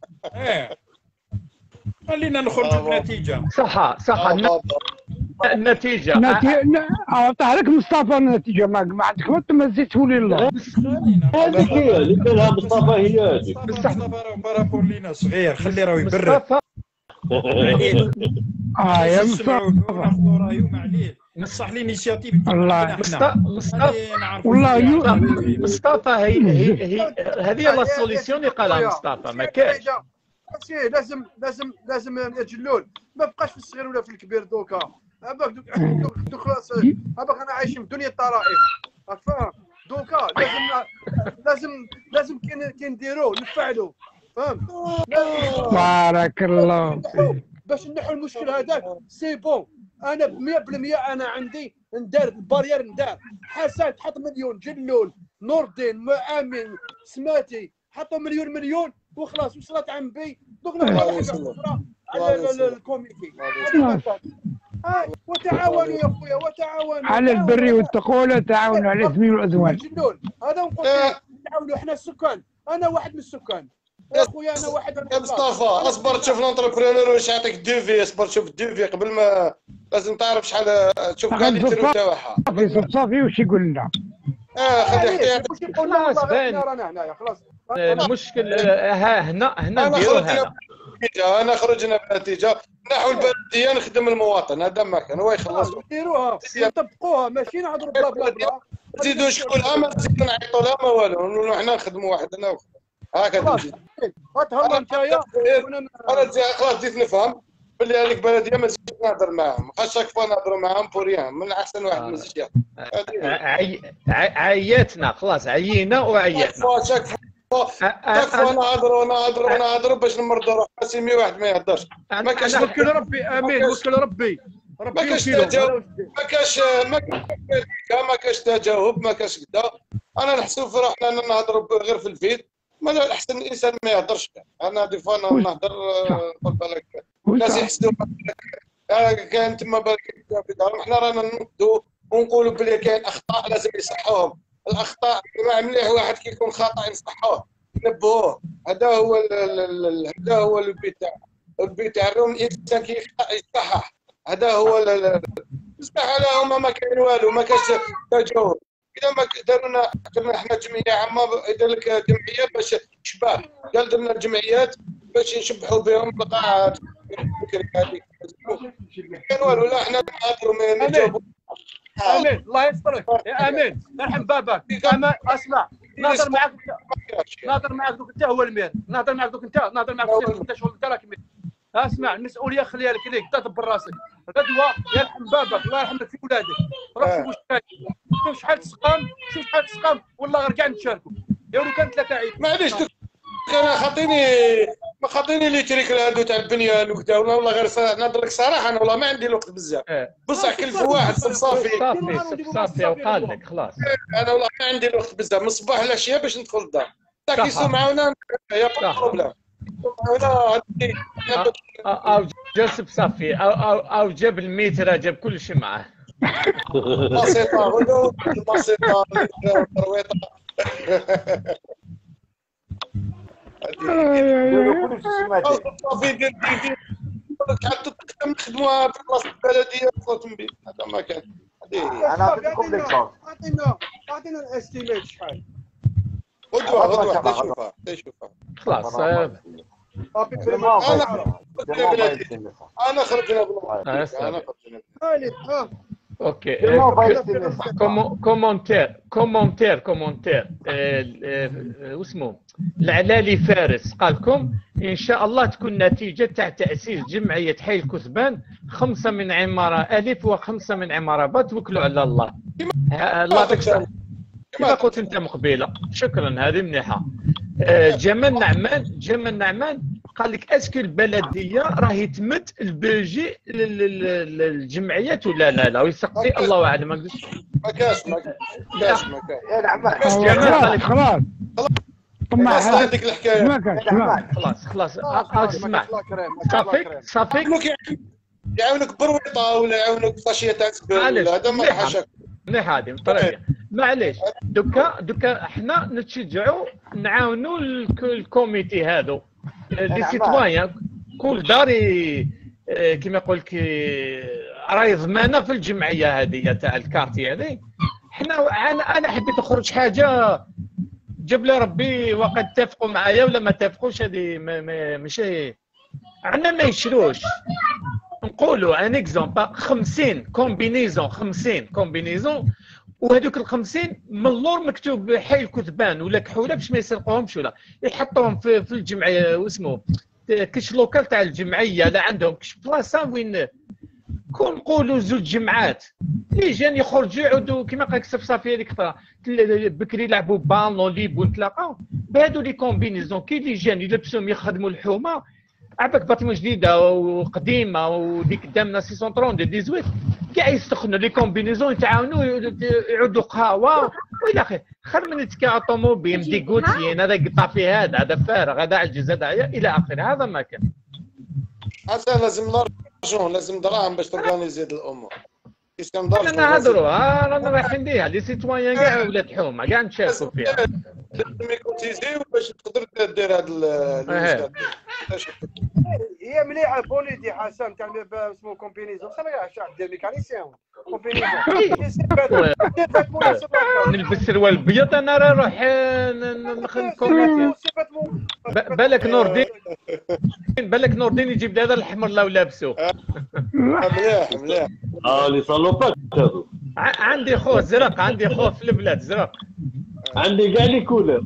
خلينا نخرجوا بنتيجه صح النتيجه عطاها لك مصطفى النتيجه ما عندك ما تزيد تولي الله هذيك هي اللي قالها مصطفى هي هذيك مصطفى راه بارابور لينا صغير خلي راه يبرد يا مصطفى راهو معليه نصح لينيسياتيف والله مصطفى هي هذه لا سوليسيون اللي قالها مصطفى ما كاينش لازم يا جلول ما بقاش في الصغير ولا في الكبير دوكا هباك دوك خلاص هباك انا عايشين في دنيا الطرائف راك فاهم دوكا لازم كي نديروه نفعلوا فهمت بارك الله باش نحو المشكل هذاك سي بون انا 100% انا عندي ندار البارير ندار حسن تحط مليون جلول نور الدين امين سماتي حطوا مليون وخلاص وصلت عم بي دوك نهضروا على الكوميكي وتعاونوا يا خويا وتعاونوا على البر والتقوى تعاونوا على الاثم والعدوان هذا نقول تعاونوا احنا السكان انا واحد من السكان يا خويا انا واحد يا مصطفى اصبر تشوف لونتربرونور واش يعطيك دوفي اصبر تشوف الدوفي قبل ما لازم تعرف شحال تشوف كاع اللي ترو تاعها صافي واش يقول لنا خلي حتى خلاص بان رانا هنايا خلاص المشكل هنا نديرو انا خرجنا بنتيجه نحو البلديه نخدم المواطن هذا ما كان هو يخلص نديروها نطبقوها ماشي نهضروا بلا بلا بلا نزيدوا شكونها ما نزيدوا نعيطوا لها ما والو نقولوا حنا نخدموا وحدنا هكذا تهضر نتايا انا خلاص بديت نفهم باللي هذيك بلديه ما زدتش نهضر معاهم خاصك فوا نهضروا معاهم بوريان من احسن واحد من الزيات عياتنا خلاص عيينا وعياتنا نهضروا باش نمرضوا روحنا سيمي واحد ما يهضرش ما كاش وكل ربي امين وكل ربي ما كاش تجاوب ما كاش تجاوب ما كاش كذا انا نحسب في روحنا نهضروا غير في الفيد ما الاحسن الانسان ما يهضرش انا دي فوا نهضر نقول بالك الناس يحسدوا كان تما بالك حنا رانا نردوا ونقولوا بلي كاين اخطاء لازم يصحوهم الاخطاء مليح واحد كيكون خطا يصحوه ينبهوه هذا هو البيت تاع الانسان كي يصحح هذا هو بصح لهم ما كاين والو ما كاش تجاوب اذا ما درنا احنا جمعيه عامه يدير لك جمعيه باش تشبه قال درنا الجمعيات باش نشبحوا بهم القاعات هذيك كاين والو لا احنا نهضروا ما نجاوبوا امين الله يسترك يا امين يرحم باباك اسمع نهضر معك دوك انت هو المير نهضر معك دوك انت شغل انت راك اسمع المسؤوليه خليها لك ليك تدبر راسك غدوه يرحم باباك الله يرحم لك في ولادك روح شوف شحال تسقام والله غير كاع نتشاركوا يا ولو كان 3 عيد معليش انا خاطيني لي تريك هادو تاع البنيان وكذا والله غير نهضر لك صراحه انا والله ما عندي الوقت بزاف بصح كل واحد صافي وقال لك خلاص انا والله ما عندي الوقت بزاف من الصباح للعشيه باش ندخل الدار تا كيسوا معانا يا بروبليم او جاسب صافي او جاب الميترا جاب كل شيء معاه بسيطه بسيطه صافي نخدموها في بلاصه البلديه وصلت من بيت هذا ما كان انا عطيتكم لي صوت اعطينا الاستيميت شحال غدوه تشوفها خلاص انا خرجنا بالله اوكي كومونتير واسمه العلالي فارس قال لكم ان شاء الله تكون نتيجه تاع تاسيس جمعيه حي الكثبان 5 من عماره الف و5 من عماره با. توكلوا على الله. الله يعطيك الصحه كما قلت انت مقبله. شكرا هذه مليحه. جمال نعمان قال لك اسكو البلديه راهي تمد البيجي للجمعيات ولا لا ويسقي الله اعلم. ما كاش يا نعمان خلاص خلاص هذيك الحكايه خلاص اسمع صافيك يعاونك برويطه ولا يعاونك فاشيه تاع سبل هذا ما حاشاك مليح هذه بطريقه. معليش دوكا احنا نتشجعوا نعاونوا الكوميتي هذو لي سيتويان كل دار كما يقول لك راهي ضمانه في الجمعيه هذه تاع الكارتي هذه. انا حبيت نخرج حاجه جاب لي ربي وقد اتفقوا معايا ولا ما اتفقوش. هذه ماشي عندنا ما يشروش. نقولوا ان اكزومبل 50 كومبينيزون وهذوك ال 50 من اللور مكتوب حي الكثبان ولا كحوله باش ما يسرقوهمش ولا يحطوهم في الجمعيه واسمه كاش لوكال تاع الجمعيه. لا عندهم كاش بلاصه وين كون نقولوا زوج جمعات اللي جان يخرجوا يعودوا كما قال لك صافي هذيك بكري يلعبوا بالون ليب ونتلاقاو بهذو لي كومبينيزون. كي اللي جان يلبسوهم يخدموا الحومه عباك باطمه جديده وقديمه وديك قدامنا 632 18 كاع يستخدموا لي كومبينيزون يتعاونوا يعودوا قهوه والى اخره. خير من يتكا طوموبيل دي غوتيين هذا يقطع فيه هذا فارغ هذا عجز هذا الى اخره. هذا ما كان. هذا لازم لارجون لازم دراهم باش تورغانيزي هاد الامور. كيش كنهضروا نهضروا رانا رايحين ليها لي سيتويان كاع ولاد حومه كاع نتشاركوا فيها. لازم يكوتيزيو باش تقدر دير هاد المشكل. هي مليحه بوليدي حسن تاع اسمه كومبينيزون خليها شعب ديال ميكانيسيان كومبينيزون نلبس سروال ابيض انا راه نروح نخدم بالك نور الدين يجيب هذا الاحمر لو لابسه. مليح لي صالوبات هذو. عندي خوه زرق عندي خوه في البلاد زرق عندي كاع لي كولر.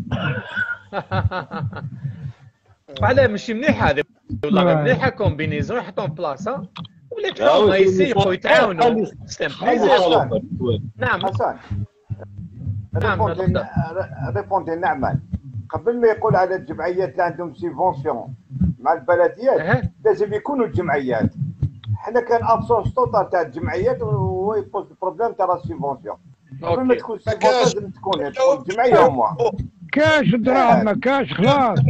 علاه ماشي مليح هذا والله مليحه كومبينيزون يحطوهم بلاصه ولاد حومه يسيقوا يتعاونوا. نعم حسن ريبوندي نعمان قبل ما يقول على الجمعيات اللي عندهم سيفونسيون مع البلديات لازم يكونوا الجمعيات. حنا كان ابسونس توتال تاع الجمعيات وهو يبوز البروبليم تاع السيفونسيون. قبل ما تكون سيفونسيون لازم تكون الجمعيه هما كاش دراهم ما كاش خلاص.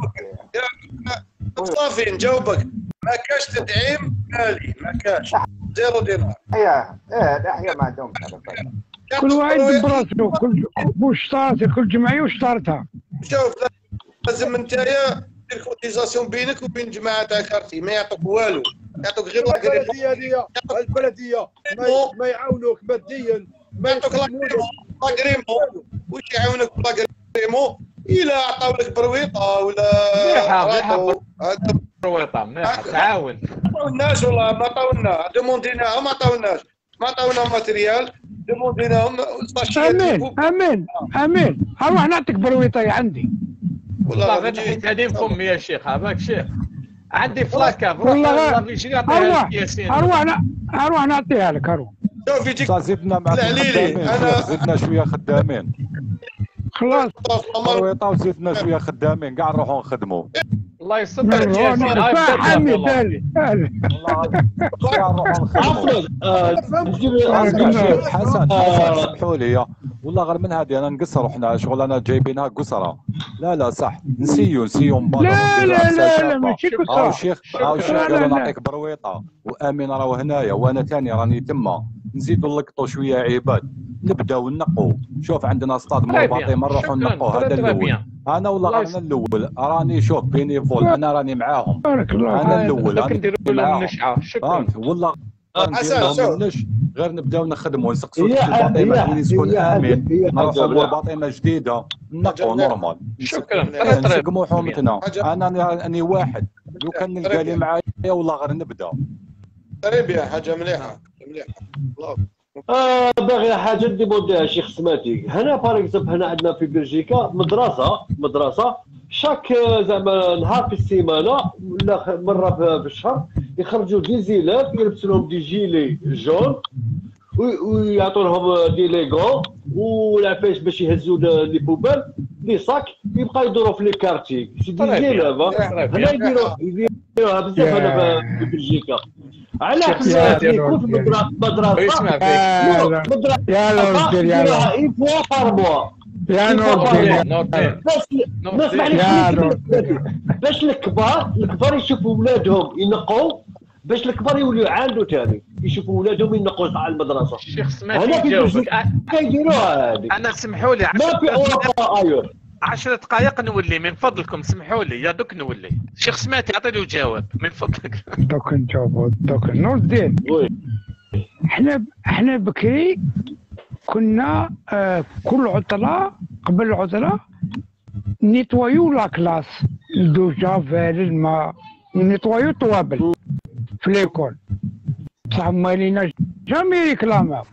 صافي نجاوبك ما كاش تدعيم مالي ما كاش 0 دينار. الاحياء ما عندهمش. كل واحد براسو كل شطارته كل جمعيه وشطارتها. شوف لازم نتايا دير كوتيزاسيون بينك وبين الجماعه تاع كارتي ما يعطوك والو يعطوك غير البلديه ما يعاونوك ماديا ما يعطوك لاغريمون واش يعاونك لاغريمون الا عطاو لك برويطه ولا برويطه مليحه تعاون. ما عطاوناش والله ما عطاونا دومونديناهم ما عطاونا ماتريال دومونديناهم امين اروح نعطيك برويطه عندي والله غير حيت هذه فمي يا شيخ هذاك شيخ عندي فلاكا اروح نعطيها لك اروح. شوف يجيك زدنا مع زدنا شويه خدامين خلاص برويطه وزدنا شويه خدامين كاع نروحوا نخدموا. الله يصبرك يا حمي بالي حسن سمحوا لي والله غير من هذه انا نقصر وحنا شغل انا جايبينها قصره. لا صح نسيو من لا ماشي قصره. الشيخ قالوا نعطيك برويطه وامين راهو هنايا وانا ثاني راني تما نزيدوا نلقطوا شويه عباد نبداو نقوا. شوف عندنا استاد مرباطي نروحوا نقوا هذا الاول. انا والله انا الاول راني شوف بينيفول انا راني معاهم انا الاول نديروا لهم نشعه. شكرا والله غير نبداو نخدموا ونسقسوا الباطيمه وين يكون امين نرفعوا باطيمه جديده نقوا نورمال. شكرا نسقموا حومتنا. انا واحد لو كان نلقى لي معايا والله غير نبدا. طيب يا حاجه مليحه الله باغي حاجه ديمونديها شي خصماتي هنا باغ اكزومبل. هنا عندنا في بلجيكا مدرسه شاك زعما نهار في السيمانه ولا مره في الشهر يخرجوا دي زيلاف يلبسوا لهم دي جيلي جون ويعطوا لهم دي ليغون والعفايس باش يهزوا لي بوبال لي صاك يبقى يدوروا في لي كارتي سي دي زيلاف. هنا يديروها بزاف هنا في بلجيكا على حسب يكون في مدرسه يا نور يا اي فوا بار موا يا نور باش الكبار يشوفوا ولادهم ينقوا باش الكبار يوليو عنده ثاني يشوفوا ولادهم ينقوا على المدرسه. الشيخ سمعتي يجاوبك. كيديروها هذيك انا سمحوا لي ما في اوروبا ايور 10 دقائق نولي من فضلكم، سمحوا لي يا دوك نولي. الشيخ سمعتي عطيني وجاوب من فضلك. دوك نجاوبوا دوك نور الدين. احنا بكري كنا كل عطله قبل العطله نيتوايو لا كلاس الدوجافيل الماء نيتوايو طوابل في ليكول بصح ما لينا جامي ريكلاماو.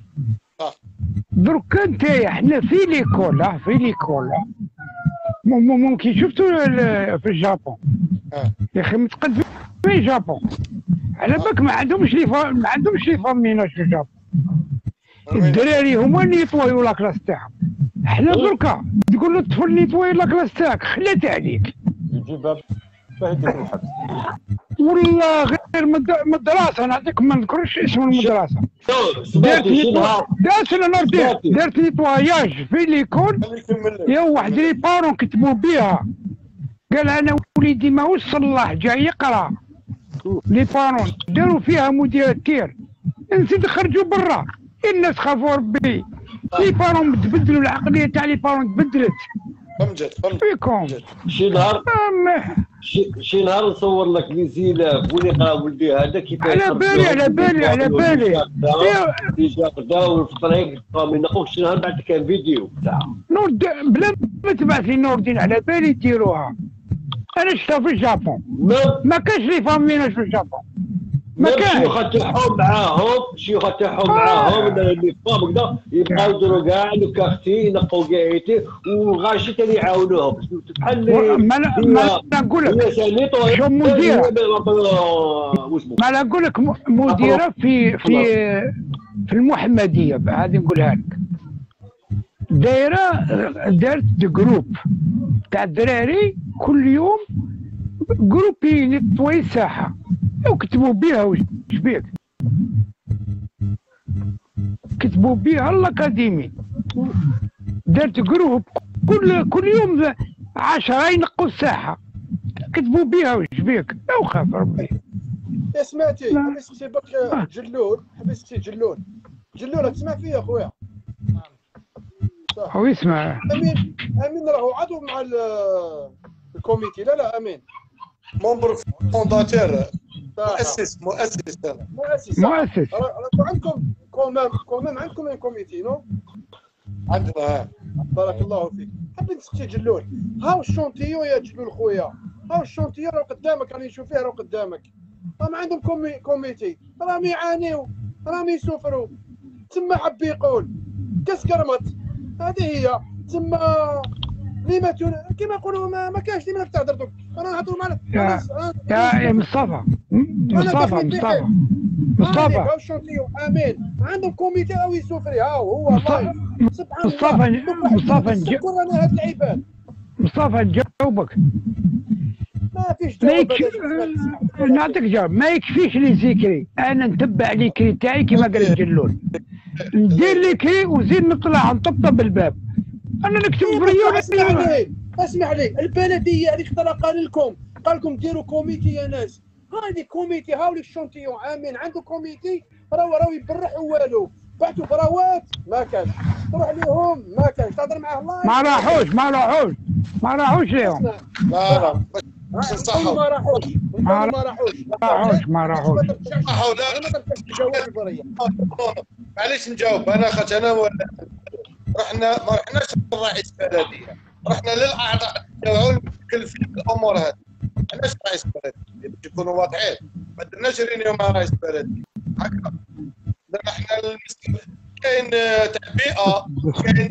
درك انت حنا في ليكول ممكن شفتوا في الجابون يا اخي متقدمين في الجابون على بالك ما عندهمش لي فاميناج في الجابون. الدراري هما اللي يطويو لا كلاس تاعهم. حنا دركا تقول له الطفل اللي يطوي لا كلاس تاعك خلات عليك يجي باب باه يدير الحبس والله غير مدرسه. نعطيك ما نذكرش اسم المدرسه. دارت نيتواياج في ليكول يا واحد لي بارون كتبوا بها قال انا وليدي ماهوش صلاح جاي يقرا. لي بارون داروا فيها مدير التير نزيد خرجوا برا. الناس خافوا ربي. لي بارون تبدلوا العقليه تاع لي بارون تبدلت. فهمت فيكم شي نهار نصور لك لي زيلاف وين يقرا ولدي هذا كيفاش على بالي داو في الطريق قام ينقوك. شي نهار بعد كان فيديو تاعها نور بلا ما تبعث لي نور الدين على بالي يديروها. انا شفتها في الجابون ما كانش لي فاميناج في الجابون ما كانش. الشيوخ تاعهم معاهم اللي فام كذا يبقاو يديروا كاع لو كارتي ينقوا كاع ايتي وغاشي ثاني يعاونوهم بحال ما نقول لك شو مديره ما نقول لك مديره في المحمديه هذه نقولها لك. دارت جروب تاع الدراري كل يوم جروب يطوي الساحه وكتبوا بها واش بيك كتبوا بها الاكاديمي. دارت جروب كل يوم 10 ينقوا الساحه كتبوا بها واش بيك. او خاف ربي. يا سمعتي حبستي بك جلول راك تسمع فيا اخويا. هو يسمع. امين راهو عضو مع الكوميتي. لا امين ممبر فونداتور مؤسس عندكم كومام عندكم كوميتي نو عندنا. بارك الله فيك. حبيت نسقسي جلول هاو الشونتيو يا جلول خويا. هاو الشونتيو راه قدامك راني نشوف فيه راه قدامك. راهم عندهم كوميتي راهم يعانيو راهم يسوفروا. تما حب يقول كسكرمط هذه هي تما لما كيما نقولوا ما كاينش لما تهضر دوك. انا نهضروا مع يا مصطفى هاو الشونتيو امين عندهم كوميتي او يسوفري. هاو هو سبحان الله شكر انا هاد العباد. مصطفى نجاوبك ما فيش جواب. نعطيك جواب. ما يكفيش لي ذكري انا نتبع لي كري تاعي كيما قال الجلول ندير لي كري وزيد نطلع نطبطب بالباب. انا نكتب بريون. اسمح لي البلديه اللي قال لكم ديروا كوميتي يا ناس. هذه كوميتي هاولي الشونتيون امين عنده كوميتي راهو يبرحوا والو. بعثوا براوات ما كانش تروح لهم ما كانش تهضر معاه. الله ما راحوش لهم. لا ما راحوش. معليش نجاوب انا خاطر انا ما رحناش للرئيس البلديه. رحنا للاعضاء تاعو المكلفين بالامور هذه. علاش رئيس البلديه باش يكونوا واضحين. ما درناش رينيون مع رئيس البلديه هكا. درنا احنا كاين تعبئه، كاين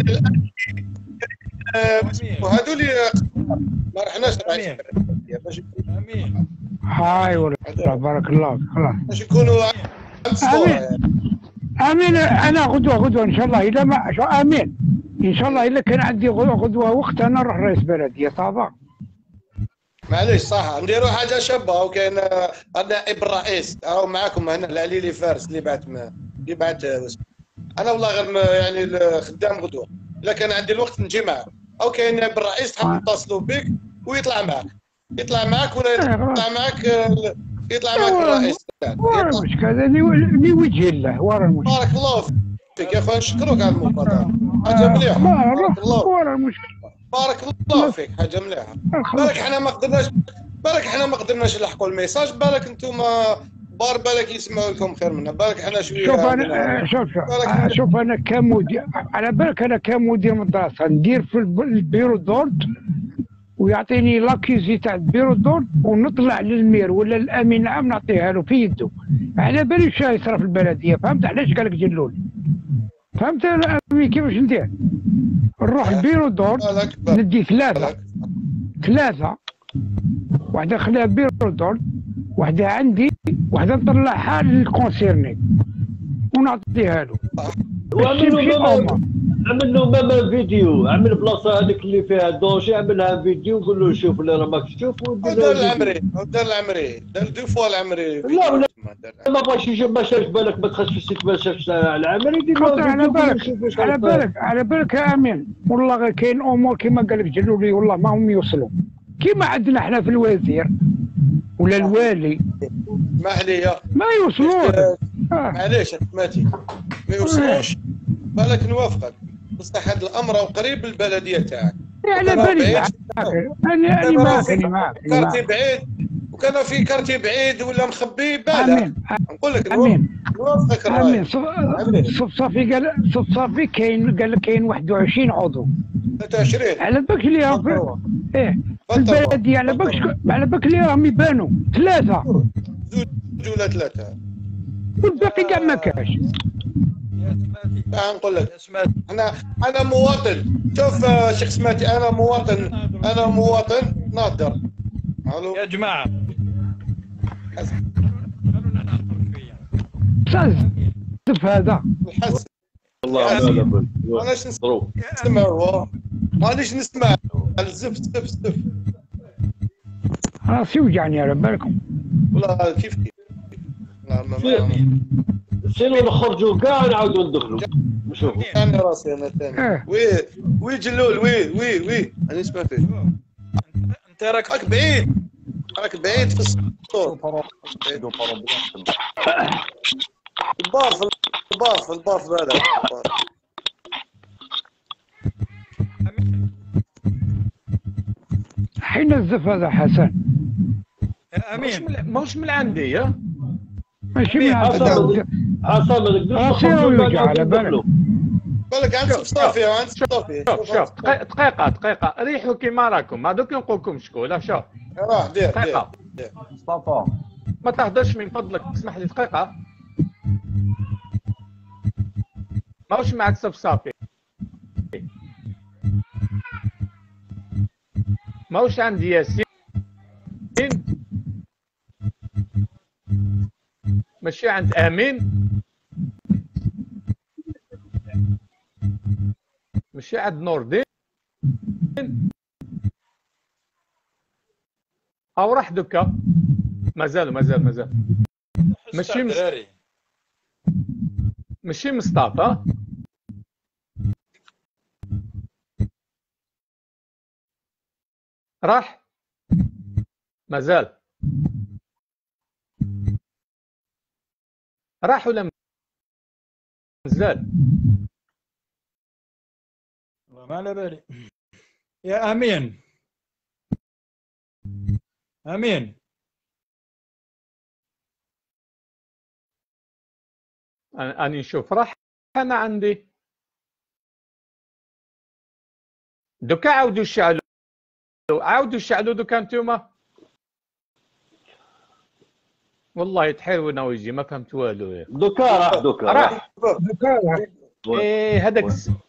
وهذول ما رحناش باش امين. هاي والله بارك الله خلاص. باش يكونوا امين. انا غدوه ان شاء الله، اذا ما امين ان شاء الله، الا كان عندي غدوه وقت انا نروح رئيس بلديه طابا. معليش صح نديروا حاجه شابه. وكاين نائب الرئيس راهو معاكم هنا العليلي فارس اللي بعت انا والله غير يعني خدام غدوه، الا كان عندي الوقت نجي معاه. او كاين نائب الرئيس تحب يتصلوا بك ويطلع معك ولا يطلع معك الرئيس. ورا المشكل هذا لوجه الله، ورا المشكل. بارك الله فيك يا اخوان، نشكرك على المبادره، حاجه مليحه. بارك الله، ورا المشكل. بارك الله فيك، حاجه مليحه. بالك حنا ما قدرناش نلحقوا الميساج، بالك انتم بار بالك يسمعوا لكم خير منا، بالك حنا شويه. شوف انا كمدير، على بالك انا كمدير مدرسه ندير في البيرو دورد ويعطيني لاكيزي تاع البيرو دورد ونطلع للمير ولا الامين العام نعطيها له في يده، على بالي واش يصرا في البلديه. فهمت علاش قال لك جلول؟ فهمت انا كيفاش ندير؟ نروح البيرو دورد ندي ثلاثه، واحده نخليها بيرو دورد، واحده عندي، واحده نطلعها للكونسيرني ونعطيها له. عمل له ماما فيديو، عمل بلاصه هذيك اللي فيها الدونجي، عملها فيديو وقول له شوف اللي راه ماك تشوف. دار العمري دار دو فوا العمري. لا ما بغاش يجيب، ما شافش بالك، ما تخشش ما شافش العمري يدير على بالك يا امين. والله غير كاين امور كيما قال لك جلولي، والله ما هم يوصلوا كيما عندنا احنا في الوزير ولا الوالي. اسمح لي ما يوصلوش. معليش ماتي ما يوصلوش، بالك نوافقك، بصح هذا الامر قريب البلديه تاعك. على بالي انا معك كارتي بعيد، وكان في كارتي بعيد ولا مخبي بالك. نقول لك نوافقك الراي. صفصافي قال لك كاين 21 عضو 23 على بالك اللي في البلديه، على بالك اللي راهم يبانوا 3 ولا 3 والباقي كاع ما كاش. نقول لك انا مواطن. شوف شيخ سماتي، انا مواطن ناظر. يا جماعه شوف هذا والله ماناش نسمع الزف راسي وجعني على بالكم. والله كيف سينو نخرجوا كاع نعاودوا ندخلوا نشوفوا. انا راسي انا ثاني. وي جلول وي انا نسمع فيك. انت راك بعيد في الصوت. البار في هذا. حين الزف هذا حسن. امين ماهوش من عندي يا ماشي من عندي. راسي ويوجع على بالك عند صافي شوف دقيقة ريحوا كيما راكم، ما دوك نقول لكم شكون. شوف راه دير مصطفى ما تهدرش من فضلك، اسمح لي دقيقة. ماهوش معك صفصافي، ماهوش عندي ياسين، ماشي عند امين، ماشي عند نور الدين، او راح دوكا مازال ماشي مصطفى. راح مازال راح ولا مازال؟ والله ما على بالي. يا امين أنا نشوف راح. أنا عندي دوكا عاودوا الشعلو دوكا انتوما. والله تحيرونا ويجي ما فهمت والو. دوكا راح راح ايه هذاك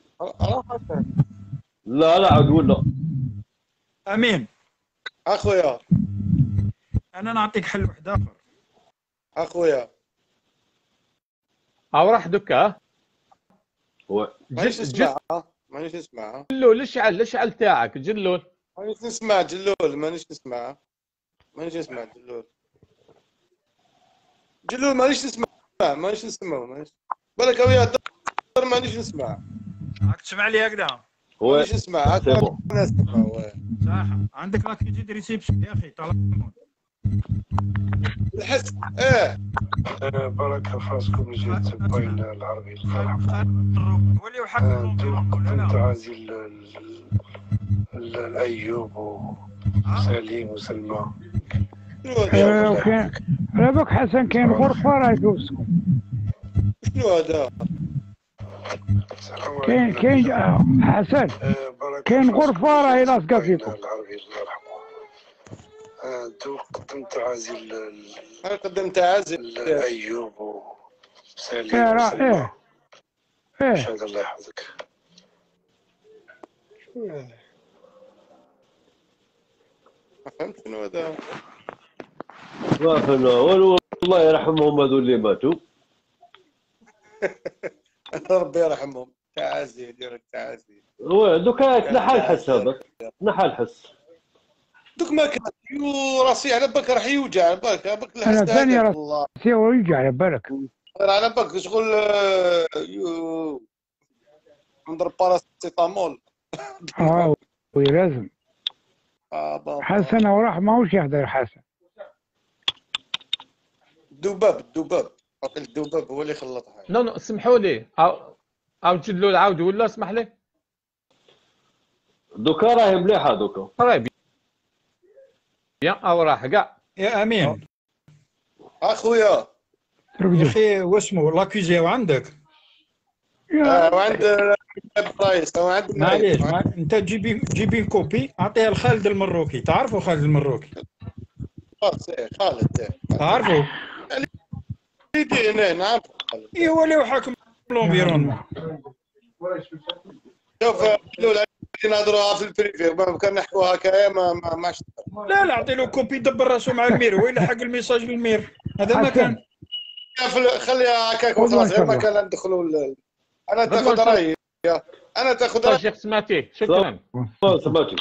لا عاد ولا. امين اخويا انا نعطيك حل واحد اخر. اخويا او راح دوكا. مانيش نسمع مانيش نسمع. جلول الاشعل تاعك جلول. مانيش نسمع جلول مانيش نسمع جلول مانيش نسمع بالك ويا الدار مانيش نسمع. راك تسمع لي هكذا؟ مانيش نسمع صح عندك راك تجي ريسيبشن يا اخي طلع الحس بركة فاسكم جيت بين العربي ولي وحق تعازي الأيوب وسليم وسلمى. وكان على بالك حسن كاين غرفة راه يدوزكم. شنو هذا؟ كاين حسن كاين غرفة راهي لاصقة فيكم. قدمت تعازي قدمت تعازي لأيوب وسليم وسلمى. شاد الله يحفظك. فهمت شنو هذا؟ ما فهمنا والله يرحمهم هذو اللي ماتوا. ربي يرحمهم. تعازي ديرك تعازي. دوكا تنحى الحس هذا تنحى الحس. دوك ما كان راسي على بالك راح يوجع على بالك انا ثاني راسي يوجع على بالك. على بالك شغل نضرب باراسيتامول. وي لازم. حسن وراح ماهوش يحضر حسن. الذباب هو اللي خلطها. نو سمحوا لي عاود جلول عاود ولا اسمح لي. دوكا راهي مليحه دوكا. طيب يا او راح كاع. يا امين اخويا يا اخي واسمو لاكوزيو عندك؟ وعند الرئيس وعند معليش انت جيبي كوبي اعطيها لخالد المروكي. تعرفوا خالد المروكي؟ خالد تعرفوا؟ هنا نعرف. ايوا اللي حاكم لونفيرونمون. شوف الاولى نهضروها في البريفي كان نحكوا هكايا ما لا اعطي له كوبي دبر راسو مع المير ويلحق الميساج للمير. هذا ما كان. خليها هكاك وخلاص غير ما كان ندخلوا. انا تاخذ رايي. انا تاخذ رايي. شيخ سماتي شكرا. سماتي.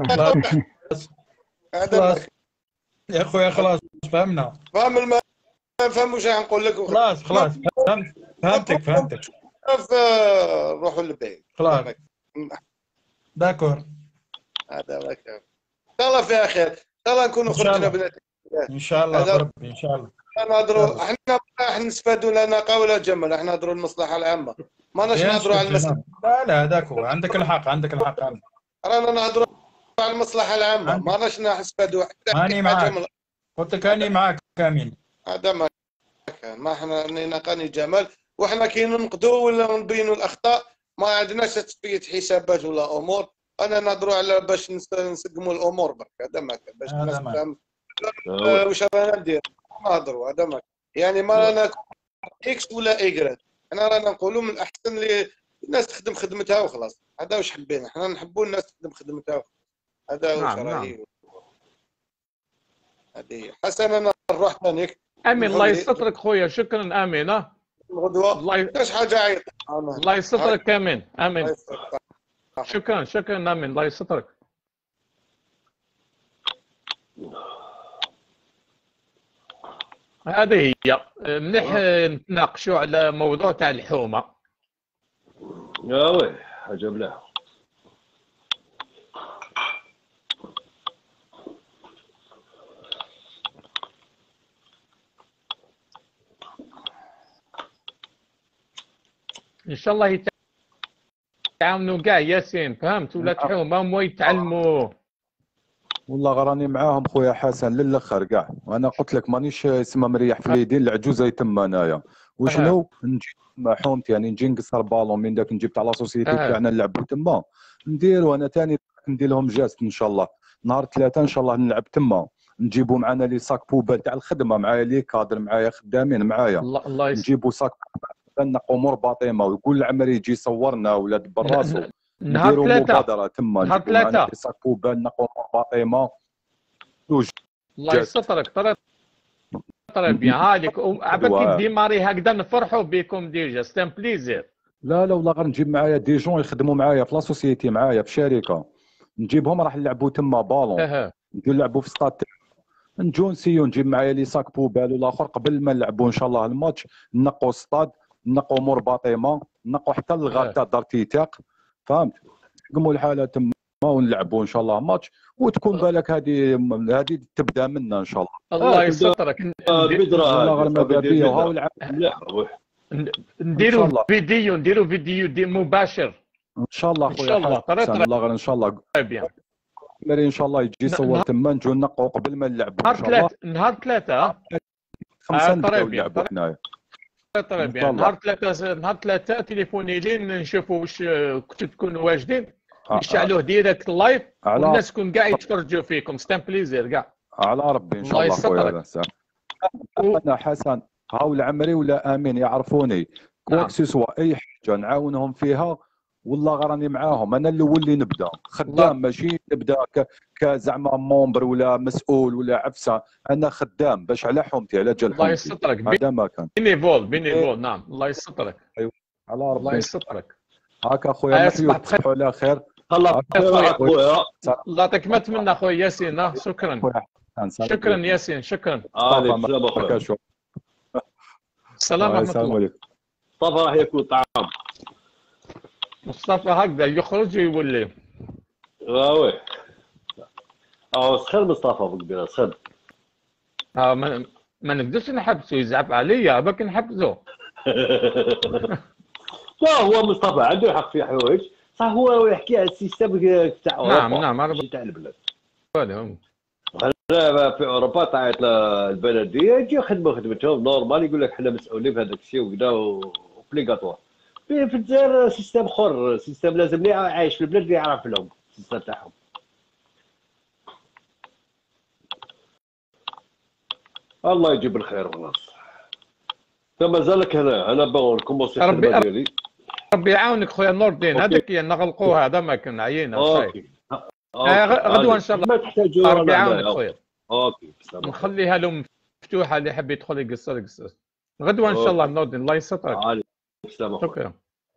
خلاص يا اخويا خلاص فهمنا. فهم واش نقول لك. خلاص فهمتك. روحوا للبيت. خلاص داكور. هذا ما كان. ان شاء الله فيها خير. ان شاء الله نكونوا خرجنا بنتيجه. ان شاء الله ربي ان شاء الله. نهضروا احنا نستفادوا لا ناقه ولا جمل. احنا نهضروا المصلحه العامه. ماناش نهضروا على المسألة. لا هذاك هو. عندك الحق رانا نهضروا على المصلحه العامه. ماناش نستفادوا حتى ماني معاك. قلت لك اني معاك كامل. هذا ما كان. ما احنا ناقاني جمال وحنا كي ننقدوا ولا نبينوا الاخطاء ما عندناش تسبيه حسابات ولا امور. انا نهضروا على باش نسقموا الامور برك. هذا ما كان باش الناس تفهم واش رانا ندير. نهضروا هذا ما يعني ما رانا اكس ولا ايكغريك. احنا رانا نقولوا من الاحسن اللي الناس تخدم خدمتها وخلاص. هذا واش حبينا. احنا نحبوا الناس تخدم خدمتها. هذا واش راهي. هذه حسن. انا نروح ثانيك. امين الله يسترك خويا. شكرا امين. الغدوه كاش حاجه عيط. الله يسترك امين. شكرا امين الله يسترك. هذه هي مليح نتناقشوا على موضوع تاع الحومه. وي حاجه مليحه. ان شاء الله يتعاونوا كاع ياسين فهمت ولا حومه هما يتعلموا. والله راني معاهم خويا حسن للاخر كاع. وانا قلت لك مانيش سما مريح في اليدين. العجوزه يتم انايا وشنو نجي مع حومتي يعني نجي نقصر بالون من داك نجيب تاع لا سوسيتي تاعنا نلعبوا تما ندير. وانا ثاني ندير لهم جاست ان شاء الله نهار 3 ان شاء الله نلعب تما. نجيبوا معنا لي ساك بوبال تاع الخدمه، معايا لي كادر، معايا خدامين معايا، الله نجيبوا ساك نقوا مور باطيمه، ويقول العمري يجي يصورنا ولا دبر راسو، نهار نديروا ثلاثة مبادره تما، نهار نجيبوا معنا ثلاثة لي ساك بوبال نقوا مور باطيمه الله يسترك. طري بيان هذيك عباك ديماري هكذا نفرحوا بكم ديجا ستان بليزير. لا والله غير نجيب معايا دي جون يخدموا معايا في لاسوسيتي، معايا في الشركه، نجيبهم راح نلعبوا تما بالون، نجيو نلعبوا في ستاد، نجو نسيو نجيب معايا لي ساك بوبال والاخر قبل ما نلعبوا ان شاء الله الماتش، نقوا ستاد، نقوا مور باطيمه، نقوا حتى الغار تاع دار تيتاق، فهمت، نقموا الحاله تما ونلعبوا ان شاء الله ماتش، وتكون بالك هذه تبدا منا ان شاء الله. الله يسترك. والله غير ماذا بيا وهاو نديروا فيديو مباشر ان شاء الله خويا، ان شاء الله الله غير ان شاء الله بيان مري ان شاء الله يجي يصور تما، نجو نقوا قبل ما نلعبوا ان شاء الله. نهار ثلاثة 5 نبداو نلعبوا حنايا. نهار ثلاثة تليفوني لين نشوفوا واش كنتو تكونوا واجدين، نشعلوه ديريكت لايف والناس تكون كاع يتفرجوا فيكم، ستان بليزير كاع على ربي ان شاء الله خويا. انا حسن هاو العمري ولا امين يعرفوني، كواكسيسوا اي حاجه نعاونهم فيها والله راني معاهم، انا الاول اللي نبدا خدام، ماشي نبدا كزعما مومبر ولا مسؤول ولا عفسه، انا خدام باش على حومتي على جال حومتي. الله يسترك. هذا ما كان بينيفول نعم. الله يسترك. ايوا على ربي الله يسترك. هاكا خويا، تصبحوا على خير. الله خويا، الله يعطيك ما تمنى خويا ياسين. شكرا شكرا ياسين، شكرا. السلام ورحمه الله. مصطفى راح ياكل طعام. مصطفى هكذا يخرج ويولي. وي سخر مصطفى بالكبيره سخر. ما نقدرش نحبسه، يزعف عليا باك نحبسه. لا هو مصطفى عنده حق في حوايج، صح هو يحكي على السيستم تاع اوروبا. نعم تاع البلاد. هنا في اوروبا طاعت البلديه يجي يخدموا خدمتهم نورمال، يقول لك حنا مسؤولين بهذاك الشيء وكذا وبليغاتوار. في الجزائر سيستم اخر، سيستم لازم اللي عايش في البلاد اللي يعرف لهم السيستم تاعهم. الله يجيب الخير والنصر. مازالك هنا انا باغي نكومونسي الخدمه ديالي. ربي يعاونك خويا نور الدين، هذاك نغلقوه هذا ما كان عيينا. اوكي غدوه ان شاء الله. ما تحتاجوا ربي يعاونك خويا. اوكي نخليها لهم مفتوحه، اللي حب يدخل يقصر. غدوه ان شاء الله نور الدين. الله يسترك. شكرا.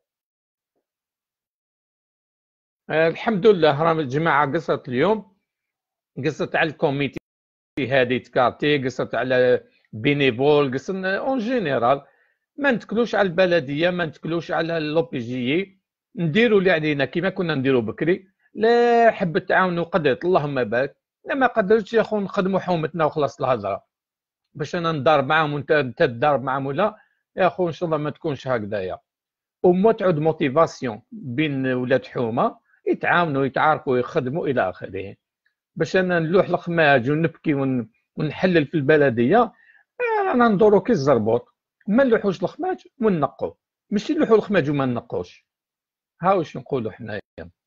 الحمد لله راهم الجماعه قصرت اليوم، قصرت على الكوميتي هذه تكارتي، قصرت على بينيفول، قصرنا اون جينيرال، ما نتكلوش على البلديه، ما نتكلوش على لوبيجي، نديروا اللي علينا كما كنا نديروا بكري. لا حبت تعاونوا قدرت اللهم بارك، لا ما قدرتش يا خو نخدموا حومتنا وخلصت الهضره. باش انا نضارب معاهم وانت تضارب معاهم ولا يا خو ان شاء الله ما تكونش هكذايا. وما تعود موتيفاسيون بين ولاد حومه يتعاونوا يتعارفوا يخدموا الى اخره. باش انا نلوح الخماج ونبكي ونحلل في البلديه، انا ندورو كي الزربوط، ما نلوحوش الخماج وننقوا، ماشي نلوحوا الخماج وما ننقوش. ها واش نقولوا حنايا.